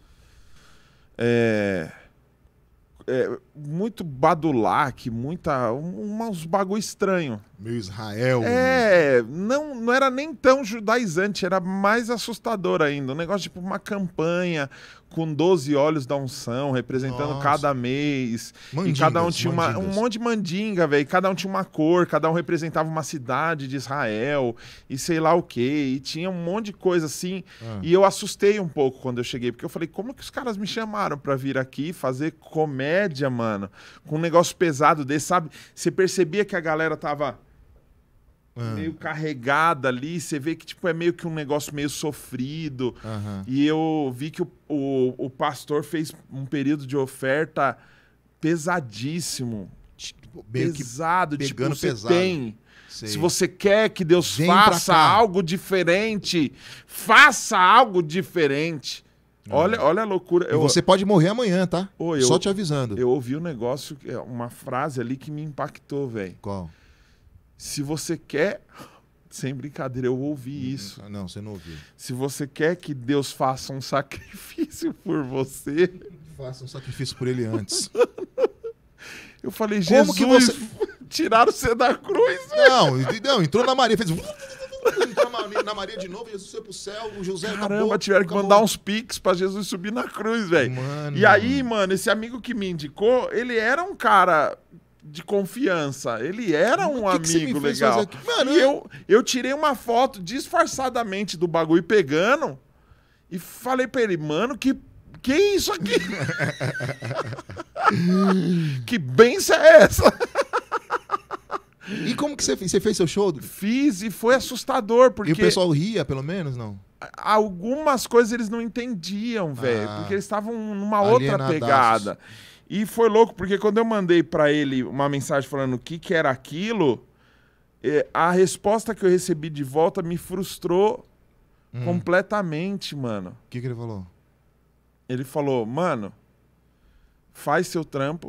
É, é, muito badulaque, muita, um- uns bagulho estranho. Meu Israel. É, não, não era nem tão judaizante, era mais assustador ainda. Um negócio tipo uma campanha com doze olhos da unção, representando Nossa. cada mês. Mandingas, e cada um tinha uma, um mandingas. monte de mandinga, velho. Cada um tinha uma cor, cada um representava uma cidade de Israel e sei lá o quê. E tinha um monte de coisa assim. Ah. E eu assustei um pouco quando eu cheguei, porque eu falei, como que os caras me chamaram pra vir aqui fazer comédia, mano? Com um negócio pesado desse, sabe? Você percebia que a galera tava Ah. meio carregada ali, você vê que tipo, é meio que um negócio meio sofrido. Aham. E eu vi que o, o, o pastor fez um período de oferta pesadíssimo. Tipo, meio que pesado, tipo, pegando você pesado. tem. sei. Se você quer que Deus Vem pra faça cá. algo diferente, faça algo diferente. Olha, olha a loucura. E Eu, você pode morrer amanhã, tá? Ô, eu- Só te avisando. eu ouvi um negócio, uma frase ali que me impactou, velho. Qual? Se você quer... Sem brincadeira, eu ouvi isso. Ah, Não, você não ouviu. Se você quer que Deus faça um sacrifício por você... Faça um sacrifício por ele antes. Eu falei, Como Jesus, que você- tiraram você da cruz, velho. Não, não, entrou na Maria, fez. Entrou na Maria- na Maria de novo, Jesus foi pro céu, o José Caramba, acabou, tiveram que acabou. mandar uns piques pra Jesus subir na cruz, velho. Mano. E aí, mano, esse amigo que me indicou, ele era um cara de confiança. Ele era um O que que você me amigo fez legal. fazer aqui? Mano, e eu- eu, eu tirei uma foto disfarçadamente do bagulho pegando e falei pra ele, mano, que que é isso aqui? Que benção é essa? E como que você fez? Você fez seu show? Fiz e foi assustador, porque E o pessoal ria, pelo menos, não? algumas coisas eles não entendiam, velho, Ah. porque eles estavam numa outra Alienadaços. pegada. E foi louco, porque quando eu mandei pra ele uma mensagem falando o que que era aquilo, eh, a resposta que eu recebi de volta me frustrou Hum. completamente, mano. O que, que ele falou? Ele falou, mano, faz seu trampo,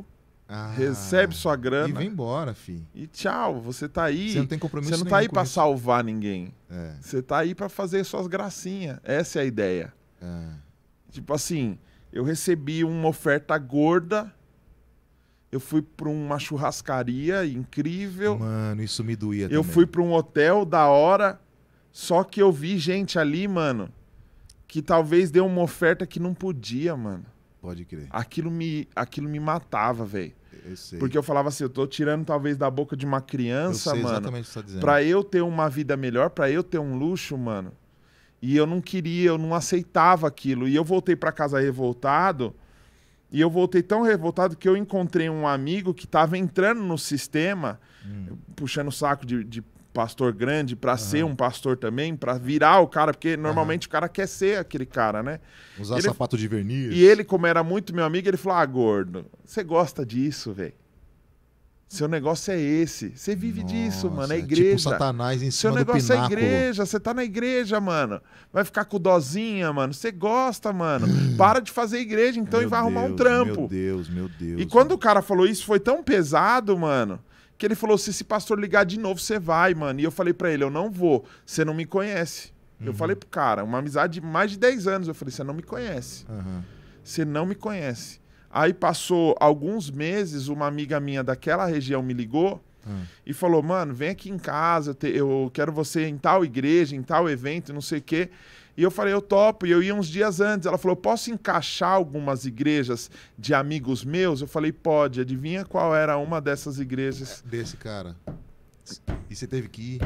Ah, recebe sua grana e vem embora, fi. e tchau, você tá aí. Você não tem compromisso Você não tá aí nenhum pra com isso. salvar ninguém. É, Você tá aí pra fazer suas gracinhas. Essa é a ideia. é. Tipo assim, eu recebi uma oferta gorda, eu fui pra uma churrascaria incrível, Mano, isso me doía eu também. fui pra um hotel da hora, só que eu vi gente ali, mano, que talvez deu uma oferta que não podia, mano. Pode crer. Aquilo me, aquilo me matava, velho. Eu sei. Porque eu falava assim, eu tô tirando talvez da boca de uma eu criança, sei mano, exatamente o que você tá dizendo. pra eu ter uma vida melhor, pra eu ter um luxo, mano. E eu não queria, eu não aceitava aquilo. E eu voltei pra casa revoltado. E eu voltei tão revoltado que eu encontrei um amigo que tava entrando no sistema, Hum. puxando o saco de, de pastor grande pra ser um pastor também, pra virar o cara, porque normalmente o cara quer ser aquele cara, né? Usar Ele- sapato de verniz. E ele, como era muito meu amigo, ele falou: ah, gordo, você gosta disso, velho. Seu negócio é esse. Você vive disso, mano. É Nossa, igreja. Tipo Satanás em Seu cima do negócio é pináculo. igreja, você tá na igreja, mano. Vai ficar com dozinha, mano. Você gosta, mano. Para de fazer igreja, então, Meu e vai arrumar um Deus, trampo. Meu Deus, meu Deus. E quando o cara falou isso, foi tão pesado, mano, que ele falou: se esse pastor ligar de novo, você vai, mano. E eu falei pra ele: eu não vou. Você não me conhece. Eu Uhum. falei pro cara, uma amizade de mais de dez anos. Eu falei: você não me conhece. Aham. Você não me conhece. Aí passou alguns meses, uma amiga minha daquela região me ligou Ah. e falou: mano, vem aqui em casa, eu, te- eu quero você em tal igreja, em tal evento, não sei o quê. E eu falei: eu topo. E eu ia uns dias antes. Ela falou: posso encaixar algumas igrejas de amigos meus? Eu falei: pode. Adivinha qual era uma dessas igrejas? Desse cara. E você teve que ir?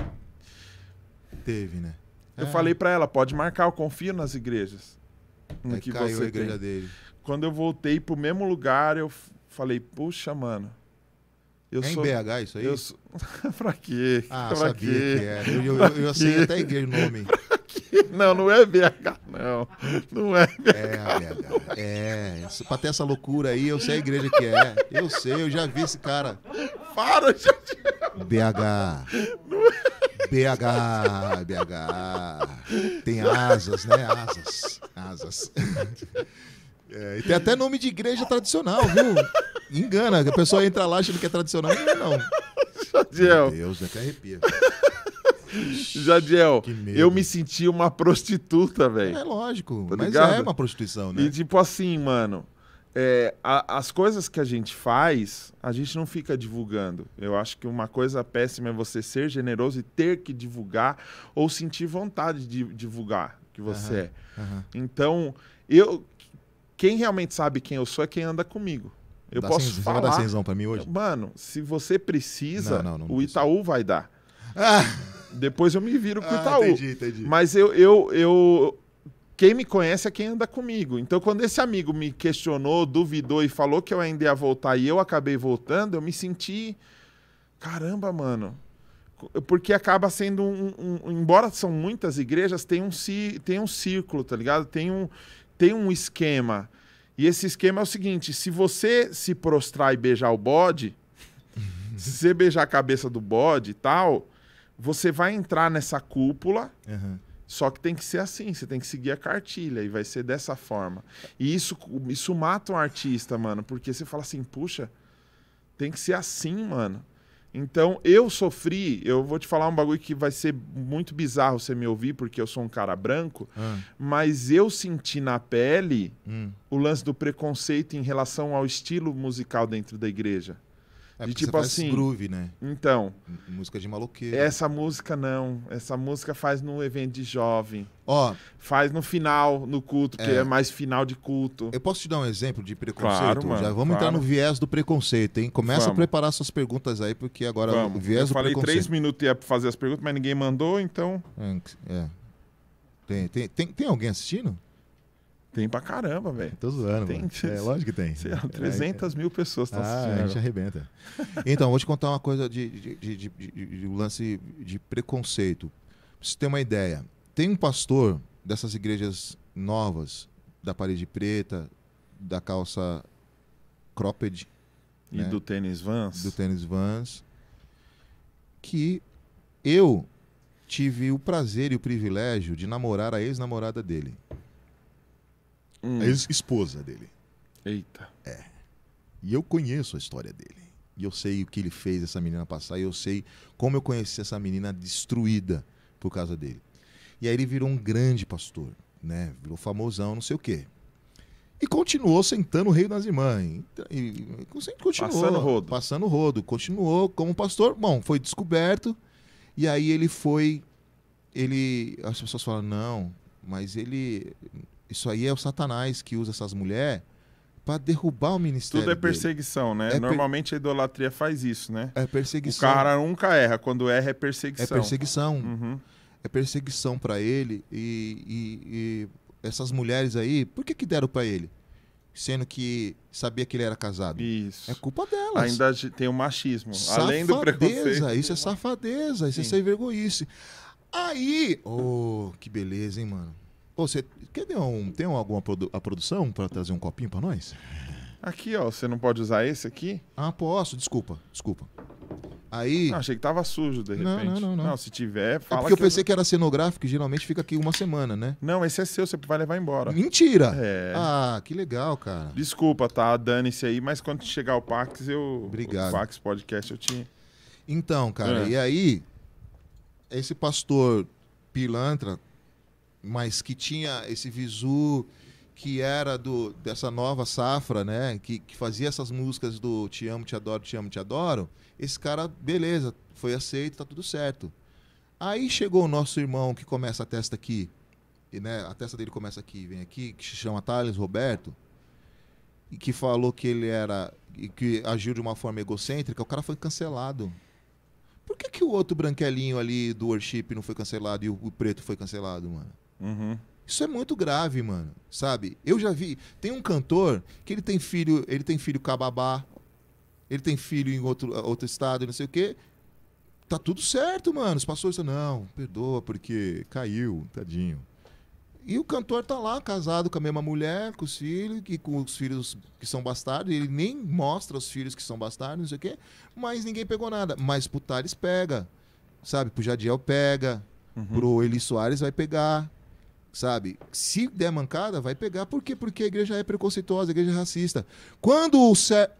Teve, né? Eu É. falei pra ela: pode marcar, eu confio nas igrejas. No Aí que caiu você a igreja tem. dele. Quando eu voltei pro mesmo lugar, eu f- falei: puxa, mano. Eu É em sou. B H isso aí? Eu sou... pra quê? Ah, pra sabia quê? que era. Eu, eu, eu, eu sei até a igreja o nome. Não, não é B H, não. Não é B H. É, a B H. É, isso- pra ter essa loucura aí, eu sei a igreja que é. Eu sei, eu já vi esse cara. Para, gente. B H. B H, B H. Tem asas, né? Asas. Asas. É, e tem até nome de igreja tradicional, viu? Engana, a pessoa entra lá achando que é tradicional. Não é, não. Meu Jadiel, Deus, até arrepia. Jadiel, Que medo. eu me senti uma prostituta, velho. É lógico, Tá mas ligado? é uma prostituição, né? E tipo assim, mano, é, a- as coisas que a gente faz, a gente não fica divulgando. Eu acho que uma coisa péssima é você ser generoso e ter que divulgar ou sentir vontade de divulgar que você Aham. é. Aham. Então, eu, quem realmente sabe quem eu sou é quem anda comigo. Eu Dá posso cem- Você vai dar falar. cenzão pra mim hoje? Mano, se você precisa, Não, não, não o precisa. Itaú vai dar. Ah, Depois eu me viro com o ah, Itaú. entendi, entendi. Mas eu, eu, eu. Quem me conhece é quem anda comigo. Então, quando esse amigo me questionou, duvidou e falou que eu ainda ia voltar e eu acabei voltando, eu me senti. Caramba, mano. Porque acaba sendo um. um- embora são muitas igrejas, tem um, ci- tem um círculo, tá ligado? Tem um, tem um esquema. E esse esquema é o seguinte: se você se prostrar e beijar o bode, se você beijar a cabeça do bode e tal, você vai entrar nessa cúpula. Aham. Só que tem que ser assim, você tem que seguir a cartilha e vai ser dessa forma. E isso, isso mata um artista, mano, porque você fala assim, puxa, tem que ser assim, mano. Então, eu sofri, eu vou te falar um bagulho que vai ser muito bizarro você me ouvir, porque eu sou um cara branco, Ah, mas eu senti na pele hum. o lance do preconceito em relação ao estilo musical dentro da igreja. É De porque tipo você faz assim- groove, né? Então, M- Música de maloqueiro. essa música não, essa música faz no evento de jovem. Ó, Faz no final, no culto, que É. é mais final de culto. eu posso te dar um exemplo de preconceito? Claro, mano, Já vamos entrar claro. no viés do preconceito, hein? Começa Vamos. a preparar suas perguntas aí, porque agora o Vamos. viés Eu do falei preconceito. três minutos e ia fazer as perguntas, mas ninguém mandou, então É. Tem, tem, tem, tem alguém assistindo? tem pra caramba, velho. Tô zoando, Tem. mano. É, lógico que tem. Sei lá, trezentas mil pessoas estão Ah, a assistindo. gente arrebenta. Então, vou te contar uma coisa de, de, de, de, de- de um lance de preconceito. Pra você ter uma ideia. Tem um pastor dessas igrejas novas, da parede preta, da calça cropped, E né? do tênis Vans. do tênis Vans, que eu tive o prazer e o privilégio de namorar a ex-namorada dele. Hum. A ex-esposa dele. Eita. E eu conheço a história dele. E eu sei o que ele fez essa menina passar. E eu sei como eu conheci essa menina destruída por causa dele. E aí ele virou um grande pastor, né? Virou famosão, não sei o quê. E continuou sentando o rei das irmãs. E, e, continuou, passando rodo. Passando rodo. Continuou como pastor. Bom, foi descoberto. E aí ele foi... Ele, as pessoas falam, não, mas ele... Isso aí é o Satanás que usa essas mulheres para derrubar o ministério Tudo é dele. perseguição, né? É Normalmente per... a idolatria faz isso, né? É perseguição. O cara nunca erra. Quando erra, é perseguição. É perseguição. Uhum. É perseguição para ele. E, e, e essas mulheres aí, por que que deram para ele? Sendo que sabia que ele era casado. Isso. É culpa delas. Ainda tem o machismo. Safadeza, Além do preconceito. Isso é safadeza. Isso é sem vergonhice. Aí... Oh, que beleza, hein, mano? Pô, você quer ter um, tem alguma produ a produção para trazer um copinho para nós? Aqui, ó. Você não pode usar esse aqui? Ah, posso. Desculpa. Desculpa. Aí... Não, achei que tava sujo, de repente. Não, não, não. Não, não se tiver, fala é porque eu que pensei eu... que era cenográfico, que geralmente fica aqui uma semana, né? Não, esse é seu, você vai levar embora. Mentira! É. Ah, que legal, cara. Desculpa, tá? Dane-se aí, mas quando chegar o Pax, eu... Obrigado. O Pax Podcast eu tinha... Então, cara, É. e aí... Esse pastor pilantra, mas que tinha esse visu... que era do, dessa nova safra, né? Que, que fazia essas músicas do Te Amo, Te Adoro, Te Amo, Te Adoro. Esse cara, beleza, foi aceito, tá tudo certo. Aí chegou o nosso irmão que começa a testa aqui, e, né, a testa dele começa aqui, vem aqui, que se chama Thales Roberto, e que falou que ele era, e que agiu de uma forma egocêntrica, o cara foi cancelado. Por que que o outro branquelinho ali do worship não foi cancelado e o, o preto foi cancelado, mano? Uhum. Isso é muito grave, mano, sabe? Eu já vi, tem um cantor que ele tem filho, ele tem filho cababá, ele tem filho em outro, outro estado, não sei o quê. Tá tudo certo, mano. Os pastores falam, não, perdoa, porque caiu, tadinho. E o cantor tá lá, casado com a mesma mulher, com os filhos, e com os filhos que são bastardos, ele nem mostra os filhos que são bastardos, não sei o quê, mas ninguém pegou nada. Mas pro Thales pega, sabe? Pro Jadiel pega, uhum. Pro Eli Soares vai pegar. Sabe? Se der mancada, vai pegar. Por quê? Porque a igreja é preconceituosa, a igreja é racista. Quando o ser...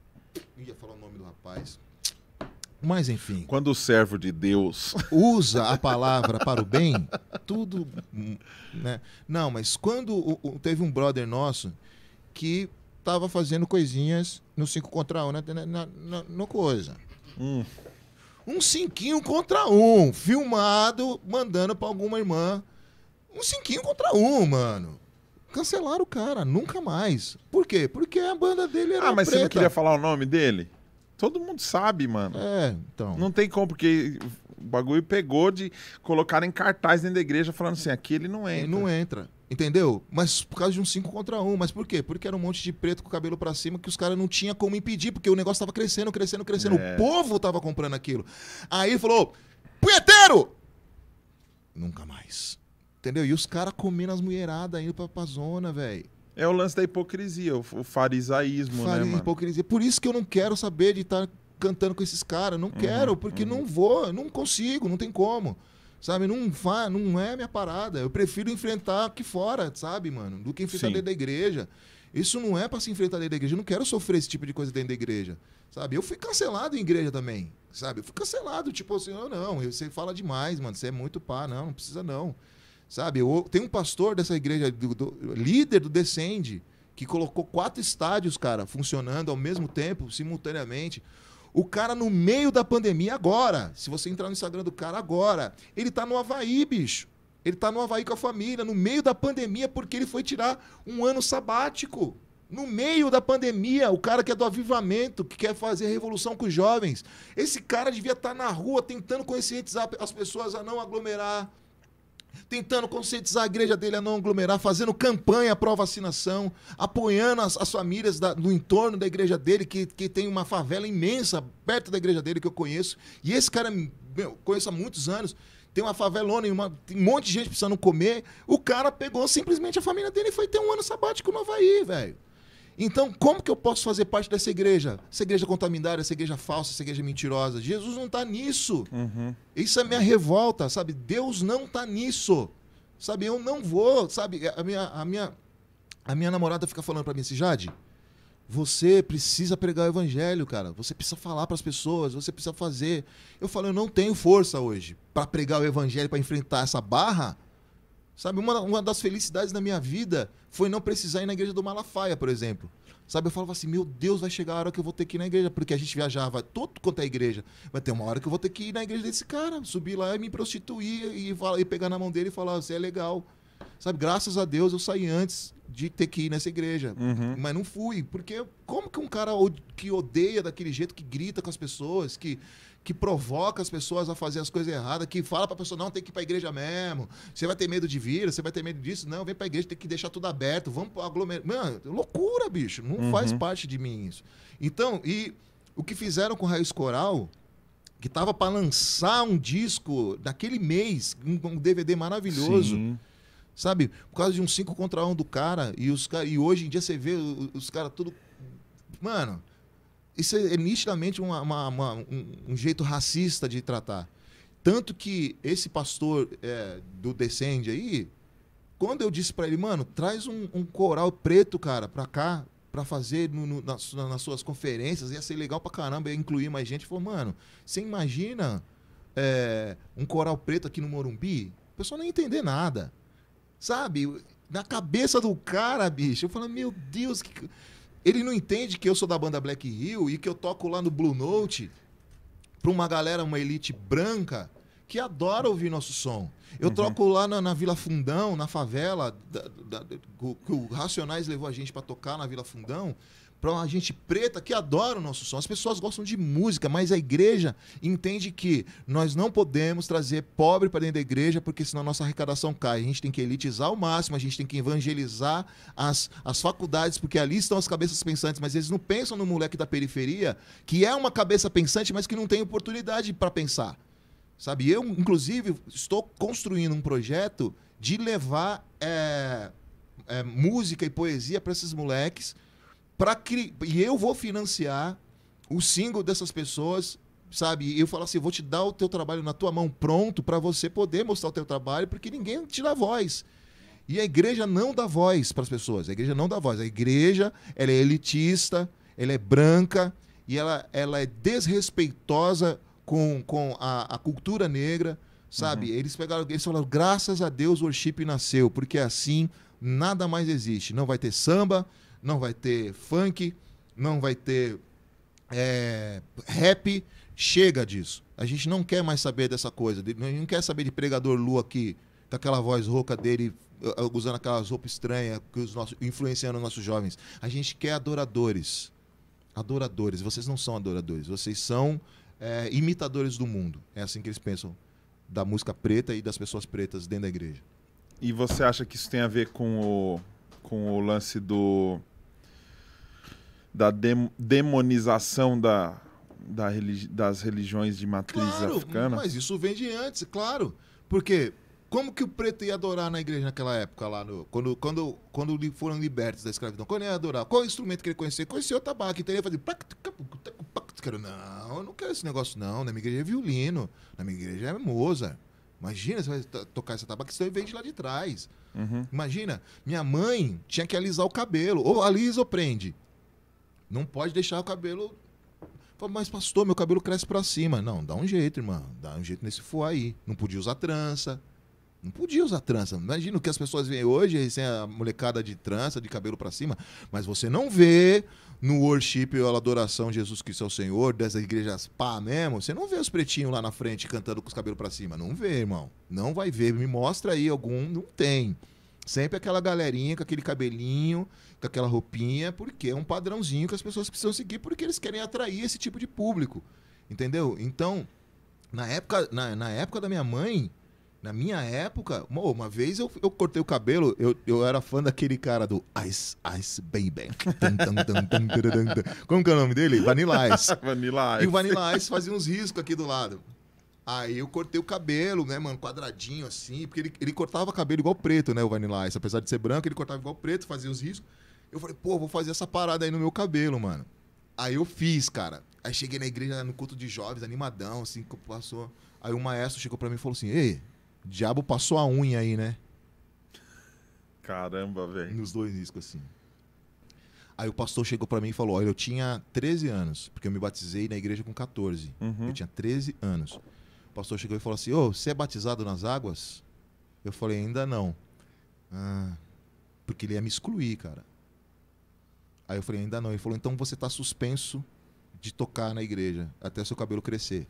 Ia falar o nome do rapaz. Mas, enfim. Quando o servo de Deus usa a palavra para o bem, tudo... Né? Não, mas quando o, o, teve um brother nosso que tava fazendo coisinhas no cinco contra um, na, na, na, na coisa. Hum. Um cinquinho contra um, filmado, mandando para alguma irmã. Um cinquinho contra um, mano. Cancelaram o cara, nunca mais. Por quê? Porque a banda dele era Ah, mas preta. você não queria falar o nome dele? Todo mundo sabe, mano. É, então. Não tem como, porque o bagulho pegou de colocar em cartaz dentro da igreja falando assim, aqui ele não entra. Ele não entra, entendeu? Mas por causa de um cinco contra um. Mas por quê? Porque era um monte de preto com o cabelo pra cima que os caras não tinham como impedir, porque o negócio tava crescendo, crescendo, crescendo. É. O povo tava comprando aquilo. Aí ele falou, punheteiro! Nunca mais. Entendeu? E os caras comendo as mulheradas indo pra, pra zona, velho. É o lance da hipocrisia, o, o farisaísmo, Fari, né, mano? Hipocrisia. Por isso que eu não quero saber de estar cantando com esses caras. Não quero, Uhum, porque uhum. não vou, não consigo, não tem como. Sabe? Não, vai, não é minha parada. Eu prefiro enfrentar aqui fora, sabe, mano? Do que enfrentar Sim. dentro da igreja. Isso não é pra se enfrentar dentro da igreja. Eu não quero sofrer esse tipo de coisa dentro da igreja. Sabe? Eu fui cancelado em igreja também. Sabe? Eu fui cancelado. Tipo assim, oh, não, você fala demais, mano. Você é muito pá. Não, não precisa não. Sabe? Eu, tem um pastor dessa igreja, do, do, líder do Descende, que colocou quatro estádios, cara, funcionando ao mesmo tempo, simultaneamente. O cara, no meio da pandemia, agora, se você entrar no Instagram do cara agora, ele tá no Havaí, bicho. Ele tá no Havaí com a família, no meio da pandemia, porque ele foi tirar um ano sabático. No meio da pandemia, o cara que é do avivamento, que quer fazer revolução com os jovens. Esse cara devia estar na rua tentando conscientizar as pessoas a não aglomerar, tentando conscientizar a igreja dele a não aglomerar, fazendo campanha pró-vacinação, apoiando as, as famílias da, do entorno da igreja dele, que, que tem uma favela imensa perto da igreja dele que eu conheço. E esse cara, meu, conheço há muitos anos, tem uma favelona, uma, tem um monte de gente precisando comer. O cara pegou simplesmente a família dele e foi ter um ano sabático no Havaí, velho. Então, como que eu posso fazer parte dessa igreja? Essa igreja contaminada, essa igreja falsa, essa igreja mentirosa. Jesus não está nisso. Uhum. Isso é minha revolta, sabe? Deus não está nisso. Sabe, eu não vou, sabe? A minha, a minha, a minha namorada fica falando para mim assim, Jade, Você precisa pregar o evangelho, cara. Você precisa falar para as pessoas, você precisa fazer. Eu falo, eu não tenho força hoje para pregar o evangelho, para enfrentar essa barra. Sabe, uma, uma das felicidades da minha vida foi não precisar ir na igreja do Malafaia, por exemplo. Sabe, eu falava assim, meu Deus, vai chegar a hora que eu vou ter que ir na igreja, porque a gente viajava todo quanto é igreja. Vai ter uma hora que eu vou ter que ir na igreja desse cara, subir lá e me prostituir e, e pegar na mão dele e falar, você é legal. Sabe, graças a Deus eu saí antes de ter que ir nessa igreja. Uhum. Mas não fui, porque como que um cara que odeia daquele jeito, que grita com as pessoas, que, que provoca as pessoas a fazer as coisas erradas, que fala pra pessoa, não, tem que ir pra igreja mesmo, você vai ter medo de vir, você vai ter medo disso, não, vem pra igreja, tem que deixar tudo aberto, vamos aglomerar. Mano, loucura, bicho, não Uhum. faz parte de mim isso. Então, e o que fizeram com o Raiz Coral, que tava pra lançar um disco daquele mês, um, um D V D maravilhoso, Sim. sabe? Por causa de um cinco contra um do cara. E, os, e hoje em dia você vê os, os caras tudo... Mano, isso é, é nitidamente uma, uma, uma, um, um jeito racista de tratar. Tanto que esse pastor é, do Descende aí, quando eu disse pra ele, mano, traz um, um coral preto, cara, pra cá, pra fazer no, no, nas, nas suas conferências, ia ser legal pra caramba, ia incluir mais gente. Ele falou, mano, você imagina é, um coral preto aqui no Morumbi? O pessoal não ia entender nada. Sabe? Na cabeça do cara, bicho. Eu falo, meu Deus. Que... Ele não entende que eu sou da banda Black Hill e que eu toco lá no Blue Note pra uma galera, uma elite branca que adora ouvir nosso som. Eu Uhum. toco lá na, na Vila Fundão, na favela, da, da, que o Racionais levou a gente pra tocar na Vila Fundão, pra uma gente preta que adora o nosso som. As pessoas gostam de música, mas a igreja entende que nós não podemos trazer pobre para dentro da igreja, porque senão a nossa arrecadação cai. A gente tem que elitizar ao máximo, a gente tem que evangelizar as, as faculdades, porque ali estão as cabeças pensantes, mas eles não pensam no moleque da periferia, que é uma cabeça pensante, mas que não tem oportunidade para pensar. Sabe? Eu, inclusive, estou construindo um projeto de levar é, é, música e poesia para esses moleques, Pra cri... E eu vou financiar o single dessas pessoas, sabe? E eu falo assim, eu vou te dar o teu trabalho na tua mão pronto para você poder mostrar o teu trabalho, porque ninguém te dá voz. E a igreja não dá voz para as pessoas. A igreja não dá voz. A igreja, ela é elitista, ela é branca e ela, ela é desrespeitosa com, com a, a cultura negra, sabe? Uhum. Eles pegaram, eles falaram, graças a Deus o worship nasceu, porque assim nada mais existe. Não vai ter samba, não vai ter funk, não vai ter é, rap. Chega disso. A gente não quer mais saber dessa coisa. A gente não quer saber de pregador Lu aqui, com aquela voz rouca dele, usando aquelas roupas estranhas, que os nossos, influenciando os nossos jovens. A gente quer adoradores. Adoradores. Vocês não são adoradores. Vocês são é, imitadores do mundo. É assim que eles pensam da música preta e das pessoas pretas dentro da igreja. E você acha que isso tem a ver com o, com o lance do... da dem, demonização da, da religi, das religiões de matriz claro, africana? Mas isso vem de antes, claro. Porque como que o preto ia adorar na igreja naquela época, lá no, quando, quando, quando foram libertos da escravidão? Quando ia adorar? Qual instrumento que ele conhecia? Conhecia o tabaco, então ele ia fazer... Não, eu não quero esse negócio não. Na minha igreja é violino, na minha igreja é Mozart. Imagina, você vai tocar essa tabaco, isso vem de lá de trás. Uhum. Imagina, minha mãe tinha que alisar o cabelo. Ou alisa ou prende. Não pode deixar o cabelo... Mas, pastor, meu cabelo cresce pra cima. Não, dá um jeito, irmão. Dá um jeito nesse fuá aí. Não podia usar trança. Não podia usar trança. Imagina o que as pessoas veem hoje, sem a molecada de trança, de cabelo pra cima. Mas você não vê no worship ou a adoração Jesus Cristo é o Senhor, dessas igrejas pá mesmo, você não vê os pretinhos lá na frente cantando com os cabelos pra cima. Não vê, irmão. Não vai ver. Me mostra aí algum. Não tem. Sempre aquela galerinha com aquele cabelinho, com aquela roupinha, porque é um padrãozinho que as pessoas precisam seguir, porque eles querem atrair esse tipo de público. Entendeu? Então, na época, na, na época da minha mãe, na minha época, uma, uma vez eu, eu cortei o cabelo, eu, eu era fã daquele cara do Ice Ice Baby. Como que é o nome dele? Vanilla Ice. Vanilla Ice. E o Vanilla Ice fazia uns riscos aqui do lado. Aí eu cortei o cabelo, né, mano, quadradinho assim, porque ele, ele cortava cabelo igual preto, né, o Vanilla Ice. Apesar de ser branco, ele cortava igual preto, fazia os riscos. Eu falei, pô, vou fazer essa parada aí no meu cabelo, mano. Aí eu fiz, cara. Aí cheguei na igreja, no culto de jovens, animadão, assim, que passou. Aí o maestro chegou pra mim e falou assim, ei, diabo passou a unha aí, né? Caramba, velho. Nos dois riscos, assim. Aí o pastor chegou pra mim e falou, olha, eu tinha treze anos, porque eu me batizei na igreja com catorze. Uhum. Eu tinha treze anos. O pastor chegou e falou assim, ô, você é batizado nas águas? Eu falei, ainda não. Ah, porque ele ia me excluir, cara. Aí eu falei, ainda não. Ele falou, então você tá suspenso de tocar na igreja até seu cabelo crescer.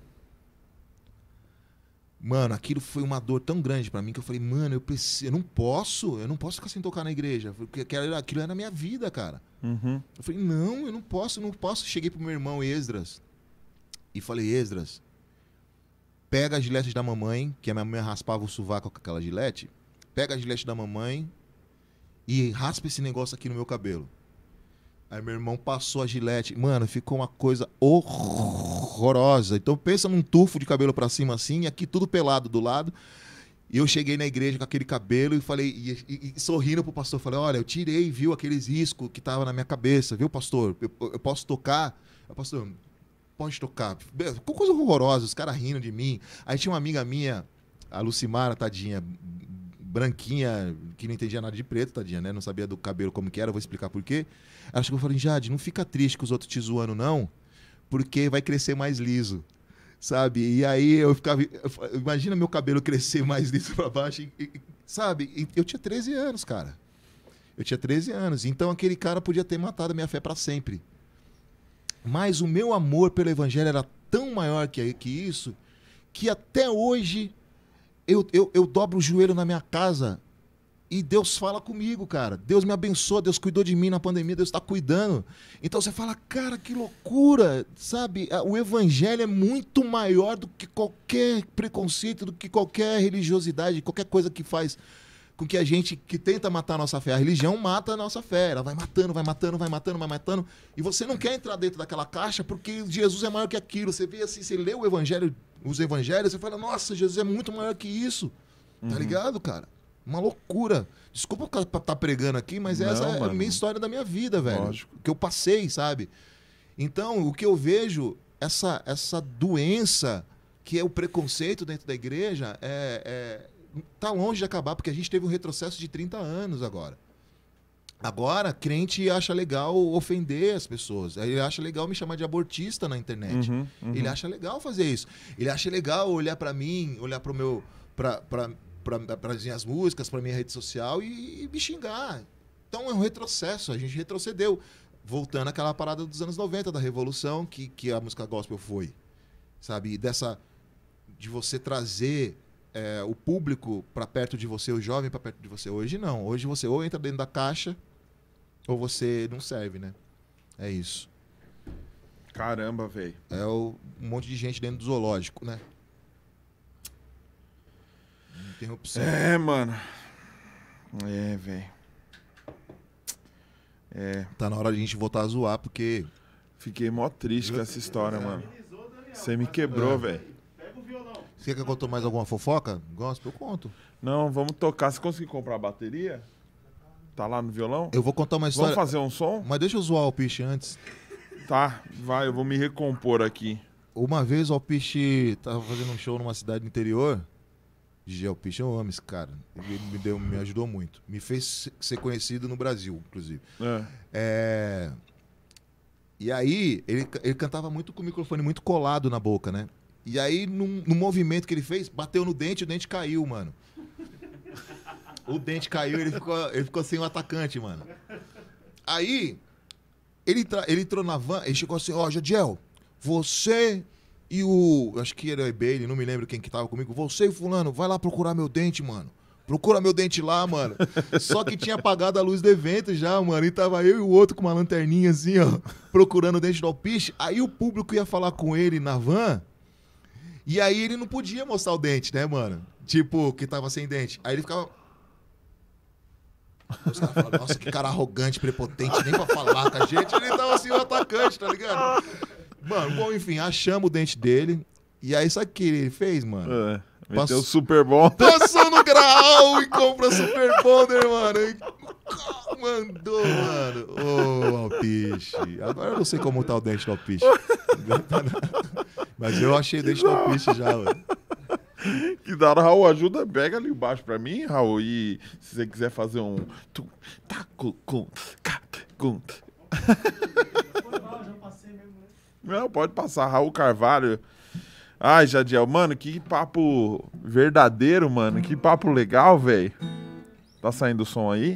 Mano, aquilo foi uma dor tão grande pra mim que eu falei, mano, eu preciso, eu não posso, eu não posso ficar sem tocar na igreja, porque aquilo, aquilo era a minha vida, cara. Uhum. Eu falei, não, eu não posso, eu não posso. Cheguei pro meu irmão Esdras e falei, Esdras, pega as giletes da mamãe, que a minha mãe raspava o sovaco com aquela gilete, pega a gilete da mamãe e raspa esse negócio aqui no meu cabelo. Aí meu irmão passou a gilete. Mano, ficou uma coisa horrorosa. Então pensa num tufo de cabelo pra cima assim, e aqui tudo pelado do lado. E eu cheguei na igreja com aquele cabelo e falei, e, e, e sorrindo pro pastor, falei, olha, eu tirei, viu, aqueles riscos que tava na minha cabeça, viu, pastor? Eu, eu posso tocar? O pastor, pode tocar. Ficou coisa horrorosa, os caras rindo de mim. Aí tinha uma amiga minha, a Lucimara, tadinha, branquinha, que não entendia nada de preto, tadinha, né? Não sabia do cabelo como que era, vou explicar por quê. Ela chegou e falou, Jade, não fica triste com os outros te zoando, não, porque vai crescer mais liso, sabe? E aí eu ficava, eu, imagina meu cabelo crescer mais liso pra baixo, e, e, sabe? E eu tinha treze anos, cara. Eu tinha treze anos, então aquele cara podia ter matado a minha fé pra sempre. Mas o meu amor pelo evangelho era tão maior que, que isso, que até hoje eu, eu, eu dobro o joelho na minha casa e Deus fala comigo, cara. Deus me abençoa, Deus cuidou de mim na pandemia, Deus está cuidando. Então você fala, cara, que loucura, sabe? O evangelho é muito maior do que qualquer preconceito, do que qualquer religiosidade, qualquer coisa que faz com que a gente, que tenta matar a nossa fé. A religião mata a nossa fé, ela vai matando, vai matando, vai matando, vai matando. E você não quer entrar dentro daquela caixa porque Jesus é maior que aquilo. Você vê assim, você lê o evangelho, os evangelhos, você fala, nossa, Jesus é muito maior que isso. Tá Uhum. ligado, cara? Uma loucura. Desculpa estar tá pregando aqui, mas Não, essa é mano. a minha história da minha vida, velho. Lógico. Que eu passei, sabe? Então, o que eu vejo, essa, essa doença que é o preconceito dentro da igreja, é, é, tá longe de acabar, porque a gente teve um retrocesso de trinta anos agora. Agora, crente acha legal ofender as pessoas. Ele acha legal me chamar de abortista na internet. Uhum, uhum. Ele acha legal fazer isso. Ele acha legal olhar pra mim, olhar pro meu... Pra, pra, para as minhas músicas, para minha rede social e, e me xingar. Então é um retrocesso, a gente retrocedeu. Voltando àquela parada dos anos noventa, da revolução, que, que a música gospel foi. Sabe? E dessa, de você trazer é, o público para perto de você, o jovem para perto de você. Hoje não. Hoje você ou entra dentro da caixa ou você não serve, né? É isso. Caramba, velho. É o, um monte de gente dentro do zoológico, né? Interrupção. É, mano. É, velho. É. Tá na hora de a gente voltar a zoar, porque... Fiquei mó triste com essa história, mano. Você me quebrou, É. velho. Pega o violão. Você quer que eu conte mais alguma fofoca? Gospel? Eu conto. Não, vamos tocar. Você conseguiu comprar a bateria? Tá lá no violão? Eu vou contar uma história... Vamos fazer um som? Mas deixa eu zoar o Alpiche antes. Tá, vai, eu vou me recompor aqui. Uma vez o Alpiche tava fazendo um show numa cidade do interior. D J Alpiche, eu amo esse cara. Ele me, deu, me ajudou muito. Me fez ser conhecido no Brasil, inclusive. É. É... E aí, ele, ele cantava muito com o microfone muito colado na boca, né? E aí, num, num movimento que ele fez, bateu no dente e o dente caiu, mano. O dente caiu e ele ficou, ele ficou sem o atacante, mano. Aí, ele, tra- ele entrou na van, ele chegou assim, ó, Jadiel, você e o... Acho que era o Bailey, não me lembro quem que tava comigo. Você e fulano, vai lá procurar meu dente, mano. Procura meu dente lá, mano. Só que tinha apagado a luz do evento já, mano. E tava eu e o outro com uma lanterninha assim, ó, procurando o dente do Alpiche. Aí o público ia falar com ele na van. E aí ele não podia mostrar o dente, né, mano? Tipo, que tava sem dente. Aí ele ficava... Os caras falavam, nossa, que cara arrogante, prepotente, nem pra falar com a gente. Ele tava assim, o atacante, tá ligado? Mano, bom, enfim, achamos o dente dele. E aí, sabe o que ele fez, mano? É. Meteu Passou- o Super Bom. Passou no grau e compra Super Bonder, mano. E mandou, mano. Ô, Alpiche. Agora eu não sei como tá o dente do Alpiche. Mas eu achei o dente do Alpiche já, mano. Que da hora, Raul, ajuda, pega ali embaixo pra mim, Raul, e se você quiser fazer um... tu, tá, cu, cu, ca, cu. Foi mal, já passei mesmo. Né? Não, pode passar. Raul Carvalho. Ai, Jadiel, mano, que papo verdadeiro, mano. Que papo legal, velho. Tá saindo o som aí?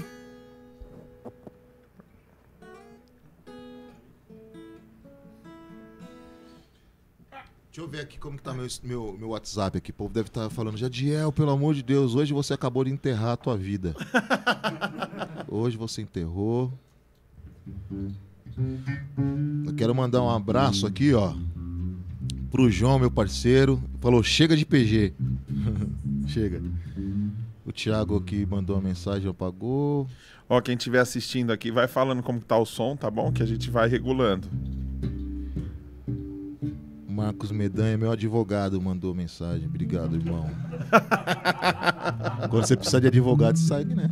Deixa eu ver aqui como que tá meu, meu, meu WhatsApp aqui. O povo deve estar falando, Jadiel, pelo amor de Deus, hoje você acabou de enterrar a tua vida. Hoje você enterrou. Eu quero mandar um abraço aqui, ó, pro João, meu parceiro. Falou, chega de P G. Chega. O Thiago aqui mandou uma mensagem, apagou. Ó, quem estiver assistindo aqui, vai falando como tá o som, tá bom? Que a gente vai regulando. Marcos Medanha, meu advogado, mandou mensagem. Obrigado, irmão. Quando você precisa de advogado, você segue, né?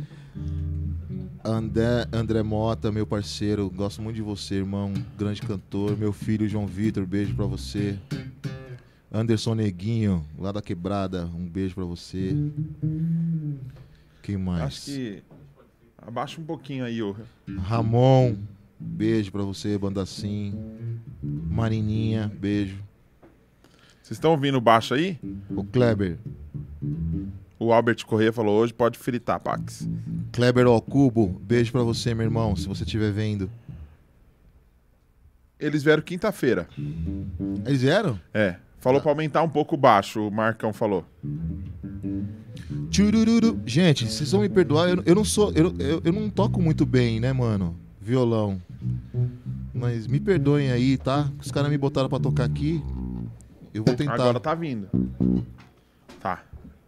André, André Mota, meu parceiro, gosto muito de você, irmão. Grande cantor. Meu filho, João Vitor, beijo pra você. Anderson Neguinho, lá da Quebrada, um beijo pra você. Quem mais? Acho que... Abaixa um pouquinho aí, ô. Ramon, beijo pra você, Bandacim. Marininha, beijo. Vocês estão ouvindo baixo aí? O Kleber. O Albert Corrêa falou, hoje pode fritar, Pax. Kleber ao cubo, beijo pra você, meu irmão, se você estiver vendo. Eles vieram quinta-feira. Eles vieram? É. Falou pra aumentar um pouco o baixo, o Marcão falou. Tchurururu. Gente, vocês vão me perdoar, eu, eu não sou. Eu, eu, eu não toco muito bem, né, mano? Violão. Mas me perdoem aí, tá? Os caras me botaram pra tocar aqui. Eu vou tentar. Agora tá vindo. Tá.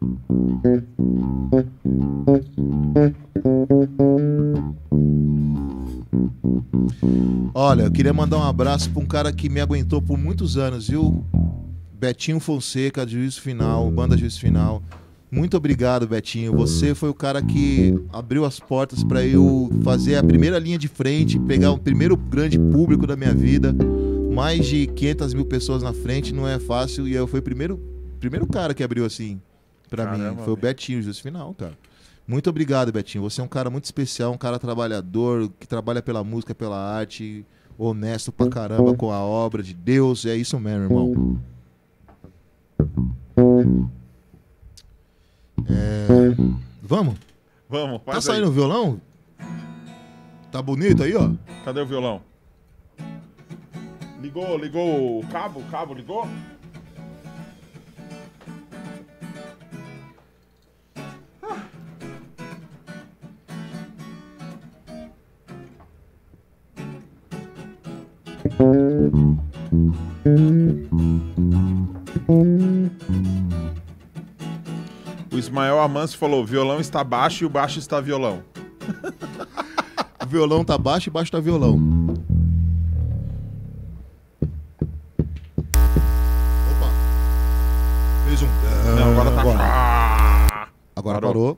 Olha, eu queria mandar um abraço pra um cara que me aguentou por muitos anos, viu? Betinho Fonseca, Juízo Final, Banda Juízo Final. Muito obrigado, Betinho. Você foi o cara que abriu as portas pra eu fazer a primeira linha de frente, pegar o primeiro grande público da minha vida. Mais de quinhentas mil pessoas na frente, não é fácil. E eu fui o primeiro, primeiro cara que abriu assim pra Caramba, mim. Foi o Betinho, Juízo Final, cara. Muito obrigado, Betinho. Você é um cara muito especial, um cara trabalhador, que trabalha pela música, pela arte, honesto pra caramba com a obra de Deus. É isso mesmo, irmão. É... Vamos? Vamos, Tá faz saindo aí. o violão? Tá bonito aí, ó. Cadê o violão? Ligou, ligou o cabo? O cabo ligou? O Ismael Amâncio falou, o violão está baixo e o baixo está violão. O violão tá baixo e baixo tá violão. Opa. Fez um... Não, agora tá... Agora, Ah! agora Parou. parou.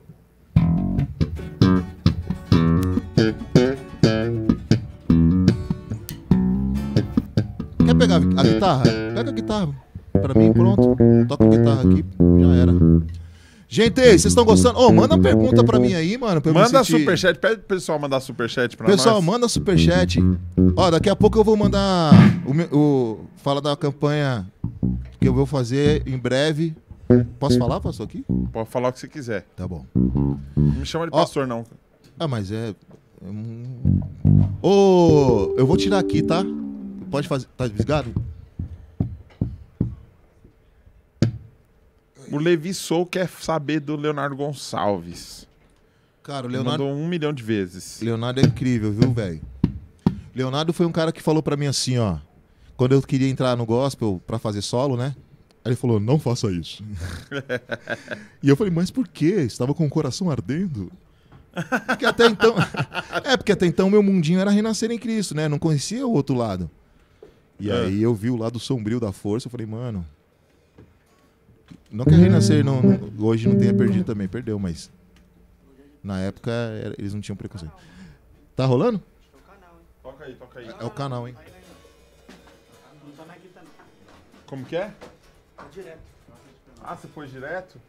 Quer pegar a guitarra? Pega a guitarra pra mim, pronto. Toca a guitarra aqui, já era. Gente, vocês estão gostando? Ô, manda uma pergunta pra mim aí, mano. Pra eu me Manda sentir... superchat, pede pro pessoal mandar superchat pra Pessoal, nós. manda superchat. Ó, daqui a pouco eu vou mandar o, meu- o fala da campanha que eu vou fazer em breve. Posso falar, pastor, aqui? Pode falar o que você quiser. Tá bom. Não me chama de Ó. pastor, não. Ah, mas é... é um- Ô, eu vou tirar aqui, tá? Pode fazer... Tá desligado? O Levi Sou quer saber do Leonardo Gonçalves. Cara, o Ele Leonardo... mandou um milhão de vezes. Leonardo é incrível, viu, velho? Leonardo foi um cara que falou pra mim assim, ó. Quando eu queria entrar no gospel pra fazer solo, né? Aí ele falou, não faça isso. E eu falei, mas por quê? Estava com o coração ardendo? Porque até então... é, porque até então meu mundinho era renascer em Cristo, né? Não conhecia o outro lado. E É. aí eu vi o lado sombrio da força, eu falei, mano... Não que a renascer não, não- hoje não tenha perdido também, perdeu, mas... Na época era- eles não tinham preconceito. Tá rolando? Toca aí, toca aí. É o canal, hein? Não tá na guitarra, não. Como que é? Tá direto. Ah, você foi direto?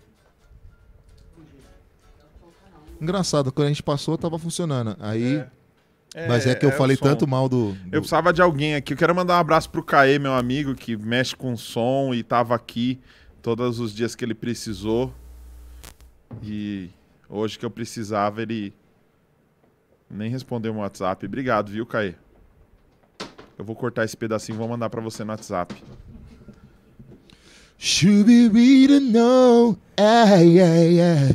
Engraçado, quando a gente passou, tava funcionando. Aí É. Mas é que eu é o falei som. tanto mal do... do- Eu precisava de alguém aqui. Eu quero mandar um abraço pro Caê, meu amigo, que mexe com som e tava aqui todos os dias que ele precisou. E hoje que eu precisava, ele nem respondeu meu WhatsApp. Obrigado, viu, Caê? Eu vou cortar esse pedacinho e vou mandar pra você no WhatsApp. Should be reading no. Ah, yeah, yeah.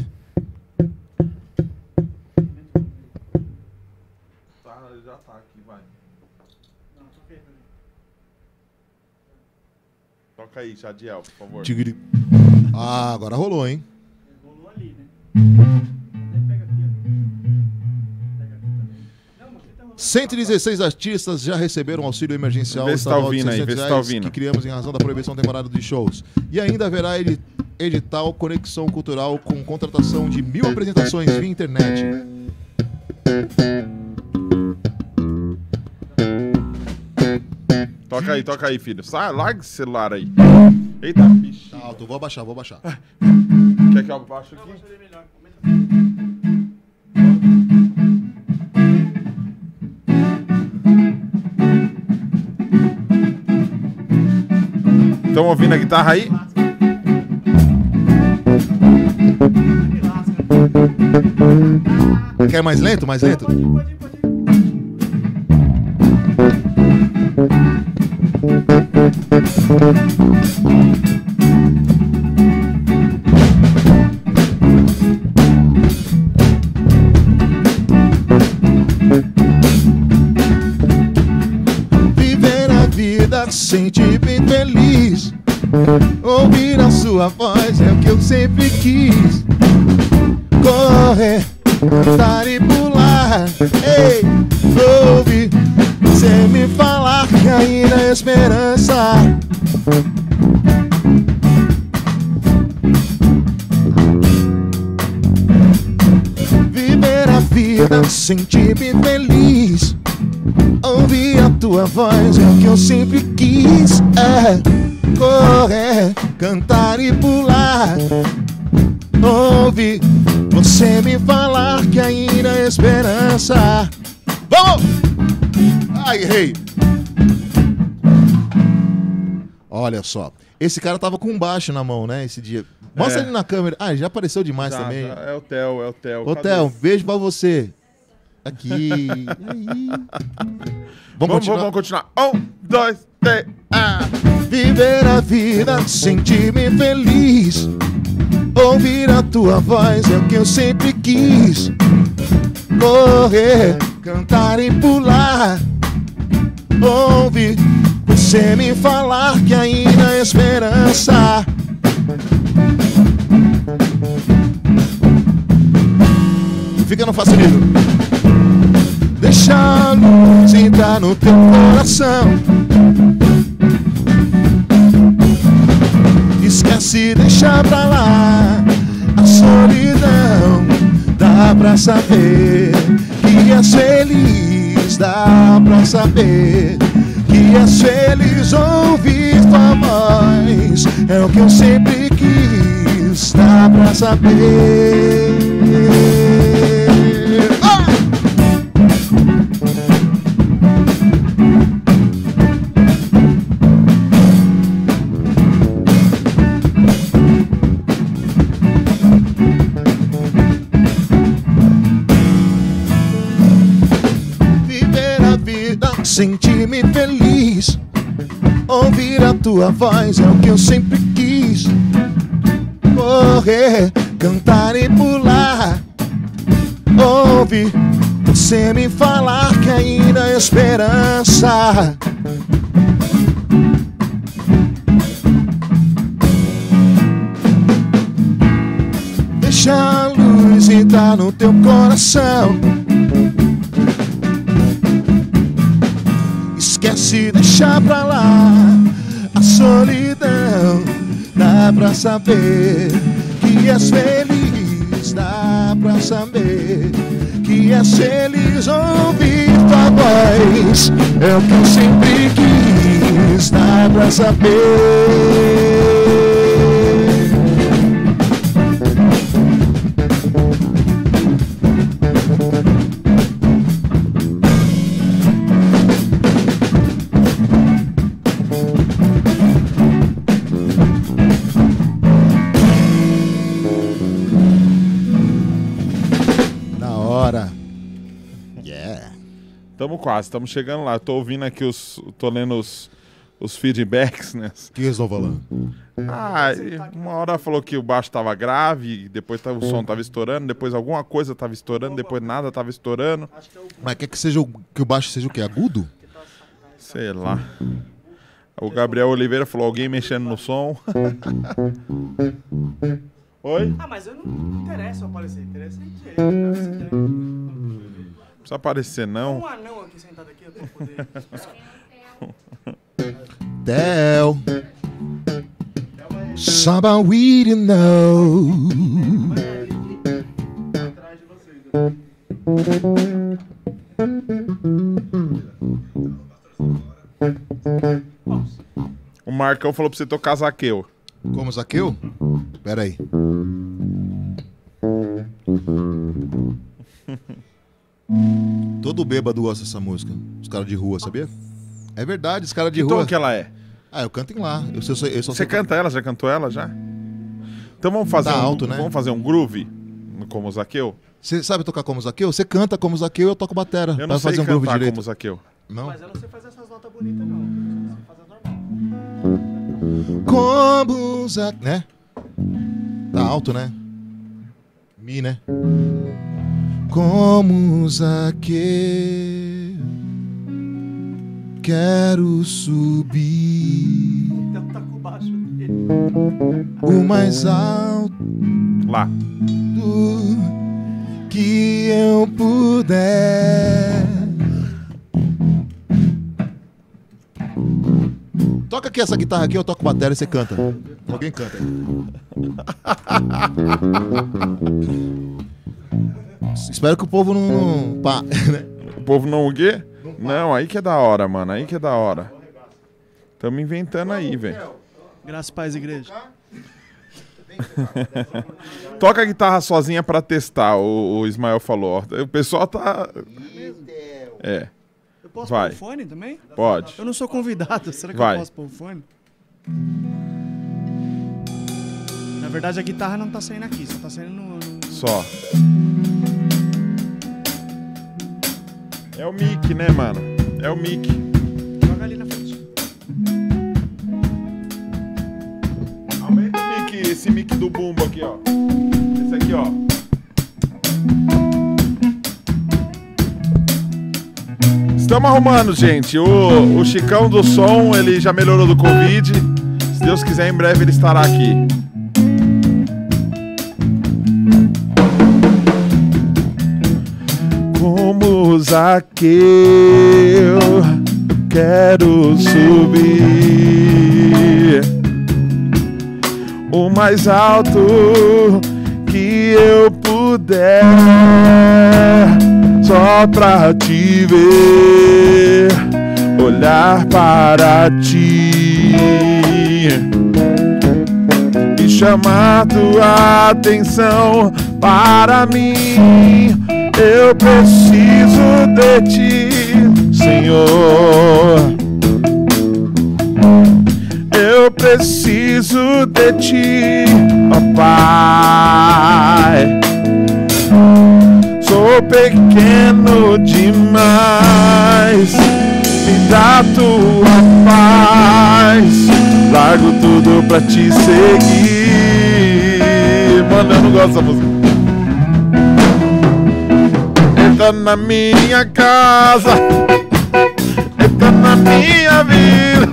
Tá, já tá aqui, vai. Não, tô feito ali. Toca aí, Jadiel, por favor. Tigri. Ah, agora rolou, hein? Rolou ali, né? Até pega aqui, ó. Pega aqui também. Não, mas aqui tá rolando. cento e dezesseis artistas já receberam auxílio emergencial Vê se tá estadual de ouvindo aí, seiscentos vê se tá reais ouvindo. que criamos em razão da proibição temporária de shows. E ainda haverá edi- edital Conexão Cultural com contratação de mil apresentações via internet. Toca aí, toca aí, filho. Sai, larga esse celular aí. Eita, bicho. Tá alto, vou abaixar, vou abaixar. Quer que eu abaixo Não, aqui? vou fazer melhor. Aumenta. Estão ouvindo a guitarra aí? Me lasca. Quer mais lento? Mais lento? Pode ir, pode ir, pode ir. Viver a vida, sentir bem feliz. Ouvir a sua voz é o que eu sempre quis. Correr, cantar e pular. Ei, ouvir você me falar que ainda há esperança. Viver a vida, sentir-me feliz. Ouvir a tua voz é o que eu sempre quis. É correr, cantar e pular. Ouvir você me falar que ainda há esperança. Vamos! Ai, rei! Olha só, esse cara tava com um baixo na mão, né, esse dia. Mostra É. ele na câmera. Ah, já apareceu demais Já, também. já, é o Theo, é o Theo. Ô, Cadê? Theo, um beijo pra você. Aqui. E aí? Vamos, Vamos, continuar? vamos continuar. Um, dois, três. Ah. Viver a vida, sentir-me feliz. Ouvir a tua voz é o que eu sempre quis. Correr, cantar e pular. Ouvir você me falar que ainda há esperança. Fica no facilito. Deixa a luz entrar no teu coração. Esquece, deixa pra lá a solidão. Dá pra saber que és feliz. Dá pra saber que és feliz. Ouvir tua voz é o que eu sempre quis. Dá pra saber. Ah! Viver a vida, sentir-me feliz. Ouvir a tua voz é o que eu sempre quis. Correr, cantar e pular. Ouvir você me falar que ainda há esperança. Deixa a luz entrar no teu coração. Esquece, deixa pra lá a solidão. Dá pra saber que és feliz. Dá pra saber que és feliz. Ouvir tua voz é o que eu sempre quis. Dá pra saber. hora. Yeah. Tamo quase, estamos chegando lá. Eu tô ouvindo aqui os. Tô lendo os, os feedbacks, né? O que eles estão falando? Ah, e uma hora falou que o baixo tava grave, depois tava, o som tava estourando, depois alguma coisa tava estourando, depois nada tava estourando. Mas quer que, seja o, que o baixo seja o quê? Agudo? Sei lá. O Gabriel Oliveira falou, alguém mexendo no som. Oi? Ah, mas eu não interessa eu aparecer. Interessa é que ele. Não precisa aparecer, não. Um anão aqui sentado aqui, eu tenho poder. Del. Somebody we didn't know. Atrás de vocês. O Marcão falou pra você tocar Zaqueu. Como Zaqueu? Pera aí. Todo bêbado gosta dessa música. Os caras de rua, sabia? É verdade, os caras de Que rua. tom que ela é? Ah, eu canto em lá. Eu, só- eu só Você sei canta ela? Já cantou ela já? Então vamos fazer Tá um, alto, né? vamos fazer um groove como o Zaqueu? Você sabe tocar como Zaqueu? Você canta como Zaqueu, eu toco batera. Eu não Vai sei fazer um groove cantar direito. como o Zaqueu. Não? Mas eu não sei fazer essas notas bonitas, não. Você faz normal. Como Zaqueu, né? Tá alto, né? Mi, né? Como Zaqueu, quero subir Então tá com o baixo dele. o mais alto Lá. que eu puder. Toca aqui essa guitarra aqui, eu toco bateria e você canta. Alguém canta. Espero que o povo não... não pá, né? O povo não o quê? Não, aí que é da hora, mano. Aí que é da hora. Tamo inventando aí, velho. Graças a paz, igreja. Toca a guitarra sozinha pra testar, o, o Ismael falou. O pessoal tá... É, Eu posso Vai. pôr o fone também? pode. Eu não sou convidado, será que Vai. eu posso pôr o fone? Na verdade, a guitarra não tá saindo aqui, só tá saindo no... no... Só. É o mic, né, mano? É o mic. Joga ali na frente. Aumenta o mic, esse mic do bumbo aqui, ó. Esse aqui, ó. Estamos arrumando, gente. O, o Chicão do som, ele já melhorou do Covid. Se Deus quiser, em breve ele estará aqui. Como Zaqueu, eu quero subir o mais alto que eu puder, só pra te ver, olhar para ti e chamar tua atenção para mim. Eu preciso de ti, Senhor. Eu preciso de ti, ó Pai. Sou pequeno demais, me dá tua paz. Largo tudo pra te seguir. Mano, eu não gosto dessa música. Entra na minha casa, entra na minha vida.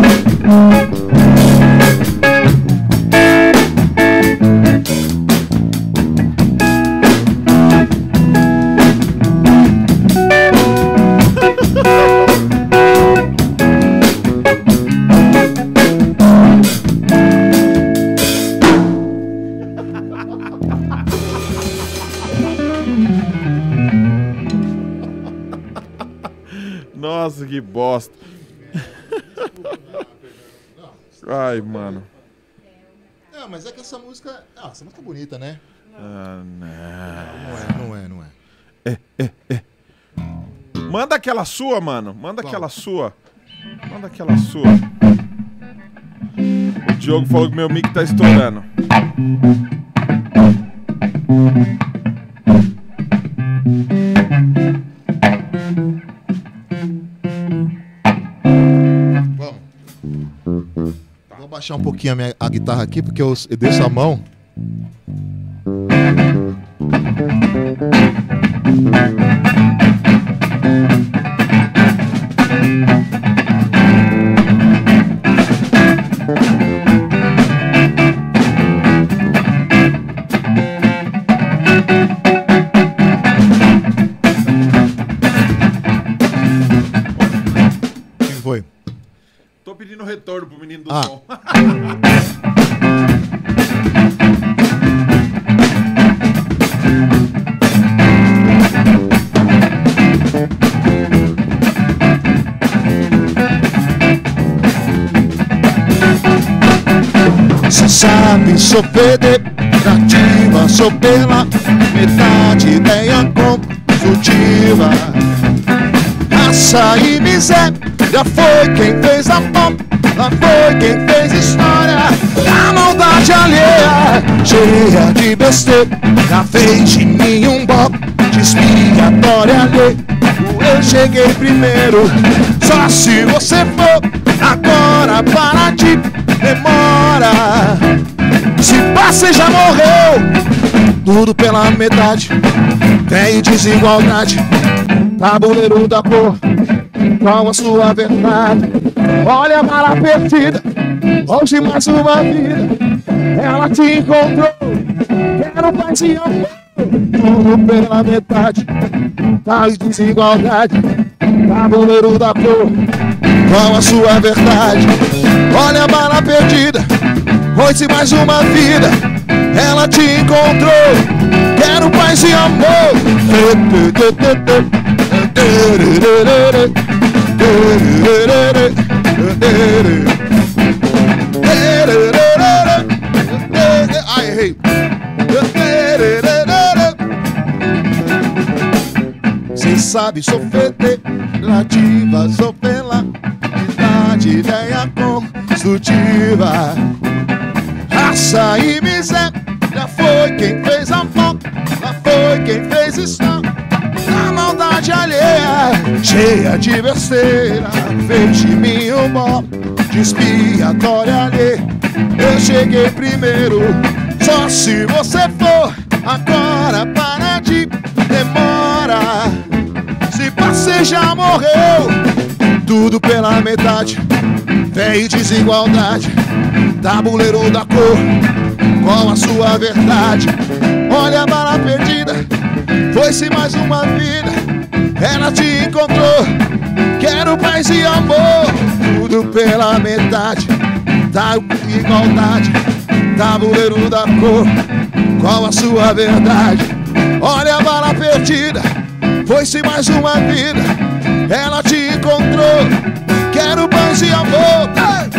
Nossa, que bosta. Ai, mano. Não, mas é que essa música... Ah, essa música é bonita, né? Ah, não. Não é, não é, não é. Manda aquela sua, mano. Manda Qual? aquela sua. Manda aquela sua. O Diogo falou que meu mic tá estourando. Vamos. Vou baixar um pouquinho a, minha, a guitarra aqui, porque eu, eu desço a mão. Quem foi? Tô pedindo retorno pro menino do Ah. som. Cê sabe, sou federativa, sou pela metade, ideia construtiva. Raça e miséria, foi quem fez a pop, lá foi quem fez história. A maldade alheia, cheia de besteira, já fez de mim um bloco de expiatória alheia. Eu cheguei primeiro, só se você for agora para ti. Demora, se passa e já morreu. Tudo pela metade, tem desigualdade. Tabuleiro da cor, qual a sua verdade? Olha para a perdida, hoje mais uma vida. Ela te encontrou, quero paz e amor. Tudo pela metade, tá desigualdade. Tabuleiro da cor, qual a sua verdade? Olha para a perdida, hoje mais uma vida. Ela te encontrou, quero paz e amor. Ai, errei. Cê sabe, sou federativa, sou pela idade, ideia construtiva. Raça e miséria, já foi quem fez a foto, já foi quem fez história. A maldade alheia, cheia de besteira, fez de mim um modo de expiatória alheia. Eu cheguei primeiro, só se você for agora para de demora. Se você já morreu, tudo pela metade, veio desigualdade. Tabuleiro da cor, qual a sua verdade? Olha para a perdida, foi-se mais uma vida. Ela te encontrou, quero paz e amor. Tudo pela metade, tá igualdade. Tabuleiro da cor, qual a sua verdade? Olha para a perdida, foi-se mais uma vida. Ela te encontrou, quero paz e amor. Ai!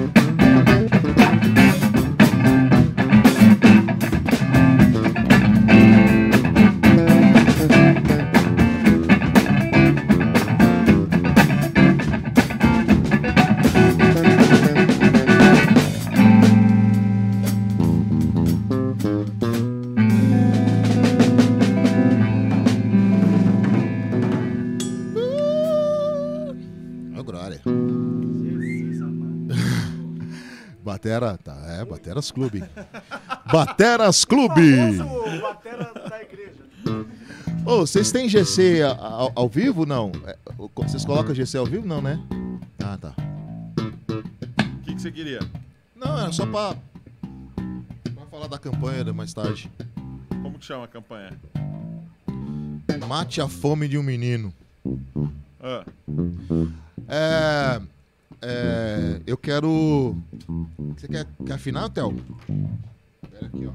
Batera, tá, é, Bateras Clube. Bateras Clube. Famoso batera da igreja. Ô, vocês têm G C ao, ao vivo? Não. É, vocês colocam G C ao vivo? Não, né? Ah, tá. O que, que você queria? Não, era só pra, pra falar da campanha de mais tarde. Como que chama a campanha? Mate a fome de um menino. Ah, É... É, eu quero... Você quer, quer afinar, Theo? Pera aqui, ó.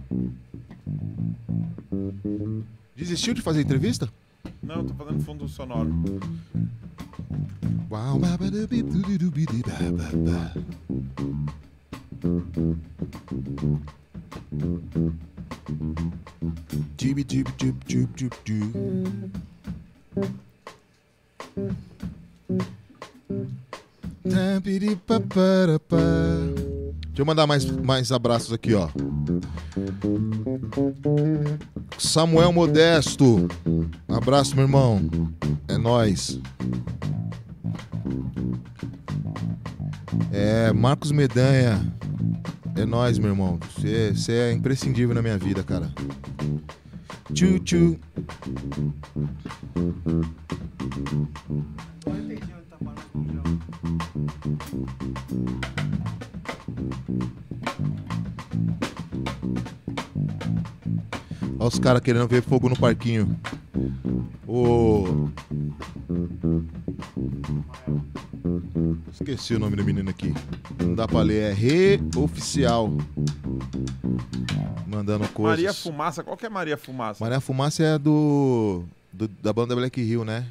Desistiu de fazer entrevista? não, tô fazendo fundo sonoro. Uau. Tibi, tibi, tibi, tibi, tibi, tibi. Deixa eu mandar mais, mais abraços aqui, ó. Samuel Modesto. Um abraço, meu irmão. É nóis. É, Marcos Medanha. É nóis, meu irmão. Você é imprescindível na minha vida, cara. Tchu, tchu. Eu não entendi onde tá parando o programa. Olha os caras querendo ver fogo no parquinho. O... Esqueci o nome do menino aqui. Não dá pra ler. É Re-Oficial. Mandando coisas. Maria Fumaça. Qual que é Maria Fumaça? Maria Fumaça é do, do da banda Black Hill, né?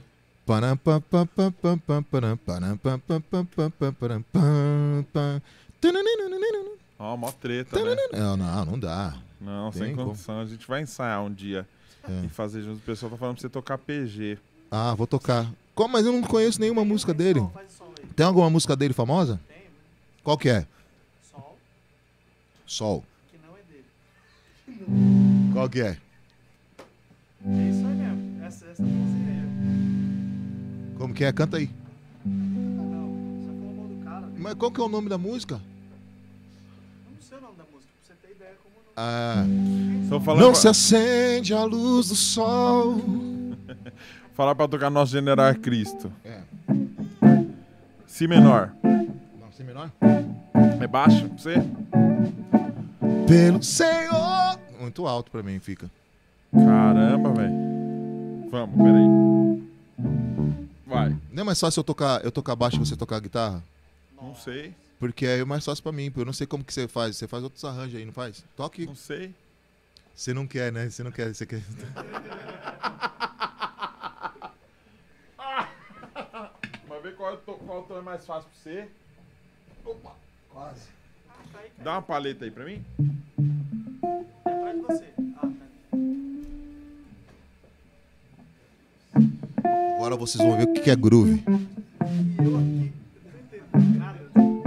Ó, mó treta, né? Não, não, não dá. Não, Tem sem como. condição. A gente vai ensaiar um dia É. e fazer junto. O pessoal tá falando pra você tocar P G. Ah, vou tocar. Como? Mas eu não conheço nenhuma música dele. Som, faz som aí. Tem alguma música dele famosa? Tem, né? Qual que é? Sol, Sol. que não é dele. Qual que é? É isso aí mesmo. Essa, essa música aí. Como que é? Canta aí. Ah, não. Você falou o nome do cara. Mas qual que é o nome da música? Eu não sei o nome da música, pra você ter ideia como não. Ah, Tô falando não pra... se acende a luz do sol. Falar pra tocar Nosso General Cristo. É. Si menor. Não, si menor? É baixo pra você? Pelo Senhor. Muito alto pra mim, fica. Caramba, velho. Vamos, peraí. Vai. Não é mais fácil eu tocar, eu tocar baixo e você tocar guitarra? Não sei. Porque aí é mais fácil pra mim, porque eu não sei como que você faz. Você faz outros arranjos aí, não faz? Toque. Não sei. Você não quer, né? Você não quer, você quer. Vai ver qual, to... qual tom é mais fácil pra você. Opa, quase. Ah, tá aí, cara. Dá uma paleta aí pra mim. É atrás de você. Ah, tá. Agora vocês vão ver o que que é groove. E eu aqui, eu não entendo nada.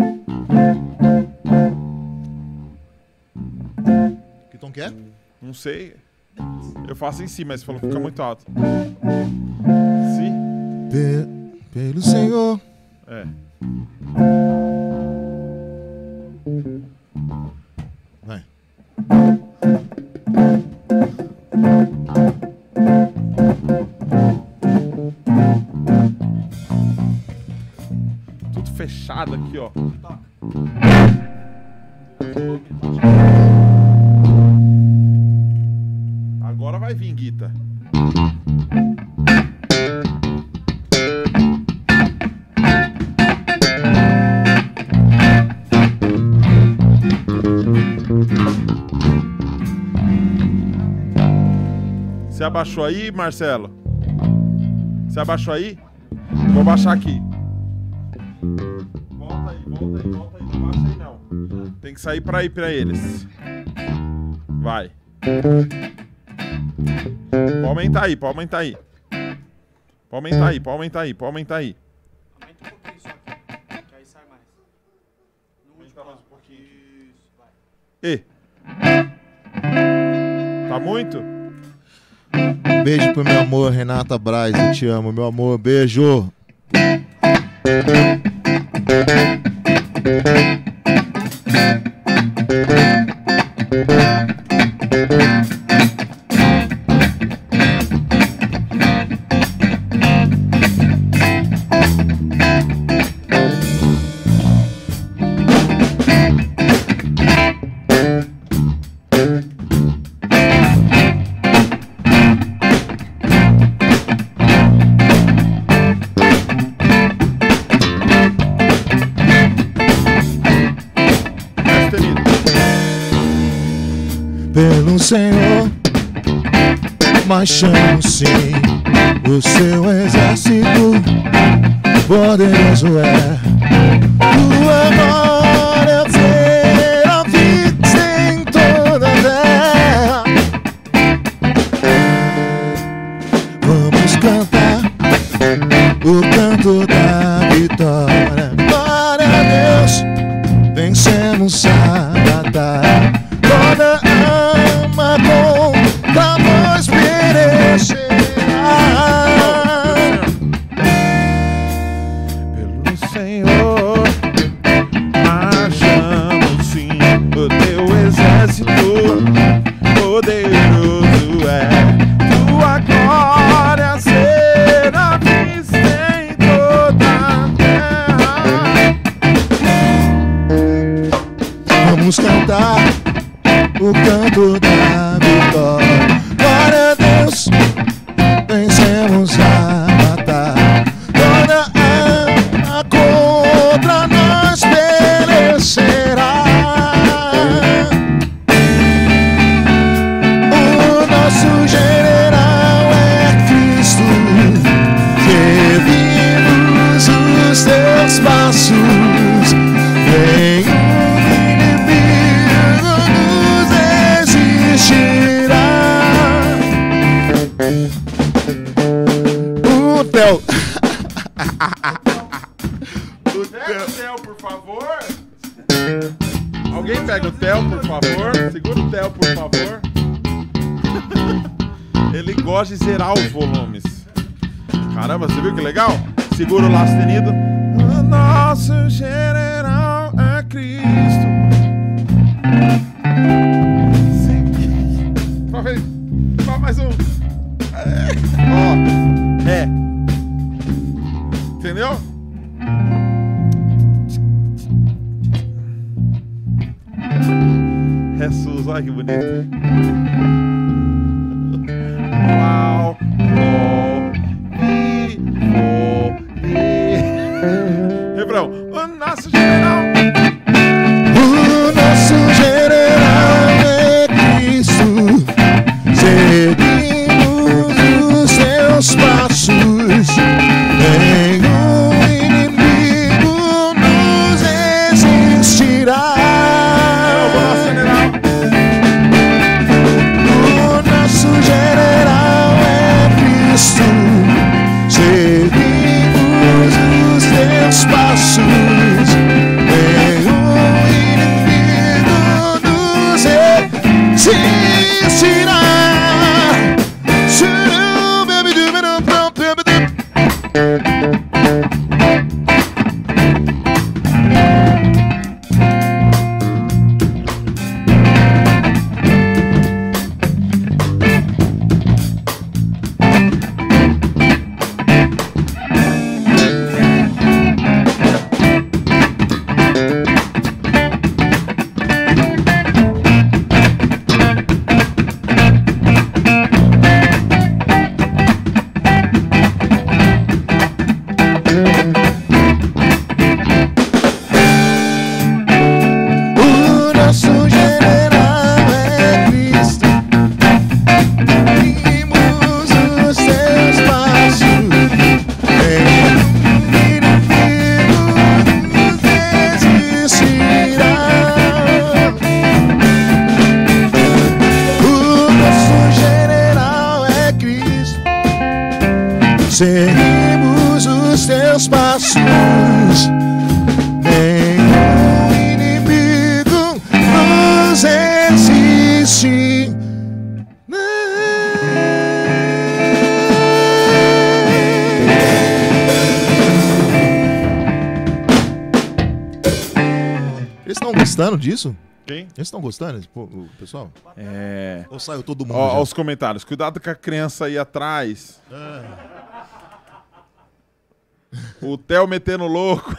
Que tom que é? Não sei. Eu faço em si, mas você falou que fica muito alto. Si? Pe- Pelo Senhor. É. Vai. Tudo fechado aqui, ó. Toca. Agora vai vir, Guita. Você abaixou aí, Marcelo? Você abaixou aí? Vou baixar aqui. Volta aí, volta aí, volta aí. Não baixa aí, não. Tem que sair pra ir pra eles. Vai. Pode aumentar aí, pode aumentar aí. Pode aumentar aí, pode aumentar aí, pode aumentar aí. Aumenta um pouquinho só aqui, que aí sai mais. No último, Aumentar mais ó. um pouquinho. Isso, vai. E. Tá muito? Beijo pro meu amor, Renata Braz. Eu te amo, meu amor. Beijo. Sustenido. Pelo Senhor, mas chamo sim o seu exército poderoso é. Tua glória feira fixa em toda a terra. Vamos cantar o canto da vitória. Glória a Deus, vencemos a batalha. Toda alma contra nós vencemos a batalha. Toda a contra nós perecerá. O nosso general é Cristo. Seguimos os teus passos. Nenhum inimigo nos resistirá. O Theo. Pega o Theo, por favor. Alguém pega o Theo, por favor. Segura o Theo, por favor. Ele gosta de zerar os volumes. Caramba, você viu que legal? Segura o lá sustenido. O nosso general é Cristo. Sim. Só vez. Só mais um. É. Ó. É. Entendeu? Jesus, olha que bonito. Uau, oh, vi, oh, vi. Refrão. O nosso general. O nosso general é Cristo. Seguimos os seus passos. Nenhum inimigo nos resistirá. Seguimos os teus passos. Nenhum inimigo nos resistirá. Seguimos os teus passos. Nenhum inimigo nos resiste. Eles estão gostando disso? Quem? Eles estão gostando, pô, o pessoal? É. Ou saiu todo mundo? Ó, já? ó os comentários. Cuidado com a criança aí atrás. Ah. O Theo metendo louco.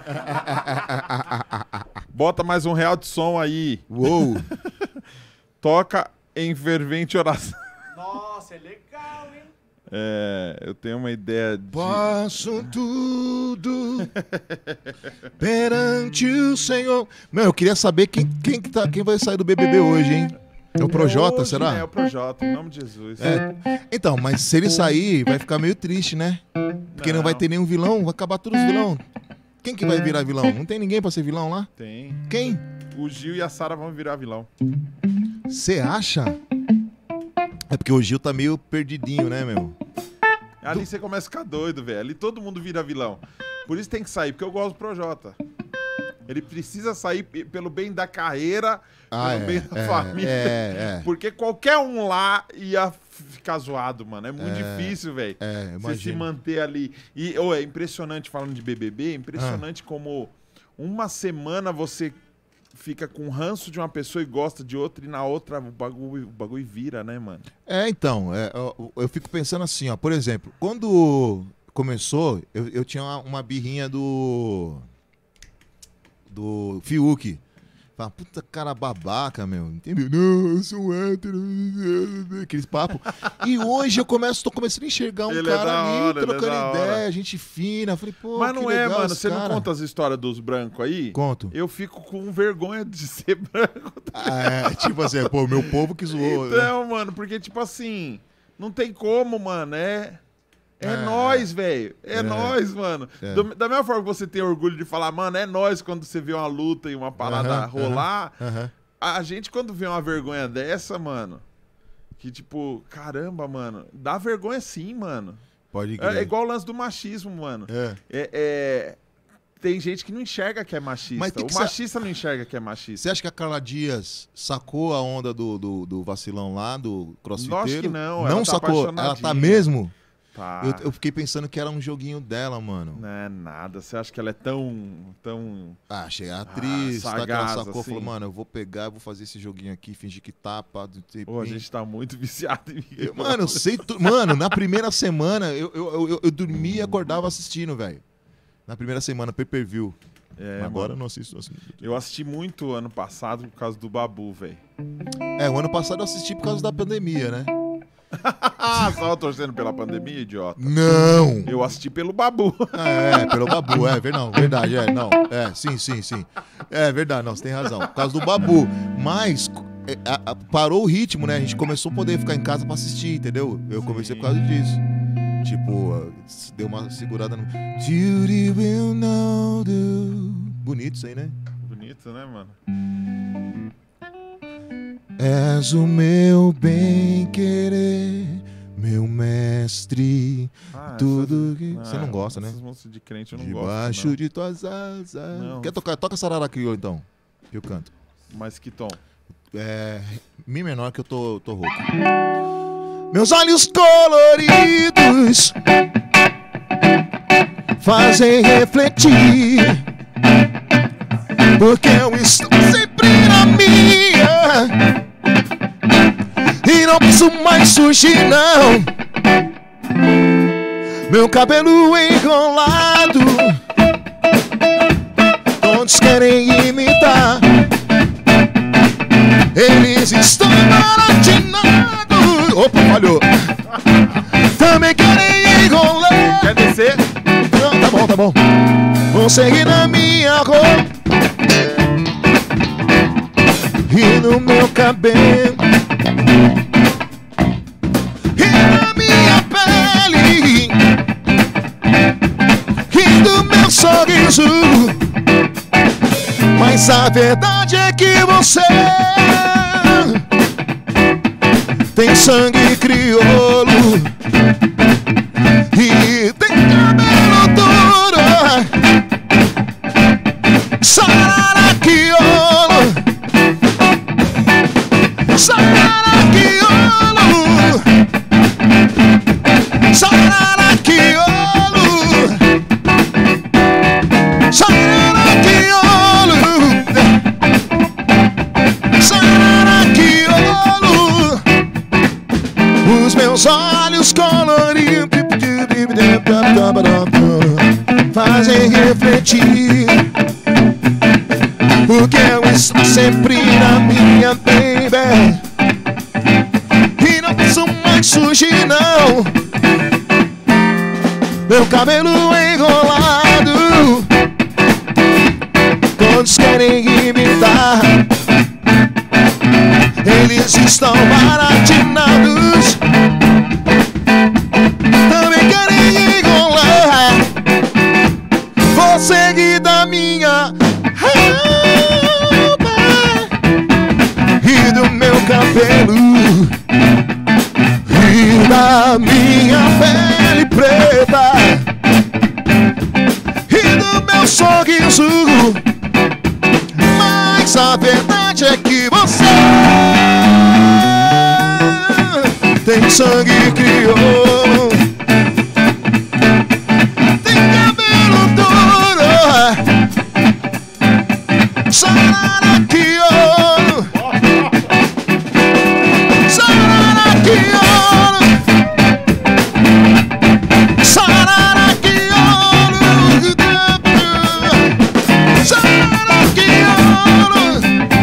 Bota mais um real de som aí. Uou! Toca em fervente oração. Nossa, é legal, hein? É, eu tenho uma ideia de... Posso tudo perante o Senhor. Meu, eu queria saber quem, quem, que tá, quem vai sair do B B B hoje, hein? É o Projota, Hoje, será? É o Projota, em nome de Jesus. É. Então, mas se ele sair, vai ficar meio triste, né? Porque não, Não. vai ter nenhum vilão, vai acabar todos os vilão. Quem que vai virar vilão? Não tem ninguém pra ser vilão lá? Tem. Quem? O Gil e a Sara vão virar vilão. Você acha? É porque o Gil tá meio perdidinho, né, meu? Ali você começa a ficar doido, velho. Ali todo mundo vira vilão. Por isso tem que sair, porque eu gosto do Projota. Ele precisa sair p- pelo bem da carreira, Ah, pelo é, bem da é, família. é, é. Porque qualquer um lá ia ficar zoado, mano. É muito É, difícil, velho. é, Você se imagino. manter ali. E oh, é impressionante, falando de B B B, é impressionante Ah. como uma semana você fica com ranço de uma pessoa e gosta de outra, e na outra o bagulho, o bagulho vira, né, mano? É, então, é, eu, eu fico pensando assim, ó, por exemplo, quando começou, eu, eu tinha uma, uma birrinha do do Fiuk. Fala, puta cara babaca, meu. Entendeu? Não, eu sou um hétero. Aqueles papos. E hoje eu começo, tô começando a enxergar um Ele é cara da ali, hora, ele é trocando da hora. ideia, gente fina. Falei, pô, Mas que não é, legal mano. esse Você não cara. conta as histórias dos brancos aí? Conto. Eu fico com vergonha de ser branco. É, tipo assim, pô, meu povo que zoou. né? Então, mano, porque, tipo assim, não tem como, mano. É. É, É, nós, velho. É, é, nós, mano. é. Do- da mesma forma que você tem orgulho de falar, mano, é nós quando você vê uma luta e uma parada Aham, rolar. Aham. A gente, quando vê uma vergonha dessa, mano, que tipo, caramba, mano, dá vergonha sim, mano. Pode É, crer. é igual o lance do machismo, mano. É. É, é- tem gente que não enxerga que é machista. Mas tem O que ser- machista não enxerga que é machista. Você acha que a Carla Dias sacou a onda do, do, do vacilão lá, do crossfiteiro? Lógico que não, Não ela tá sacou? Ela tá apaixonadinha. mesmo? Tá. Eu, eu fiquei pensando que era um joguinho dela, mano. Não é nada. Você acha que ela é tão. tão... Ah, achei a atriz, Ah, tá, que ela sagaz, sacou, assim. falou, mano, eu vou pegar, eu vou fazer esse joguinho aqui, fingir que tá, pá, do tipo. Pô, a gente tá muito viciado em Eu- Mano, eu sei tudo. Mano, na primeira semana eu, eu, eu, eu dormia e acordava assistindo, velho. Na primeira semana, pay-per-view. É, Mas agora mano. eu não assisto assim. Eu assisti muito ano passado por causa do Babu, velho. É, o ano passado eu assisti por causa da pandemia, né? Ah, só torcendo pela pandemia, idiota. Não! Eu assisti pelo Babu. É, pelo Babu, é, ver- não, verdade, é, não, é, sim, sim, sim. É verdade, não, você tem razão, por causa do Babu. Mas é, a- a- parou o ritmo, né? A gente começou a poder ficar em casa pra assistir, entendeu? Eu comecei por causa disso. Tipo, uh, deu uma segurada no. Judy will know do. Bonito isso aí, né? Bonito, né, mano? És o meu bem-querer, meu mestre. Ah, Tudo essas- que- Você não gosta, né? Essas músicas de crente eu não Debaixo gosto, de tuas asas. Não. Quer tocar? Toca Sarara Crioulo, então. Que eu canto. não. Mas que tom? É. Mi menor que eu tô, tô rouco. Meus olhos coloridos fazem refletir, porque eu estou sempre na minha e não posso mais fugir, não. Meu cabelo enrolado, todos querem imitar. Eles estão baratinados. Opa, falhou. Também querem enrolar. Quer descer? Não, tá bom, tá bom. Vão seguir na minha roupa e no meu cabelo e na minha pele e do meu sorriso. Mas a verdade é que você tem sangue crioulo e tem cabelo duro. Sararaquiolo, Sararaquiolo, Sararaquiolo, Sararaquiolo, Sararaquiolo. Os meus olhos coloridos fazem refletir, porque eu estou sempre na minha baby e não posso mais fugir, não. Meu cabelo enrolado, todos querem imitar. Eles estão baratinados, também querem enrolar. Vou seguir da minha roupa e do meu cabelo e da minha pele preta e do meu sorriso. Mas a verdade é que você tem sangue crioulo, tem cabelo duro. Sararaquiolo, Sararaquiolo, Sararaquiolo, Sararaquiolo.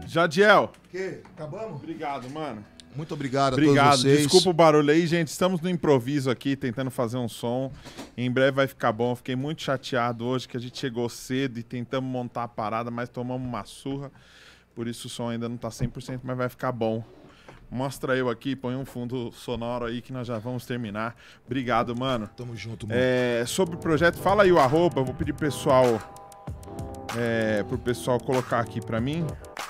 Jadiel. Que? Acabamos? Obrigado, mano. Muito obrigado a Obrigado. todos vocês. Desculpa o barulho aí, gente. Estamos no improviso aqui, tentando fazer um som. Em breve vai ficar bom. Fiquei muito chateado hoje que a gente chegou cedo e tentamos montar a parada, mas tomamos uma surra. Por isso o som ainda não tá cem por cento, mas vai ficar bom. Mostra eu aqui, põe um fundo sonoro aí que nós já vamos terminar. Obrigado, mano. Tamo junto, mano. É, sobre o projeto, fala aí o arroba. Eu vou pedir pro pessoal, é, pro pessoal colocar aqui pra mim.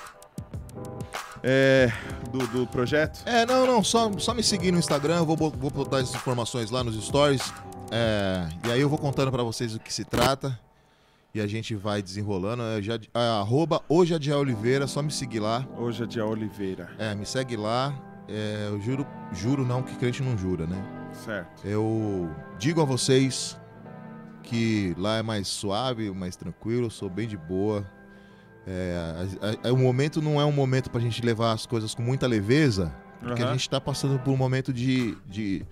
É, do, do projeto. É, não, não, só, só me seguir no Instagram, eu vou, vou botar essas informações lá nos stories. É, e aí eu vou contando pra vocês o que se trata. E a gente vai desenrolando. É, já, é, arroba hoje é Jadiel Oliveira, só me seguir lá. Hoje é Jadiel Oliveira. É, me segue lá. É, eu juro, juro não, que crente não jura, né? Certo. Eu digo a vocês que lá é mais suave, mais tranquilo, eu sou bem de boa. É, a, a, a, o momento não é um momento pra gente levar as coisas com muita leveza, porque Uhum. a gente tá passando por um momento de, de,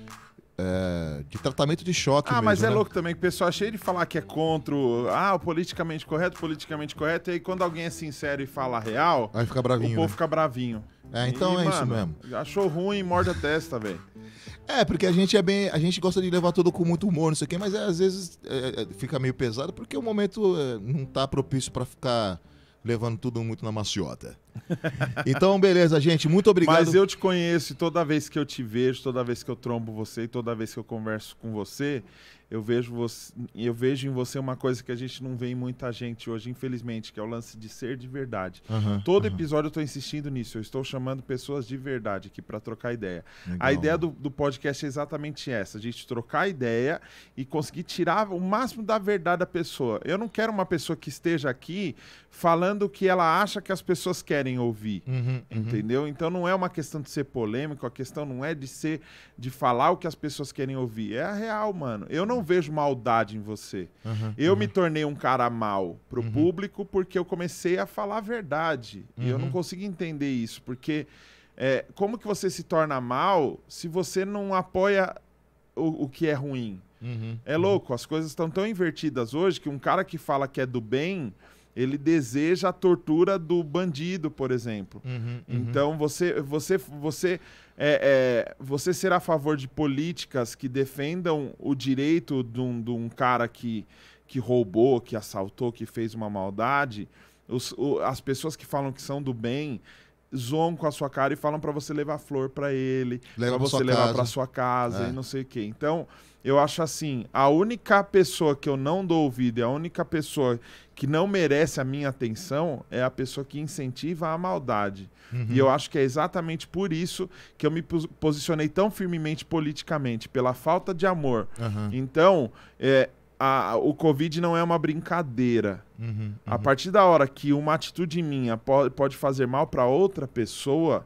é, de tratamento de choque Ah, mesmo, mas é né? louco também que o pessoal é cheio de falar que é contra o, ah, o politicamente correto, politicamente correto, e aí quando alguém é sincero e fala a real, Aí fica o bravinho, povo né? fica bravinho. É, então E, é isso mano, mesmo. Achou ruim, morde a testa, velho. É, porque a gente é bem. A gente gosta de levar tudo com muito humor, não sei o quê, mas é, às vezes é, é, fica meio pesado porque o momento é, não tá propício pra ficar levando tudo muito na maciota. Então, beleza, gente. Muito obrigado. Mas eu te conheço e toda vez que eu te vejo, toda vez que eu trombo você e toda vez que eu converso com você, eu vejo, você, eu vejo em você uma coisa que a gente não vê em muita gente hoje, infelizmente, que é o lance de ser de verdade. Uhum, Todo uhum. episódio eu tô insistindo nisso, eu estou chamando pessoas de verdade aqui para trocar ideia. Legal. A ideia do, do podcast é exatamente essa, a gente trocar ideia e conseguir tirar o máximo da verdade da pessoa. Eu não quero uma pessoa que esteja aqui falando o que ela acha que as pessoas querem ouvir. Uhum, uhum. Entendeu? Então não é uma questão de ser polêmico, a questão não é de ser de falar o que as pessoas querem ouvir. É a real, mano. Eu não vejo maldade em você. Uhum, Eu uhum. me tornei um cara mal pro Uhum. público porque eu comecei a falar a verdade. E eu não Uhum. consigo entender isso, porque é, como que você se torna mal se você não apoia o, o que é ruim? Uhum, É louco, as coisas estão tão invertidas hoje que um cara que fala que é do bem, ele deseja a tortura do bandido, por exemplo. uhum, uhum. Então, você, você, você, é, é, você ser a favor de políticas que defendam o direito de um, de um cara que, que roubou, que assaltou, que fez uma maldade, os, o, as pessoas que falam que são do bem zoam com a sua cara e falam para você levar flor para ele, Leva para pra você sua levar casa. para sua casa É. e não sei o quê. Então, eu acho assim, a única pessoa que eu não dou ouvido, e a única pessoa que não merece a minha atenção é a pessoa que incentiva a maldade. Uhum. E eu acho que é exatamente por isso que eu me pos- posicionei tão firmemente politicamente, pela falta de amor. Uhum, Então, é, a- o Covid não é uma brincadeira. uhum, A uhum. partir da hora que uma atitude minha po- pode fazer mal para outra pessoa,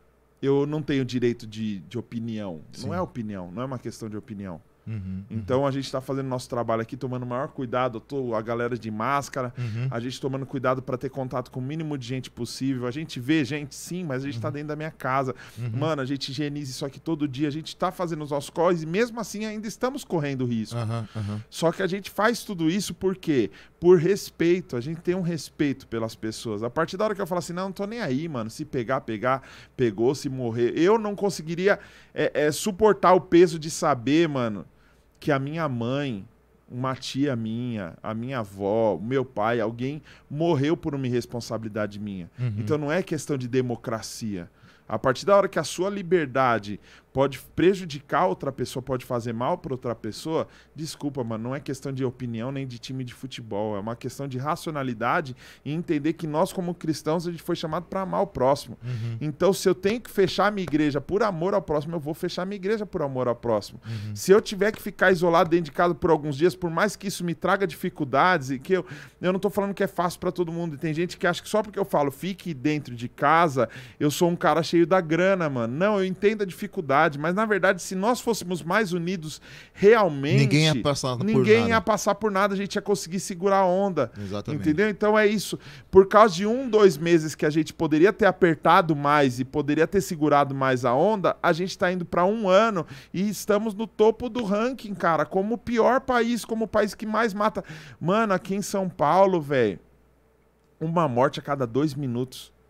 eu não tenho direito de, de opinião. Sim. Não é opinião, não é uma questão de opinião. Uhum, uhum. Então a gente está fazendo nosso trabalho aqui, tomando o maior cuidado, tô, a galera de máscara, Uhum. a gente tomando cuidado para ter contato com o mínimo de gente possível. A gente vê gente, sim, mas a gente está dentro da minha casa. Uhum. Mano, a gente higieniza isso aqui todo dia, a gente está fazendo os nossos corres e mesmo assim ainda estamos correndo risco. Aham, aham. Só que a gente faz tudo isso por quê? Por respeito. A gente tem um respeito pelas pessoas. A partir da hora que eu falo assim, não, não tô nem aí, mano. Se pegar, pegar, pegou, se morrer. Eu não conseguiria é, é, suportar o peso de saber, mano, que a minha mãe, uma tia minha, a minha avó, o meu pai, alguém morreu por uma irresponsabilidade minha. Uhum. Então não é questão de democracia. A partir da hora que a sua liberdade pode prejudicar outra pessoa, pode fazer mal para outra pessoa, desculpa, mano, não é questão de opinião nem de time de futebol, é uma questão de racionalidade e entender que nós, como cristãos, a gente foi chamado para amar o próximo. Uhum. Então, se eu tenho que fechar a minha igreja por amor ao próximo, eu vou fechar a minha igreja por amor ao próximo. Uhum. Se eu tiver que ficar isolado dentro de casa por alguns dias, por mais que isso me traga dificuldades e que eu, eu não tô falando que é fácil para todo mundo. E tem gente que acha que só porque eu falo fique dentro de casa, eu sou um cara cheio da grana, mano. Não, eu entendo a dificuldade, mas na verdade, se nós fôssemos mais unidos realmente, Ninguém ia passar por ninguém nada. ia passar por nada, a gente ia conseguir segurar a onda. Exatamente. Entendeu? Então é isso. Por causa de um, dois meses que a gente poderia ter apertado mais e poderia ter segurado mais a onda, a gente tá indo para um ano e estamos no topo do ranking, cara, como o pior país, como o país que mais mata. Mano, aqui em São Paulo, velho, uma morte a cada dois minutos.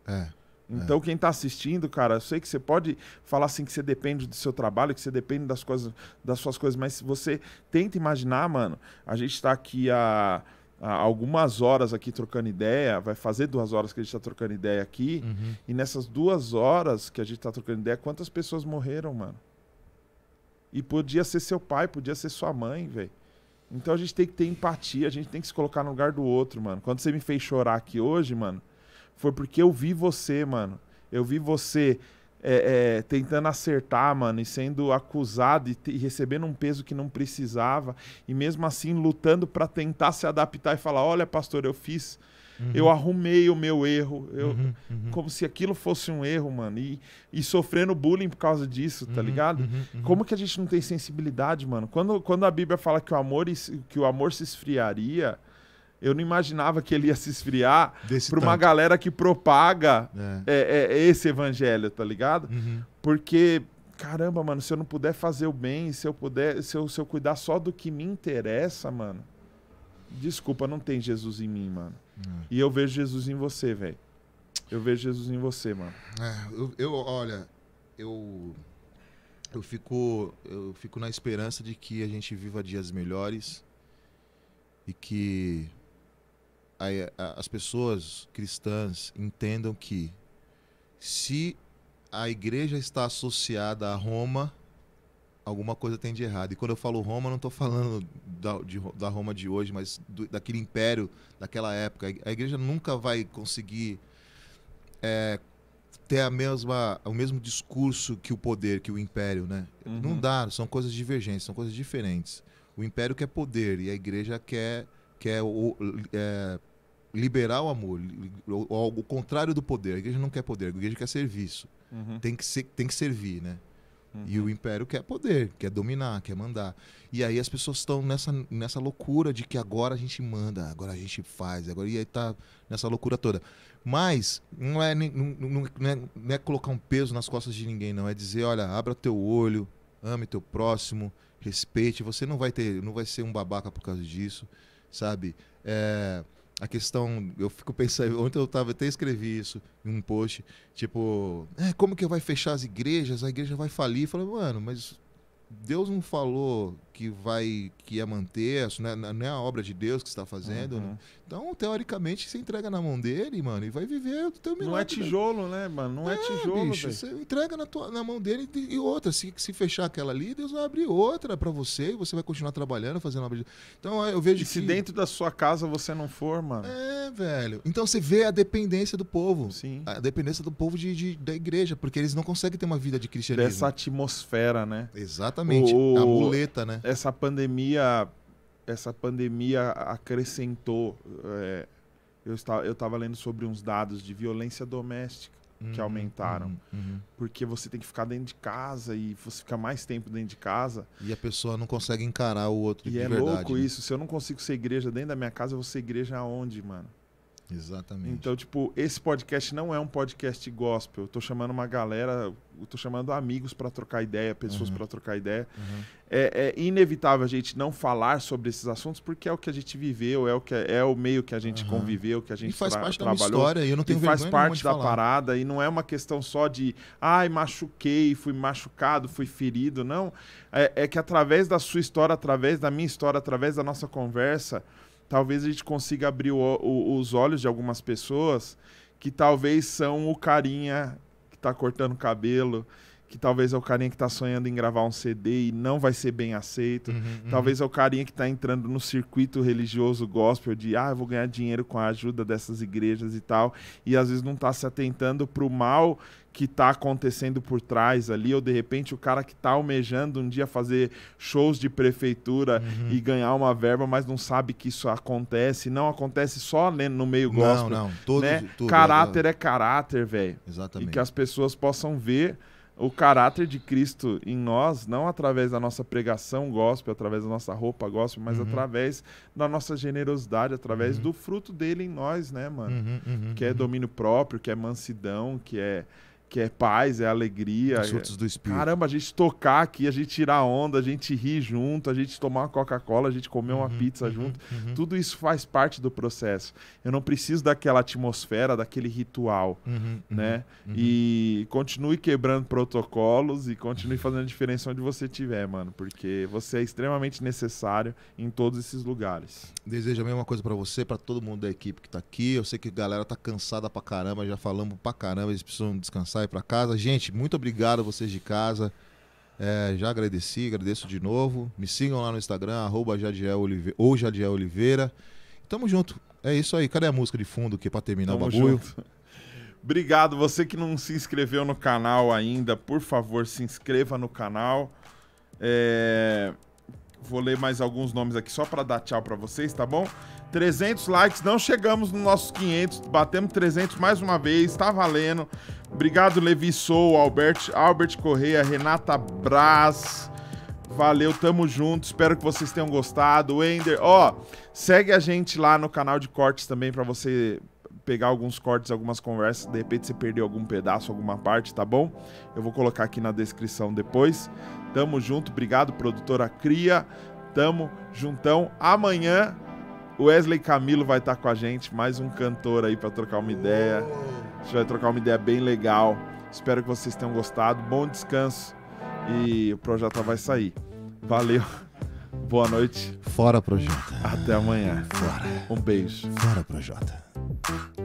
É. Então, quem tá assistindo, cara, eu sei que você pode falar assim que você depende do seu trabalho, que você depende das coisas, das suas coisas, mas se você tenta imaginar, mano, a gente tá aqui há, há algumas horas aqui trocando ideia, vai fazer duas horas que a gente tá trocando ideia aqui, Uhum. e nessas duas horas que a gente tá trocando ideia, quantas pessoas morreram, mano? E podia ser seu pai, podia ser sua mãe, velho. Então a gente tem que ter empatia, a gente tem que se colocar no lugar do outro, mano. Quando você me fez chorar aqui hoje, mano, foi porque eu vi você, mano. Eu vi você é, é, tentando acertar, mano, e sendo acusado e, te- e recebendo um peso que não precisava. E mesmo assim lutando pra tentar se adaptar e falar, olha, pastor, eu fiz, Uhum. eu arrumei o meu erro. Eu, Uhum. Uhum. Como se aquilo fosse um erro, mano. E, e sofrendo bullying por causa disso, tá Uhum. ligado? Uhum. Uhum. Como que a gente não tem sensibilidade, mano? Quando, quando a Bíblia fala que o amor, es- que o amor se esfriaria, eu não imaginava que ele ia se esfriar Desse pra uma tanto. galera que propaga É. é, é, esse evangelho, tá ligado? Uhum. Porque, caramba, mano, se eu não puder fazer o bem, se eu puder, se eu, se eu cuidar só do que me interessa, mano, desculpa, não tem Jesus em mim, mano. Uhum. E eu vejo Jesus em você, velho. Eu vejo Jesus em você, mano. É, eu, eu, olha, eu, eu, fico, eu fico na esperança de que a gente viva dias melhores e que a- a- as pessoas cristãs entendam que se a igreja está associada a Roma, alguma coisa tem de errado. E quando eu falo Roma, eu não estou falando da, de Ro- da Roma de hoje, mas do- daquele império daquela época. A igreja nunca vai conseguir é, ter a mesma, o mesmo discurso que o poder, que o império, né? Uhum. Não dá, são coisas divergentes, são coisas diferentes. O império quer poder e a igreja quer, quer o, é, liberar o amor, li- o, o contrário do poder. A igreja não quer poder, a igreja quer serviço. Uhum. Tem que, ser, tem que servir, né? Uhum. E o império quer poder, quer dominar, quer mandar. E aí as pessoas estão nessa, nessa loucura de que agora a gente manda, agora a gente faz, agora e aí tá nessa loucura toda. Mas não é, nem- não, não- não é, não é colocar um peso nas costas de ninguém, não. É dizer, olha, abra teu olho, ame teu próximo, respeite. Você não vai ter, não vai ser um babaca por causa disso, sabe? É, a questão, eu fico pensando, ontem eu tava, até escrevi isso em um post, tipo, é, como que vai fechar as igrejas? A igreja vai falir. Eu falei, mano, mas Deus não falou que vai, que ia manter, isso não é, não é a obra de Deus que está fazendo. Uhum. né? Então, teoricamente, você entrega na mão dele, mano, e vai viver o teu milagre. Não é né? tijolo, né, mano? Não é, É, tijolo, bicho, velho. você entrega na, tua, na mão dele e e outra. Se, se fechar aquela ali, Deus vai abrir outra pra você e você vai continuar trabalhando, fazendo a obra de... Então, eu vejo E se que... dentro da sua casa você não for, mano? É, velho. Então você vê a dependência do povo. Sim. A dependência do povo de, de- da igreja, porque eles não conseguem ter uma vida de cristianismo. Dessa atmosfera, né? Exatamente. O- A muleta, né? Essa pandemia, essa pandemia acrescentou. é, eu estava, eu estava lendo sobre uns dados de violência doméstica que Uhum, aumentaram, uhum, uhum. porque você tem que ficar dentro de casa e você fica mais tempo dentro de casa. E a pessoa não consegue encarar o outro E de é verdade. louco né? isso. Se eu não consigo ser igreja dentro da minha casa, eu vou ser igreja aonde, mano? Exatamente. Então, tipo, esse podcast não é um podcast gospel. Eu tô chamando uma galera, eu tô chamando amigos pra trocar ideia, pessoas Uhum. pra trocar ideia. Uhum. É, é inevitável a gente não falar sobre esses assuntos porque é o que a gente viveu, é o, que, é o meio que a gente Uhum. conviveu, que a gente E faz tra- parte da minha trabalhou. história, e eu não tenho E faz vergonha nenhuma parte de da falar. parada, e não é uma questão só de ai, machuquei, fui machucado, fui ferido, não. É, é que através da sua história, através da minha história, através da nossa conversa, talvez a gente consiga abrir o- o- os olhos de algumas pessoas que talvez são o carinha que tá cortando cabelo, que talvez é o carinha que tá sonhando em gravar um C D e não vai ser bem aceito. Uhum, uhum. Talvez é o carinha que está entrando no circuito religioso gospel de ah, eu vou ganhar dinheiro com a ajuda dessas igrejas e tal, e às vezes não está se atentando para o mal que está acontecendo por trás ali, ou de repente o cara que está almejando um dia fazer shows de prefeitura Uhum. e ganhar uma verba, mas não sabe que isso acontece, não acontece só né, no meio Não, gospel, não. Todos, né? tudo, Caráter é caráter, velho. E Exatamente. que as pessoas possam ver o caráter de Cristo em nós, não através da nossa pregação gospel, através da nossa roupa gospel, mas Uhum. através da nossa generosidade, através Uhum. do fruto dele em nós, né, mano? Uhum, uhum, Que é uhum. domínio próprio, que é mansidão, que é, que é paz, é alegria. Os frutos do Espírito. Caramba, a gente tocar aqui, a gente tirar onda, a gente rir junto, a gente tomar uma Coca-Cola, a gente comer uma Uhum, pizza uhum, junto. uhum. Tudo isso faz parte do processo. Eu não preciso daquela atmosfera, daquele ritual, Uhum, uhum, né? uhum. E continue quebrando protocolos e continue fazendo a diferença onde você estiver, mano. Porque você é extremamente necessário em todos esses lugares. Desejo a mesma coisa pra você, pra todo mundo da equipe que tá aqui. Eu sei que a galera tá cansada pra caramba, já falamos pra caramba, eles precisam descansar e ir pra casa. Gente, muito obrigado a vocês de casa. É, já agradeci, agradeço de novo. Me sigam lá no Instagram, arroba Jadiel Oliveira, ou Jadiel Oliveira. Tamo junto. É isso aí. Cadê a música de fundo aqui pra terminar Tamo o bagulho? junto. Obrigado. Você que não se inscreveu no canal ainda, por favor, se inscreva no canal. É... Vou ler mais alguns nomes aqui só para dar tchau para vocês, tá bom? trezentos likes, não chegamos nos nossos quinhentos, batemos trezentos mais uma vez, tá valendo. Obrigado, Levi Sou, Albert, Albert Correia, Renata Braz. Valeu, tamo junto, espero que vocês tenham gostado. Wender, ó, segue a gente lá no canal de cortes também para você pegar alguns cortes, algumas conversas, de repente você perdeu algum pedaço, alguma parte, tá bom? Eu vou colocar aqui na descrição depois. Tamo junto, obrigado, produtora Cria. Tamo juntão. Amanhã o Wesley Camilo vai estar com a gente, mais um cantor aí pra trocar uma ideia. A gente vai trocar uma ideia bem legal. Espero que vocês tenham gostado. Bom descanso e o Projota vai sair. Valeu. Boa noite. Fora, Projota. Até amanhã. Fora. Um beijo. Fora, Projota.